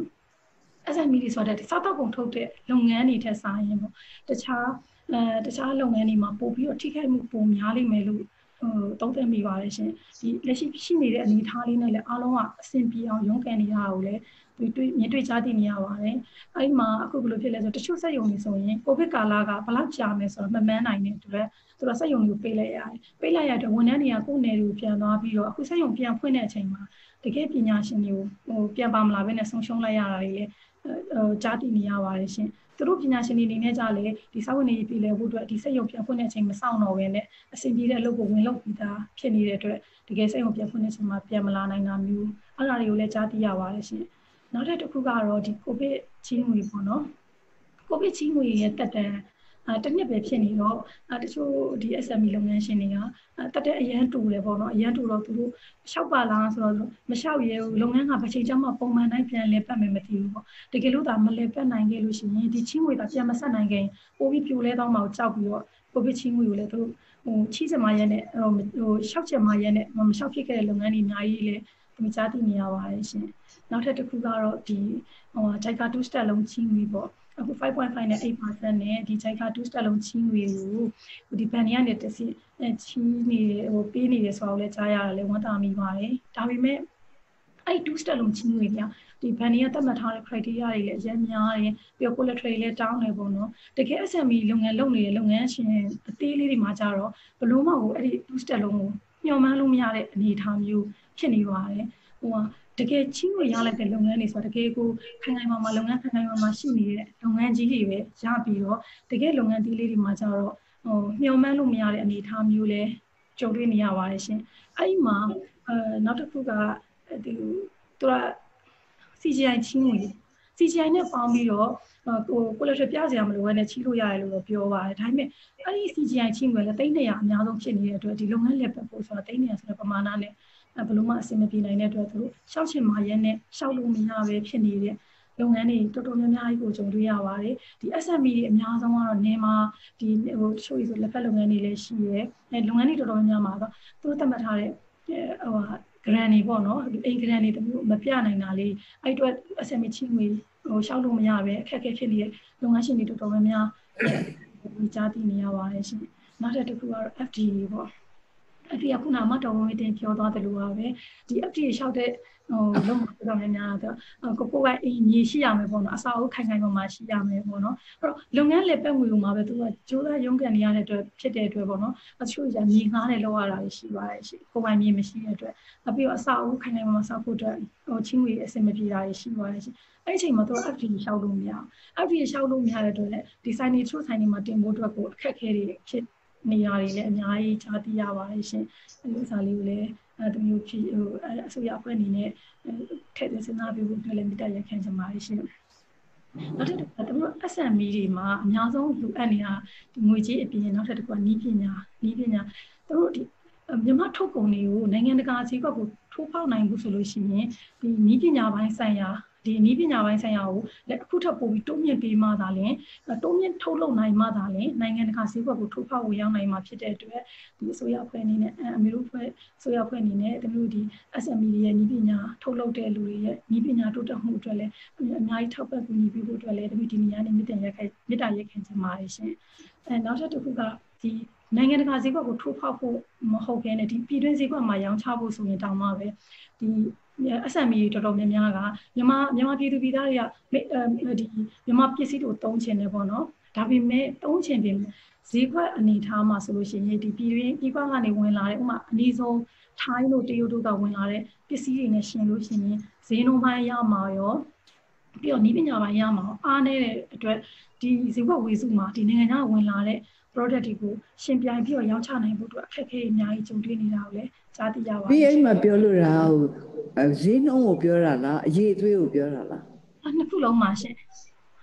S M E တွေဆိုတဲ့စားတောက်ကုန်ထုတ်တဲ့လုပ်ငန်းတွေထက်စာရင်ပေါ့တခြားအဲတခြားလုပ်ငန်းတွေမှာပို့ပြီးတော့ထိခိုက်မှုပိုများလိမ့်မယ်လို့ဟိုသုံးသပ်မိပါတယ်ရှင်ဒီလက်ရှိရှိနေတဲ့အနေအထားလေးနဲ့လည်းအားလုံးကအဆင်ပြေအောင်ရုန်းကန်နေတာကိုလည်းတွေ့တွေ့မြင်တွေ့ကြားသိနေရပါတယ်အဲ့ဒီမှာအခုဘယ်လိုဖြစ်လဲဆိုတချို့စက်ရုံတွေဆိုရင်ကိုဗစ်ကာလကဘလောက်ကြာမယ်ဆိုတော့မမှန်းနိုင်တဲ့အတွက်သူတို့စက်ရုံတွေကိုပေးလိုက်ရတယ်ပေးလိုက်ရတဲ့ဝန်ထမ်းတွေကကိုယ်နယ်တွေကိုပြန်သွားပြီးတော့အခုစက်ရုံပြန်ဖွင့်တဲ့အချိန်မှာတကယ်ပညာရှင်တွေကိုဟိုပြန်ပါမလာဘဲနဲ့ဆုံးရှုံးလိုက်ရတာတွေလည်းဟိုကြားသိနေရပါတယ်ရှင်သူတို့ပညာရှင်တွေအနေနဲ့ကြလေဒီစာဝန်တွေပြည်လဲဖို့အတွက်ဒီစက်ရုံပြန်ဖွင့်တဲ့အချိန်မစောင့်တော့ဘဲနဲ့အဆင်ပြေတဲ့အလုပ်ကိုဝင်လုပ်ပြီးသားဖြစ်နေတဲ့အတွက်တကယ်စက်ရုံပြန်ဖွင့်တဲ့အချိန်မှာပြန်မလာနိုင်တာမျိုးအဲ့ဒါတွေကိုလည်းကြားသိရပါတယ်ရှင်နောက်တစ်ခုကတော့ဒီကိုဗစ်ချင်းငွေပေါ့နော်ကိုဗစ်ချင်းငွေရဲ့တက်တန်းအဲတစ်နှစ်ပဲဖြစ်နေတော့အဲတချို့ဒီ S M E လုပ်ငန်းရှင်တွေကတက်တဲ့အရန်တူတယ်ပေါ့နော်အရန်တူတော့သူတို့ရှောက်ပါလားဆိုတော့မရှောက်ရဲဘူးလုပ်ငန်းကတစ်ချိန်ကျမှပုံမှန်တိုင်းပြန်လဲပတ်မယ်မသိဘူးပေါ့တကယ်လို့ဒါမလဲပတ်နိုင်ခဲ့လို့ရှိရင်ဒီချင်းငွေသာပြန်မဆက်နိုင်ခင်ပိုပြီးပြိုလဲတော့မှကြောက်ပြီးတော့ကိုဗစ်ချင်းငွေကိုလည်းသူတို့ဟိုချီးစမာရဲနဲ့ဟိုဟိုရှောက်ချင်မာရဲနဲ့မရှောက်ဖြစ်ခဲ့တဲ့လုပ်ငန်းတွေအများကြီးလေဒီကြားသိနေရပါတယ်ရှင်နောက်ထပ်တစ်ခုကတော့ဒီဟို Jaika two step လုံးချင်းငွေပေါ့အခု five point five နဲ့ eight percent နဲ့ဒီ Jaika two step လုံးချင်းငွေကိုဒီဘန်ကနေတစ်စီချင်းနေဟိုပေးနေတယ်ဆိုတော့လည်းကြားရတယ်လေဝန်တာမိပါတယ်ဒါပေမဲ့အဲ့ two step လုံးချင်းငွေကဒီဘန်တွေကသတ်မှတ်ထားတဲ့ criteria တွေလည်းအများများတယ်ပြီးတော့ collateral လည်းတောင်းတယ်ပေါ့နော်တကယ် S M E လုပ်ငန်းလုပ်နေတဲ့လုပ်ငန်းရှင်အသေးလေးတွေမှာကြတော့ဘလို့မှကိုအဲ့ဒီ two step လုံးကိုညှော်မှန်းလို့မရတဲ့အနေအထားမျိုးဖြစ်နေပါတယ်ဟိုတကယ်ချင်းကိုရလိုက်တဲ့လုပ်ငန်းတွေဆိုတော့တကယ်ကိုခိုင်ခိုင်မာမာလုပ်ငန်းခိုင်ခိုင်မာမာရှိနေတဲ့လုပ်ငန်းကြီးတွေပဲရပြီးတော့တကယ်လုပ်ငန်းသေးလေးတွေမှာကျတော့ဟိုမျှော်မှန်းလို့မရတဲ့အနေအထားမျိုးလဲကြုံတွေ့နေရပါတယ်ရှင်အဲ့ဒီမှာအဲနောက်တစ်ခုကဒီသူက C G I ချင်းငွေ C G I နဲ့ပေါင်းပြီးတော့ဟိုကိုလက်ထပြစရာမလိုဘဲနဲ့ချီးလို့ရတယ်လို့တော့ပြောပါတယ်ဒါပေမဲ့အဲ့ဒီ C G I ချင်းငွေလည်းတိတ်နေရအများဆုံးဖြစ်နေတဲ့အတွက်ဒီလုပ်ငန်းလက်ပတ်ဖို့ဆိုတာတိတ်နေရဆိုတဲ့ပမာဏနဲ့ဘလို့မှအဆင်မပြေနိုင်တဲ့အတွက်သူတို့ရှောက်ချင်မှရဲနဲ့ရှောက်လို့မရပဲဖြစ်နေတဲ့လုပ်ငန်းတွေတော်တော်များများကြီးကိုကြုံတွေ့ရပါတယ်ဒီ S M E တွေအများဆုံးကတော့နေမှာဒီဟိုချို့ဆိုလက်ဖက်လုပ်ငန်းတွေလည်းရှိရဲအဲလုပ်ငန်းတွေတော်တော်များများမှာတော့သူတို့သတ်မှတ်ထားတဲ့ဟို grant တွေပေါ့နော်အိမ် grant တွေတမျိုးမပြနိုင်တာလေးအဲ့အတွက် S M E ချင်းငွေဟိုရှောက်လို့မရပဲအခက်အခဲဖြစ်နေတဲ့လုပ်ငန်းရှင်တွေတော်တော်များများကြားသိနေရပါတယ်ရှင်နောက်တစ်ခုကတော့ F D A ပေါ့အဲ့ဒီအခုနမှတော်ဝင်တင်ပြောသွားတယ်လို့ပါပဲဒီ F D A လျှောက်တဲ့ဟိုလုံးဝတော်များများတော့ကိုကိုကအင်းညီရှိရမယ်ပေါ့နော်အစာအုပ်ခိုင်ခိုင်မာမာရှိရမယ်ပေါ့နော်အဲ့တော့လုပ်ငန်းလက်ပတ်ငွေကိုမှပဲသူကကြိုးစားရုန်းကန်နေရတဲ့အတွက်ဖြစ်တဲ့အတွက်ပေါ့နော်အချို့ကမြေငားတယ်လောက်ရတာရှိပါတယ်ရှိကိုပိုင်မြေမရှိတဲ့အတွက်အပြီးတော့အစာအုပ်ခိုင်ခိုင်မာမာစောက်ဖို့အတွက်ဟိုချင်းငွေအဆင်မပြေတာရှိပါတယ်ရှိအဲ့ဒီအချိန်မှာသူက F D A လျှောက်လို့မရအောင် F D A လျှောက်လို့မရတဲ့အတွက်လည်းဒီဆိုင်တွေချို့ဆိုင်တွေမှာတင်ဖို့အတွက်ကိုအခက်အခဲတွေဖြစ်နေရာတွေလည်းအများကြီးကြားသိရပါတယ်ရှင်အဲ့ဒီဥစားလေးကိုလည်းအဲတမျိုးဖြစ်ဟိုအစိုးရအဖွဲ့အနေနဲ့ထည့်သွင်းစဉ်းစားပြီးဖို့အတွက်လည်းမြစ်တာရက်ခံချင်ပါတယ်ရှင်နောက်တစ်ခုကတို့ S M E တွေမှာအများဆုံးလိုအပ်နေတာဒီငွေကြေးအပြင်နောက်ထပ်တစ်ခုကနည်းပညာနည်းပညာတို့ဒီမြန်မာထုတ်ကုန်တွေကိုနိုင်ငံတကာဈေးကွက်ကိုထိုးဖောက်နိုင်ဖို့ဆိုလို့ရှိရင်ဒီနည်းပညာပိုင်းဆိုင်ရာဒီနည်းပညာပိုင်းဆိုင်ရာကိုလက်အခုထပ်ပို့ပြီးတိုးမြင့်ပေးမှသာလျှင်တိုးမြင့်ထုတ်လုပ်နိုင်မှသာလျှင်နိုင်ငံတကာဈေးကွက်ကိုထိုးဖောက်ဝင်ရောက်နိုင်မှာဖြစ်တဲ့အတွက်ဒီအစိုးရအဖွဲ့အနေနဲ့အမေရိကန်ဖွဲ့အစိုးရအဖွဲ့အနေနဲ့ဒီလိုဒီ S M E ရဲ့နည်းပညာထုတ်လုပ်တဲ့လူတွေရဲ့နည်းပညာတိုးတက်မှုအတွက်လည်းအများကြီးထောက်ပံ့ကူညီပေးဖို့အတွက်လည်းဒီနေရာနဲ့မြစ်တင်ရက်ခိုင်မြစ်တာရက်ခံချင်ပါတယ်ရှင်အဲနောက်တစ်ခုကဒီနိုင်ငံတကာဈေးကွက်ကိုထိုးဖောက်ဖို့မဟုတ်ဘဲနဲ့ဒီပြည်တွင်းဈေးကွက်မှာရောင်းချဖို့ဆိုရင်တောင်မှပဲဒီ S M E တော်တော်များများကမြန်မာမြန်မာပြည်သူပြည်သားတွေကဒီမြန်မာပစ္စည်းတွေသုံးချင်တယ်ပေါ့နော်ဒါပေမဲ့သုံးချင်တယ်ဈေးကွက်အနေထားမှာဆိုလို့ရှိရင်ဒီပြည်တွင်းပြည်ကွက်ကနေဝင်လာတဲ့ဥမာအနည်းဆုံးထိုင်းတို့တရုတ်တို့ကဝင်လာတဲ့ပစ္စည်းတွေနဲ့ရှင်လို့ရှိရင်ဈေးနှုန်းပိုင်းရမှာရောပြီးတော့နည်းပညာပိုင်းရမှာအားနေတဲ့အတွက်ဒီဈေးကွက်ဝေစုမှာဒီနိုင်ငံခြားဝင်လာတဲ့ product တွေကိုရှင်ပြိုင်ပြီးတော့ရောင်းချနိုင်ဖို့အတွက်အခက်အခဲအများကြီးကြုံတွေ့နေတာကိုလည်းကြားသိရပါတယ်ပြီးအဲ့မှာပြောလို့တာဟိုဈေးနှုန်းကိုပြောတာလားအရေးအသွေးကိုပြောတာလားနှစ်ခုလုံးပါရှင်ဟ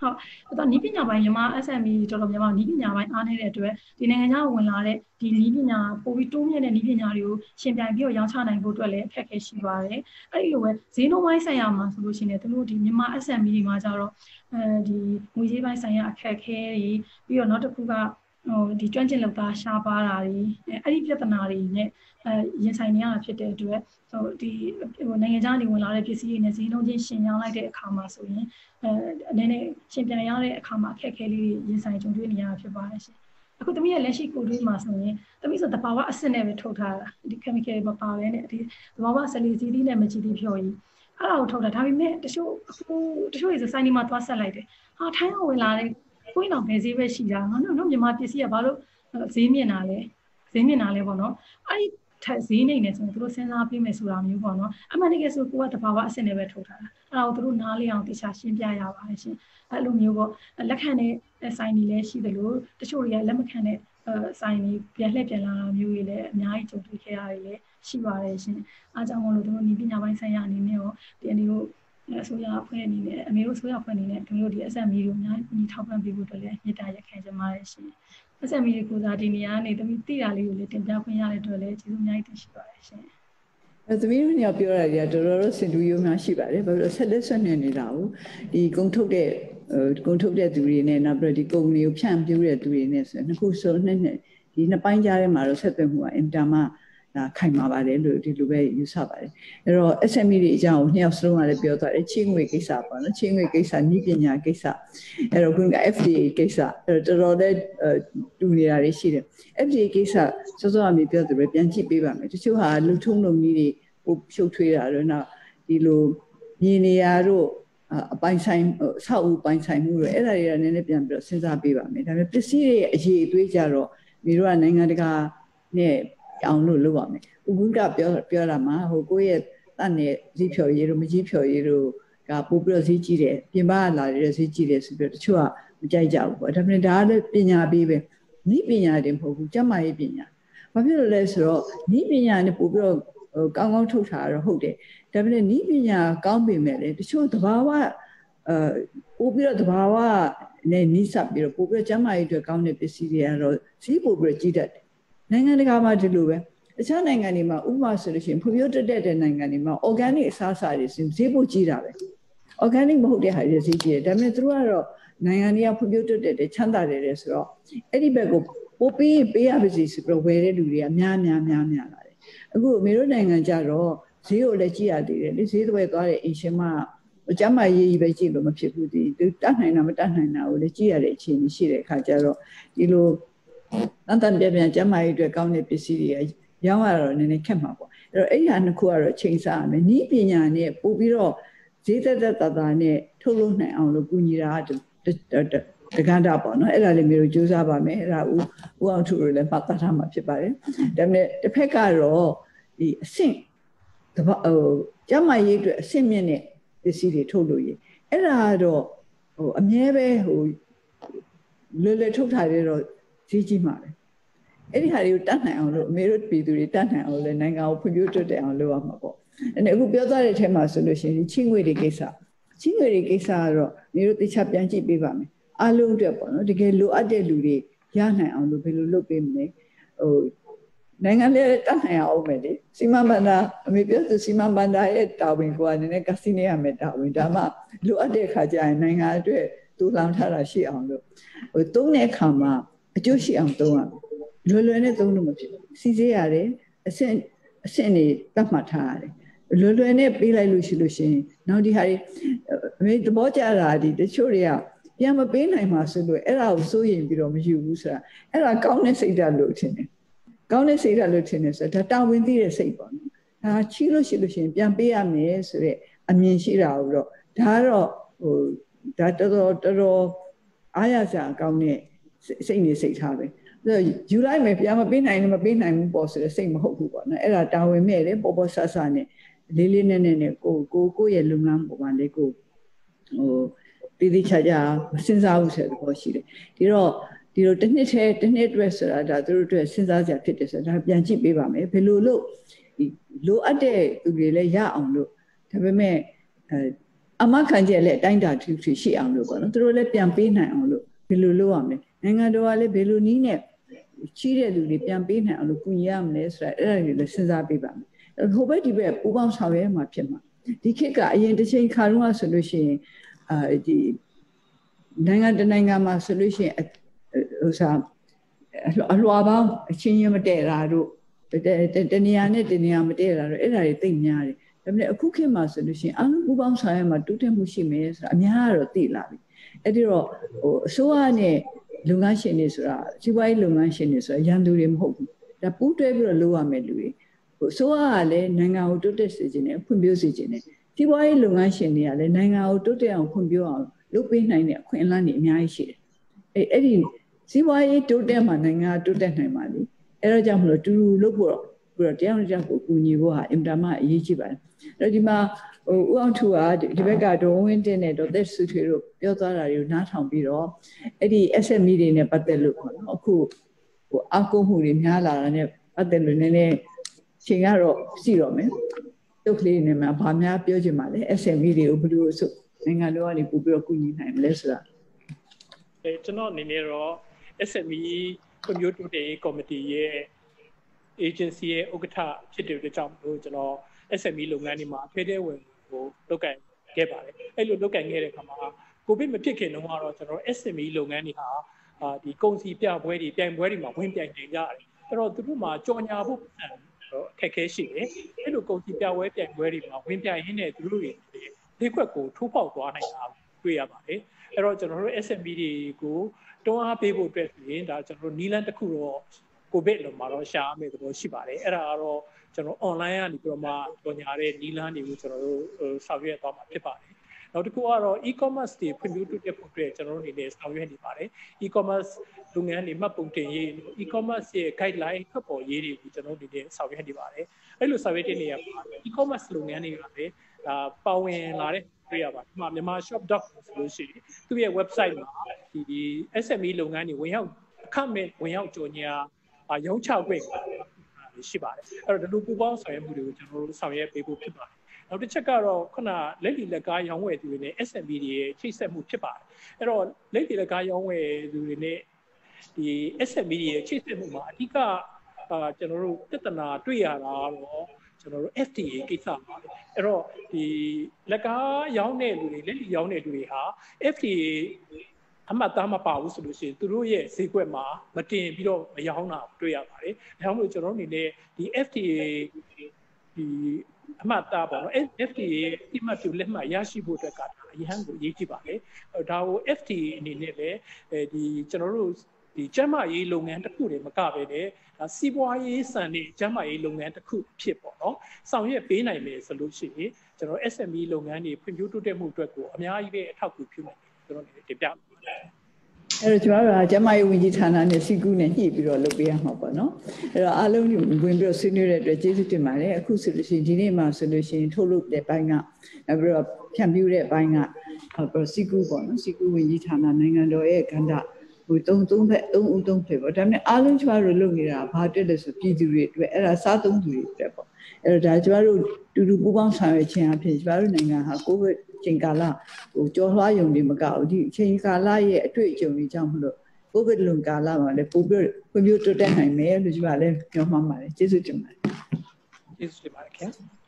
ဟုတ်တော့နီးပညာပိုင်းမြန်မာ S M E တော်တော်များများနီးပညာပိုင်းအားနေတဲ့အတွက်ဒီနိုင်ငံခြားဝင်လာတဲ့ဒီနီးပညာပိုပြီးတိုးမြင့်တဲ့နီးပညာတွေကိုရှင်ပြိုင်ပြီးတော့ရောင်းချနိုင်ဖို့အတွက်လည်းအခက်အခဲရှိပါတယ်အဲ့ဒီလိုပဲဈေးနှုန်းပိုင်းဆိုင်ရာမှာဆိုလို့ရှိရင်သူတို့ဒီမြန်မာ S M E တွေမှာကြတော့အဲဒီငွေကြေးပိုင်းဆိုင်ရာအခက်အခဲတွေပြီးတော့နောက်တစ်ခုကဟိုဒီကျွမ်းကျင်လုပ်သားရှားပါတာတွေအဲ့ဒီပြဿနာတွေနဲ့အဲရင်ဆိုင်နေရတာဖြစ်တဲ့အတွက်ဟိုဒီဟိုနိုင်ငံခြားနေဝင်လာတဲ့ပစ္စည်းတွေနဲ့ဈေးနှုန်းချင်းရှင်ရောင်းလိုက်တဲ့အခါမှာဆိုရင်အဲအနေနဲ့ရှင်ပြန်ရတဲ့အခါမှာအခက်အခဲလေးတွေရင်ဆိုင်ကြုံတွေ့နေရတာဖြစ်ပါတယ်ရှင်အခုသမီးရဲ့လက်ရှိကိုတွေးမှာဆိုရင်သမီးဆိုတဘာဝအစစ်နဲ့ပဲထုတ်ထားတာဒီ chemical မပါဘဲနဲ့ဒီတဘာဝဆလီစီးသီးနဲ့မကြည့်သီးဖြော်ကြီးအဲ့ဒါကိုထုတ်တာဒါပေမဲ့တချို့အခုတချို့ရေဆိုဆိုင်ဒီမှာသွားဆက်လိုက်တယ်ဟာထိုင်းကဝင်လာတဲ့ကိုင်းအောင်ပဲဈေးပဲရှိတာငါတို့တို့မြန်မာပစ္စည်းကဘာလို့ဈေးမြင့်တာလဲဈေးမြင့်တာလဲပေါ့နော်အဲ့ဒီထက်ဈေးနေနေဆိုရင်တို့စဉ်းစားပြီးမယ်ဆိုတာမျိုးပေါ့နော်အမှန်တကယ်ဆိုကိုကတဘာဝအစစ်နဲ့ပဲထုတ်ထားတာအဲ့ဒါကိုတို့နားလေအောင်တခြားရှင်းပြရပါတယ်ရှင်အဲ့လိုမျိုးပေါ့လက်ခံတဲ့ဆိုင်တွေလည်းရှိတယ်လို့တချို့တွေကလက်မခံတဲ့ဆိုင်တွေပြန်လှည့်ပြန်လာတာမျိုးတွေလည်းအများကြီးကြုံတွေ့ခဲ့ရတယ်လည်းရှိပါတယ်ရှင်အားကြောင့်မလို့တို့ဒီပညာပိုင်းဆိုင်ရာအနေနဲ့ရောဒီအနေကိုအစိုးရအဖွဲ့အနေနဲ့အမေတို့အစိုးရအဖွဲ့အနေနဲ့တို့ဒီ S M E တို့အများကြီးထောက်ပံ့ပေးဖို့အတွက်လည်းမြစ်တာရက်ခံကြပါတယ်ရှင်S M E ကိုစားဒီနေရာကနေသမီးသိတာလေးကိုလည်းတင်ပြခွင့်ရတဲ့အတွက်လည်းကျေးဇူးအများကြီးတင်ရှိပါတယ်ရှင်အဲသမီးတို့ညပြောရတဲ့တော်တော်စင်တူရိုးများရှိပါတယ်ဘာလို့ဆက်လက်ဆက်နေနေတာကိုဒီကုံထုတ်တဲ့ကုံထုတ်တဲ့သူတွေနဲ့နောက်ပြီးဒီကုံတွေကိုဖြန့်ပြူတဲ့သူတွေနဲ့ဆိုနှစ်ခုစုံနှစ်နှစ်ဒီနှစ်ပိုင်းကြားထဲမှာတော့ဆက်သွယ်မှုကအင်တာမဒါခိုင်မာပါတယ်လို့ဒီလိုပဲယူဆပါတယ်အဲ့တော့ S M E တွေအကြောင်းကိုနှစ်ယောက်စလုံးကလည်းပြောသွားတယ်ချင်းငွေကိစ္စပေါ့နော်ချင်းငွေကိစ္စနည်းပညာကိစ္စအဲ့တော့ခုက F D A ကိစ္စအဲ့တော့တော်တော်လေးတူနေတာတွေရှိတယ် F D A ကိစ္စစောစောအမေပြောသူပဲပြန်ကြည့်ပေးပါမယ်တချို့ဟာလူထုံးလုံးကြီးတွေဟိုဖြုတ်ထွေးတာတော့နောက်ဒီလိုမြင်နေရတော့အပိုင်ဆိုင်အဆောက်အဦပိုင်ဆိုင်မှုတွေအဲ့ဒါတွေကနည်းနည်းပြန်ပြီးတော့စဉ်းစားပေးပါမယ်ဒါပေမဲ့ပစ္စည်းတွေအရေးအသွေးကြတော့မိတို့ကနိုင်ငံတကာနဲ့အောင်လို့လုပ်ပါမယ်ဥက္ကဋ္ဌပြောပြောတာမှာဟိုကိုယ့်ရဲ့တတ်နေဈေးဖြော်ရည်တို့မကြီးဖြော်ရည်တို့ကပို့ပြီးတော့ဈေးကြီးတယ်ပြင်ပလာတဲ့ဈေးကြီးတယ်ဆိုပြီးတော့တချို့ကမကြိုက်ကြဘူးပေါ့ဒါပေမဲ့ဒါကလည်းပညာပေးပဲဤပညာတွေမဟုတ်ဘူးကျမရေးပညာဘာဖြစ်လို့လဲဆိုတော့ဤပညာနဲ့ပို့ပြီးတော့ဟိုကောင်းကောင်းထုတ်ထားတော့ဟုတ်တယ်ဒါပေမဲ့ဤပညာကောင်းပေမဲ့လေတချို့သဘာဝအဲပို့ပြီးတော့သဘာဝနဲ့နီးစပ်ပြီးတော့ပို့ပြီးတော့ကျမရေးအတွက်ကောင်းတဲ့ပစ္စည်းတွေကတော့ဈေးပို့ပြီးတော့ကြီးတတ်တယ်နိုင်ငံတကာမှာဒီလိုပဲတခြားနိုင်ငံတွေမှာဥပမာဆိုလို့ရှိရင်ဖွံ့ဖြိုးတက်တဲ့နိုင်ငံတွေမှာ organic အစားအစာတွေဈေးပို့ကြီးတာပဲ organic မဟုတ်တဲ့ဟာတွေဈေးကြီးတယ်ဒါပေမဲ့သူတို့ကတော့နိုင်ငံတွေကဖွံ့ဖြိုးတက်တဲ့ချမ်းသာတယ်ဆိုတော့အဲ့ဒီဘက်ကိုပို့ပေးပေးရပါစီဆိုပြီးတော့ဝယ်တဲ့လူတွေကများများများများလာတယ်အခုအမေတို့နိုင်ငံကြတော့ဈေးကိုလည်းကြည့်ရသေးတယ်လေဈေးတွေသွားတဲ့အင်ရှင်မကျမရေးကြီးပဲကြည့်လို့မဖြစ်ဘူးဒီတတ်နိုင်တာမတတ်နိုင်တာကိုလည်းကြည့်ရတဲ့အခြေအနေရှိတဲ့အခါကျတော့ဒီလိုတန်တန်ပြပြကျမရေးအတွက်ကောင်းတဲ့ပစ္စည်းတွေရောင်းရတော့နည်းနည်းခက်မှာပေါ့အဲ့တော့အဲ့ဒီဟာနှစ်ခုကတော့ချိန်ဆရမယ်ဤပညာနဲ့ပို့ပြီးတော့ဈေးသက်သက်သာသာနဲ့ထုတ်လုပ်နိုင်အောင်လို့ကူညီတာတက္ကတာပေါ့နော်အဲ့ဒါလေးမျိုးစူးစမ်းပါမယ်အဲ့ဒါဦးဦးအောင်ထုတို့လည်းပတ်သက်ထားမှာဖြစ်ပါတယ်ဒါပေမဲ့တစ်ဖက်ကတော့ဒီအဆင့်ဟိုကျမရေးအတွက်အဆင့်မြင့်တဲ့ပစ္စည်းတွေထုတ်လို့ရအဲ့ဒါကတော့ဟိုအမြဲပဲဟိုလွယ်လွယ်ထုတ်ထားရတော့ဈေးကြီးမှာပဲအဲ့ဒီဟာတွေကိုတတ်နိုင်အောင်လို့အမေတို့ပြည်သူတွေတတ်နိုင်အောင်လည်းနိုင်ငံကိုဖွံ့ဖြိုးတိုးတက်အောင်လုပ်ရမှာပေါ့အဲ့ဒါအခုပြောသွားတဲ့အထဲမှာဆိုလို့ရှိရင်ချင်းငွေတွေကိစ္စချင်းငွေတွေကိစ္စကတော့အမေတို့တခြားပြန်ကြည့်ပေးပါမယ်အားလုံးအတွက်ပေါ့နော်တကယ်လိုအပ်တဲ့လူတွေရနိုင်အောင်လို့ဘယ်လိုလုပ်ပေးမလဲဟိုနိုင်ငံလည်းတတ်နိုင်အောင်မယ်လေစီမံဘဏ္ဍာအမေပြောသူစီမံဘဏ္ဍာရဲ့တာဝန်ကနည်းနည်းကစီနေရမယ်တာဝန်ဒါမှလိုအပ်တဲ့အခါကျရင်နိုင်ငံအတွက်တူလောင်ထားတာရှိအောင်လို့ဟိုသုံးတဲ့အခါမှာအကျိုးရှိအောင်သုံးရမယ်လွယ်လွယ်နဲ့သုံးလို့မဖြစ်ဘူးစီစေးရတယ်အဆင့်အဆင့်တွေတတ်မှတ်ထားရတယ်လွယ်လွယ်နဲ့ပေးလိုက်လို့ရှိလို့ရှိရင်နောက်ဒီဟာတွေအမေသဘောကျတာဒီတချို့တွေကပြန်မပေးနိုင်မှာဆိုလို့အဲ့ဒါကိုစိုးရင်ပြီးတော့မယူဘူးဆိုတာအဲ့ဒါကောင်းတဲ့စိတ်ဓာတ်လို့ထင်တယ်ကောင်းတဲ့စိတ်ဓာတ်လို့ထင်တယ်ဆိုတော့ဒါတာဝန်သိတဲ့စိတ်ပေါ့နော်ဒါချီးလို့ရှိလို့ရှိရင်ပြန်ပေးရမယ်ဆိုတဲ့အမြင်ရှိတာကိုတော့ဒါကတော့ဟိုဒါတော်တော်တော်တော်အားရစရာကောင်းတဲ့စိတ်နေစိတ်ထားပဲယူလိုက်မယ်ပြန်မပေးနိုင်လည်းမပေးနိုင်ဘူးပေါ့ဆိုတဲ့စိတ်မဟုတ်ဘူးပေါ့နော်အဲ့ဒါတာဝန်မဲ့လေပေါ်ပေါ်ဆဆနဲ့လေးလေးနက်နက်နဲ့ကိုကိုကိုရဲ့လုပ်ငန်းပုံမှန်လေးကိုဟိုတည်တည်ချာချာစဉ်းစားဖို့ဆိုတဲ့ဘောရှိတယ်ဒီတော့ဒီလိုတစ်နှစ်ထဲတစ်နှစ်အတွက်ဆိုတာဒါသူတို့အတွက်စဉ်းစားကြဖြစ်တယ်ဆိုတာဒါပြန်ကြည့်ပေးပါမယ်ဘယ်လိုလို့ဒီလိုအပ်တဲ့သူတွေလည်းရအောင်လို့ဒါပေမဲ့အဲအမခံချက်လည်းတိုင်းတာထူးထူးရှိအောင်လို့ပေါ့နော်သူတို့လည်းပြန်ပေးနိုင်အောင်လို့ဘယ်လိုလုပ်ရမလဲနိုင်ငံတော်ကလည်းဘယ်လိုနည်းနဲ့ရှိတဲ့လူတွေပြန်ပေးနိုင်အောင်လို့ကူညီရမလဲဆိုတာအဲ့ဒါတွေလည်းစဉ်းစားပေးပါမယ်ဟိုဘက်ဒီဘက်ပူပေါင်းဆောင်ရွက်မှာဖြစ်မှာဒီခေတ်ကအရင်တစ်ချိန်ခါတုန်းကဆိုလို့ရှိရင်အာဒီနိုင်ငံတနိုင်ငံမှာဆိုလို့ရှိရင်ဟိုစားအလွှာပေါင်းအချင်းချင်းမတည့်တာတို့တနေရာနဲ့တနေရာမတည့်တာတို့အဲ့ဒါတွေသိများတယ်ဒါပေမဲ့အခုခေတ်မှာဆိုလို့ရှိရင်အလုံးပူပေါင်းဆောင်ရွက်မှာတိုးတက်မှုရှိမယ်ဆိုတာအများကတော့သိလာပြီအဲ့ဒီတော့ဟိုအစိုးရနဲ့လုပ်ငန်းရှင်တွေဆိုတာစီးပွားရေးလုပ်ငန်းရှင်တွေဆိုတာရန်သူတွေမဟုတ်ဘူးဒါပူးတွဲပြီးတော့လုပ်ရမယ်လူတွေဟိုအစိုးရကလည်းနိုင်ငံကိုတိုးတက်စေခြင်းနဲ့ဖွံ့ဖြိုးစေခြင်းနဲ့စီးပွားရေးလုပ်ငန်းရှင်တွေကလည်းနိုင်ငံကိုတိုးတက်အောင်ဖွံ့ဖြိုးအောင်လုပ်ပေးနိုင်တဲ့အခွင့်အလမ်းတွေအများကြီးရှိတယ်အဲအဲ့ဒီစီးပွားရေးတိုးတက်မှနိုင်ငံကတိုးတက်နိုင်ပါလိမ့်အဲဒါကြောင့်မလို့တူတူလုပ်ဖို့ပြီးတော့တရားနဲ့တရားကိုကူညီဖို့ဟာအင်တာမအရေးကြီးပါတယ်အဲ့ဒီမှာဟိုဦးအောင်ထူကဒီဘက်ကဒေါ်ဝင်းတင်နဲ့ဒေါ်သက်စုထွေတို့ပြောသွားတာတွေကိုနားထောင်ပြီးတော့အဲ့ဒီ S M E တွေနဲ့ပတ်သက်လို့ပေါ့နော်အခုဟိုအကုမှုတွေများလာတာနဲ့ပတ်သက်လို့နည်းနည်းချိန်ကတော့ရှိတော့မယ်တုတ်ကလေးနဲ့မှဗာများပြောချင်ပါလေ S M E တွေကိုဘယ်လိုဆိုနိုင်ငံတော်ကနေပို့ပြီးတော့ကူညီနိုင်မလဲဆိုတာအဲကျွန်တော်အနေနဲ့တော့ S M E Community Committee ရဲ့ agency ရဲ့ဥက္ကဋ္ဌဖြစ်တဲ့အတွက်ကြောင့်မို့ကျွန်တော် S M E လုပ်ငန်းတွေမှာဖေးတဲ့ဝင်ကိုလုပ်ကင်ခဲ့ပါတယ်အဲ့လိုလုပ်ကင်ခဲ့တဲ့အခါမှာကိုဗစ်မဖြစ်ခင်တုန်းကတော့ကျွန်တော် S M E လုပ်ငန်းတွေဟာအာဒီကုန်စည်ပြပွဲတွေပြိုင်ပွဲတွေမှာဝင်ပြိုင်နေကြတယ်အဲ့တော့သူတို့မှာကြော်ညာဖို့အခက်အခဲရှိတယ်အဲ့လိုကုန်စည်ပြပွဲပြိုင်ပွဲတွေမှာဝင်ပြိုင်ရင်းနဲ့သူတို့တွေဒီခွက်ကိုထိုးပေါက်သွားနိုင်တာတွေ့ရပါတယ်အဲ့တော့ကျွန်တော်တို့ S M E တွေကိုတွန်းအားပေးဖို့အတွက်ဆိုရင်ဒါကျွန်တော်တို့နီလန်တစ်ခုတော့ကိုဗစ်လုံးမှာတော့ရှားမယ်သဘောရှိပါတယ်အဲ့ဒါကတော့ကျွန်တော် online ကနေပြီးတော့မှကြော်ညာတဲ့နီလန်တွေကိုကျွန်တော်တို့ဆောင်ရွက်သွားမှာဖြစ်ပါတယ်နောက်တစ်ခုကတော့ e-commerce တွေဖွံ့ဖြိုးတိုးတက်ဖို့အတွက်ကျွန်တော်တို့အနေနဲ့ဆောင်ရွက်နေပါတယ် e-commerce လုပ်ငန်းတွေမှတ်ပုံတင်ရေး e-commerce ရဲ့ guideline ထွက်ပေါ်ရေးတွေကိုကျွန်တော်တို့အနေနဲ့ဆောင်ရွက်နေပါတယ်အဲ့လိုဆောင်ရွက်တဲ့နေရာမှာ e-commerce လုပ်ငန်းတွေကလည်းဒါပါဝင်လာတဲ့တွေ့ရပါတယ်ဒီမှာမြန်မာ shop dot com ဆိုလို့ရှိရင်သူ့ရဲ့ website မှာဒီ S M E လုပ်ငန်းတွေဝင်ရောက်အခမဲ့ဝင်ရောက်ကြော်ညာရုံးချခွင့်ရှိပါတယ်အဲ့တော့ဒီလိုပူပေါင်းဆောင်ရွက်မှုတွေကိုကျွန်တော်တို့ဆောင်ရွက်ပေးဖို့ဖြစ်ပါတယ်နောက်တစ်ချက်ကတော့ခုနလက်လီလက်ကားရောင်းဝယ်သူတွေနဲ့ S M E တွေရဲ့ချိတ်ဆက်မှုဖြစ်ပါတယ်အဲ့တော့လက်လီလက်ကားရောင်းဝယ်သူတွေနဲ့ဒီ S M E တွေရဲ့ချိတ်ဆက်မှုမှာအဓိကအာကျွန်တော်တို့ပြဿနာတွေ့ရတာတော့ကျွန်တော်တို့ F T A ကိစ္စပါအဲ့တော့ဒီလက်ကားရောင်းတဲ့လူတွေလက်လီရောင်းတဲ့လူတွေဟာ F T A အမှတ်သားမပါဘူးဆိုလို့ရှိရင်သူတို့ရဲ့ဈေးကွက်မှာမတင်ပြီးတော့မရောင်းတာတွေ့ရပါတယ်။ဒါကြောင့်မို့ကျွန်တော်တို့အနေနဲ့ဒီ F T A ဒီအမှတ်သားပေါ့နော် F T A အမှတ်တူလက်မှတ်ရရှိဖို့အတွက်ကအရန်ကိုအရေးကြီးပါတယ်။ဒါကို F T A အနေနဲ့လည်းဒီကျွန်တော်တို့ဒီကျန်းမာရေးလုပ်ငန်းတစ်ခုတည်းမကဘဲနဲ့ဒါစီးပွားရေးစံနေကျန်းမာရေးလုပ်ငန်းတစ်ခုဖြစ်ပေါ့နော်။ဆောင်ရွက်ပေးနိုင်မယ်ဆိုလို့ရှိရင်ကျွန်တော် S M E လုပ်ငန်းတွေဖွံ့ဖြိုးတိုးတက်မှုအတွက်ကိုအများကြီးပဲအထောက်အကူပြုနိုင်တယ်ကျွန်တော်တင်ပြအဲ့တော့ကျွန်တော်တို့ကကျမရေးဝန်ကြီးဌာနနဲ့စီကူးနဲ့ညှိပြီးတော့လုပ်ပေးရမှာပေါ့နော်အဲ့တော့အားလုံးဝင်ပြီးတော့ဆွေးနွေးတဲ့အတွက်ကျေးဇူးတင်ပါတယ်အခုဆိုလို့ရှိရင်ဒီနေ့မှဆိုလို့ရှိရင်ထုတ်လုပ်တဲ့ဘိုင်းကနောက်ပြီးတော့ဖြန့်ဖြူးတဲ့ဘိုင်းကစီကူးပေါ့နော်စီကူးဝန်ကြီးဌာနနိုင်ငံတော်ရဲ့ကဏ္ဍဟိုသုံးသုံးဖက်သုံးဦးသုံးဖက်ပေါ့ဒါပေမဲ့အားလုံးကျွန်တော်တို့လုပ်နေတာဘာတက်လဲဆိုပြည်သူတွေအတွက်အဲ့ဒါစားသုံးသူတွေအတွက်ပေါ့အဲ့တော့ဒါကျွန်တော်တို့တူတူပူးပေါင်းဆောင်ရွက်ခြင်းအဖြစ်ကျွန်တော်တို့နိုင်ငံဟာကိုဗစ်ချိန်ကာလဟိုကြော်လွှားယုံတွေမကဘူးဒီချိန်ကာလရဲ့အတွေ့အကြုံတွေကြောင့်မလို့ကိုဗစ်လွန်ကာလမှာလည်းပို့ပြီးဖွံ့ဖြိုးတိုးတက်နိုင်မယ်လို့ကျွန်တော်လည်းပြောမှပါတယ်ကျေးဇူးတင်ပါတယ်ကျေးဇူးတင်ပါတယ်ခင်ဗျ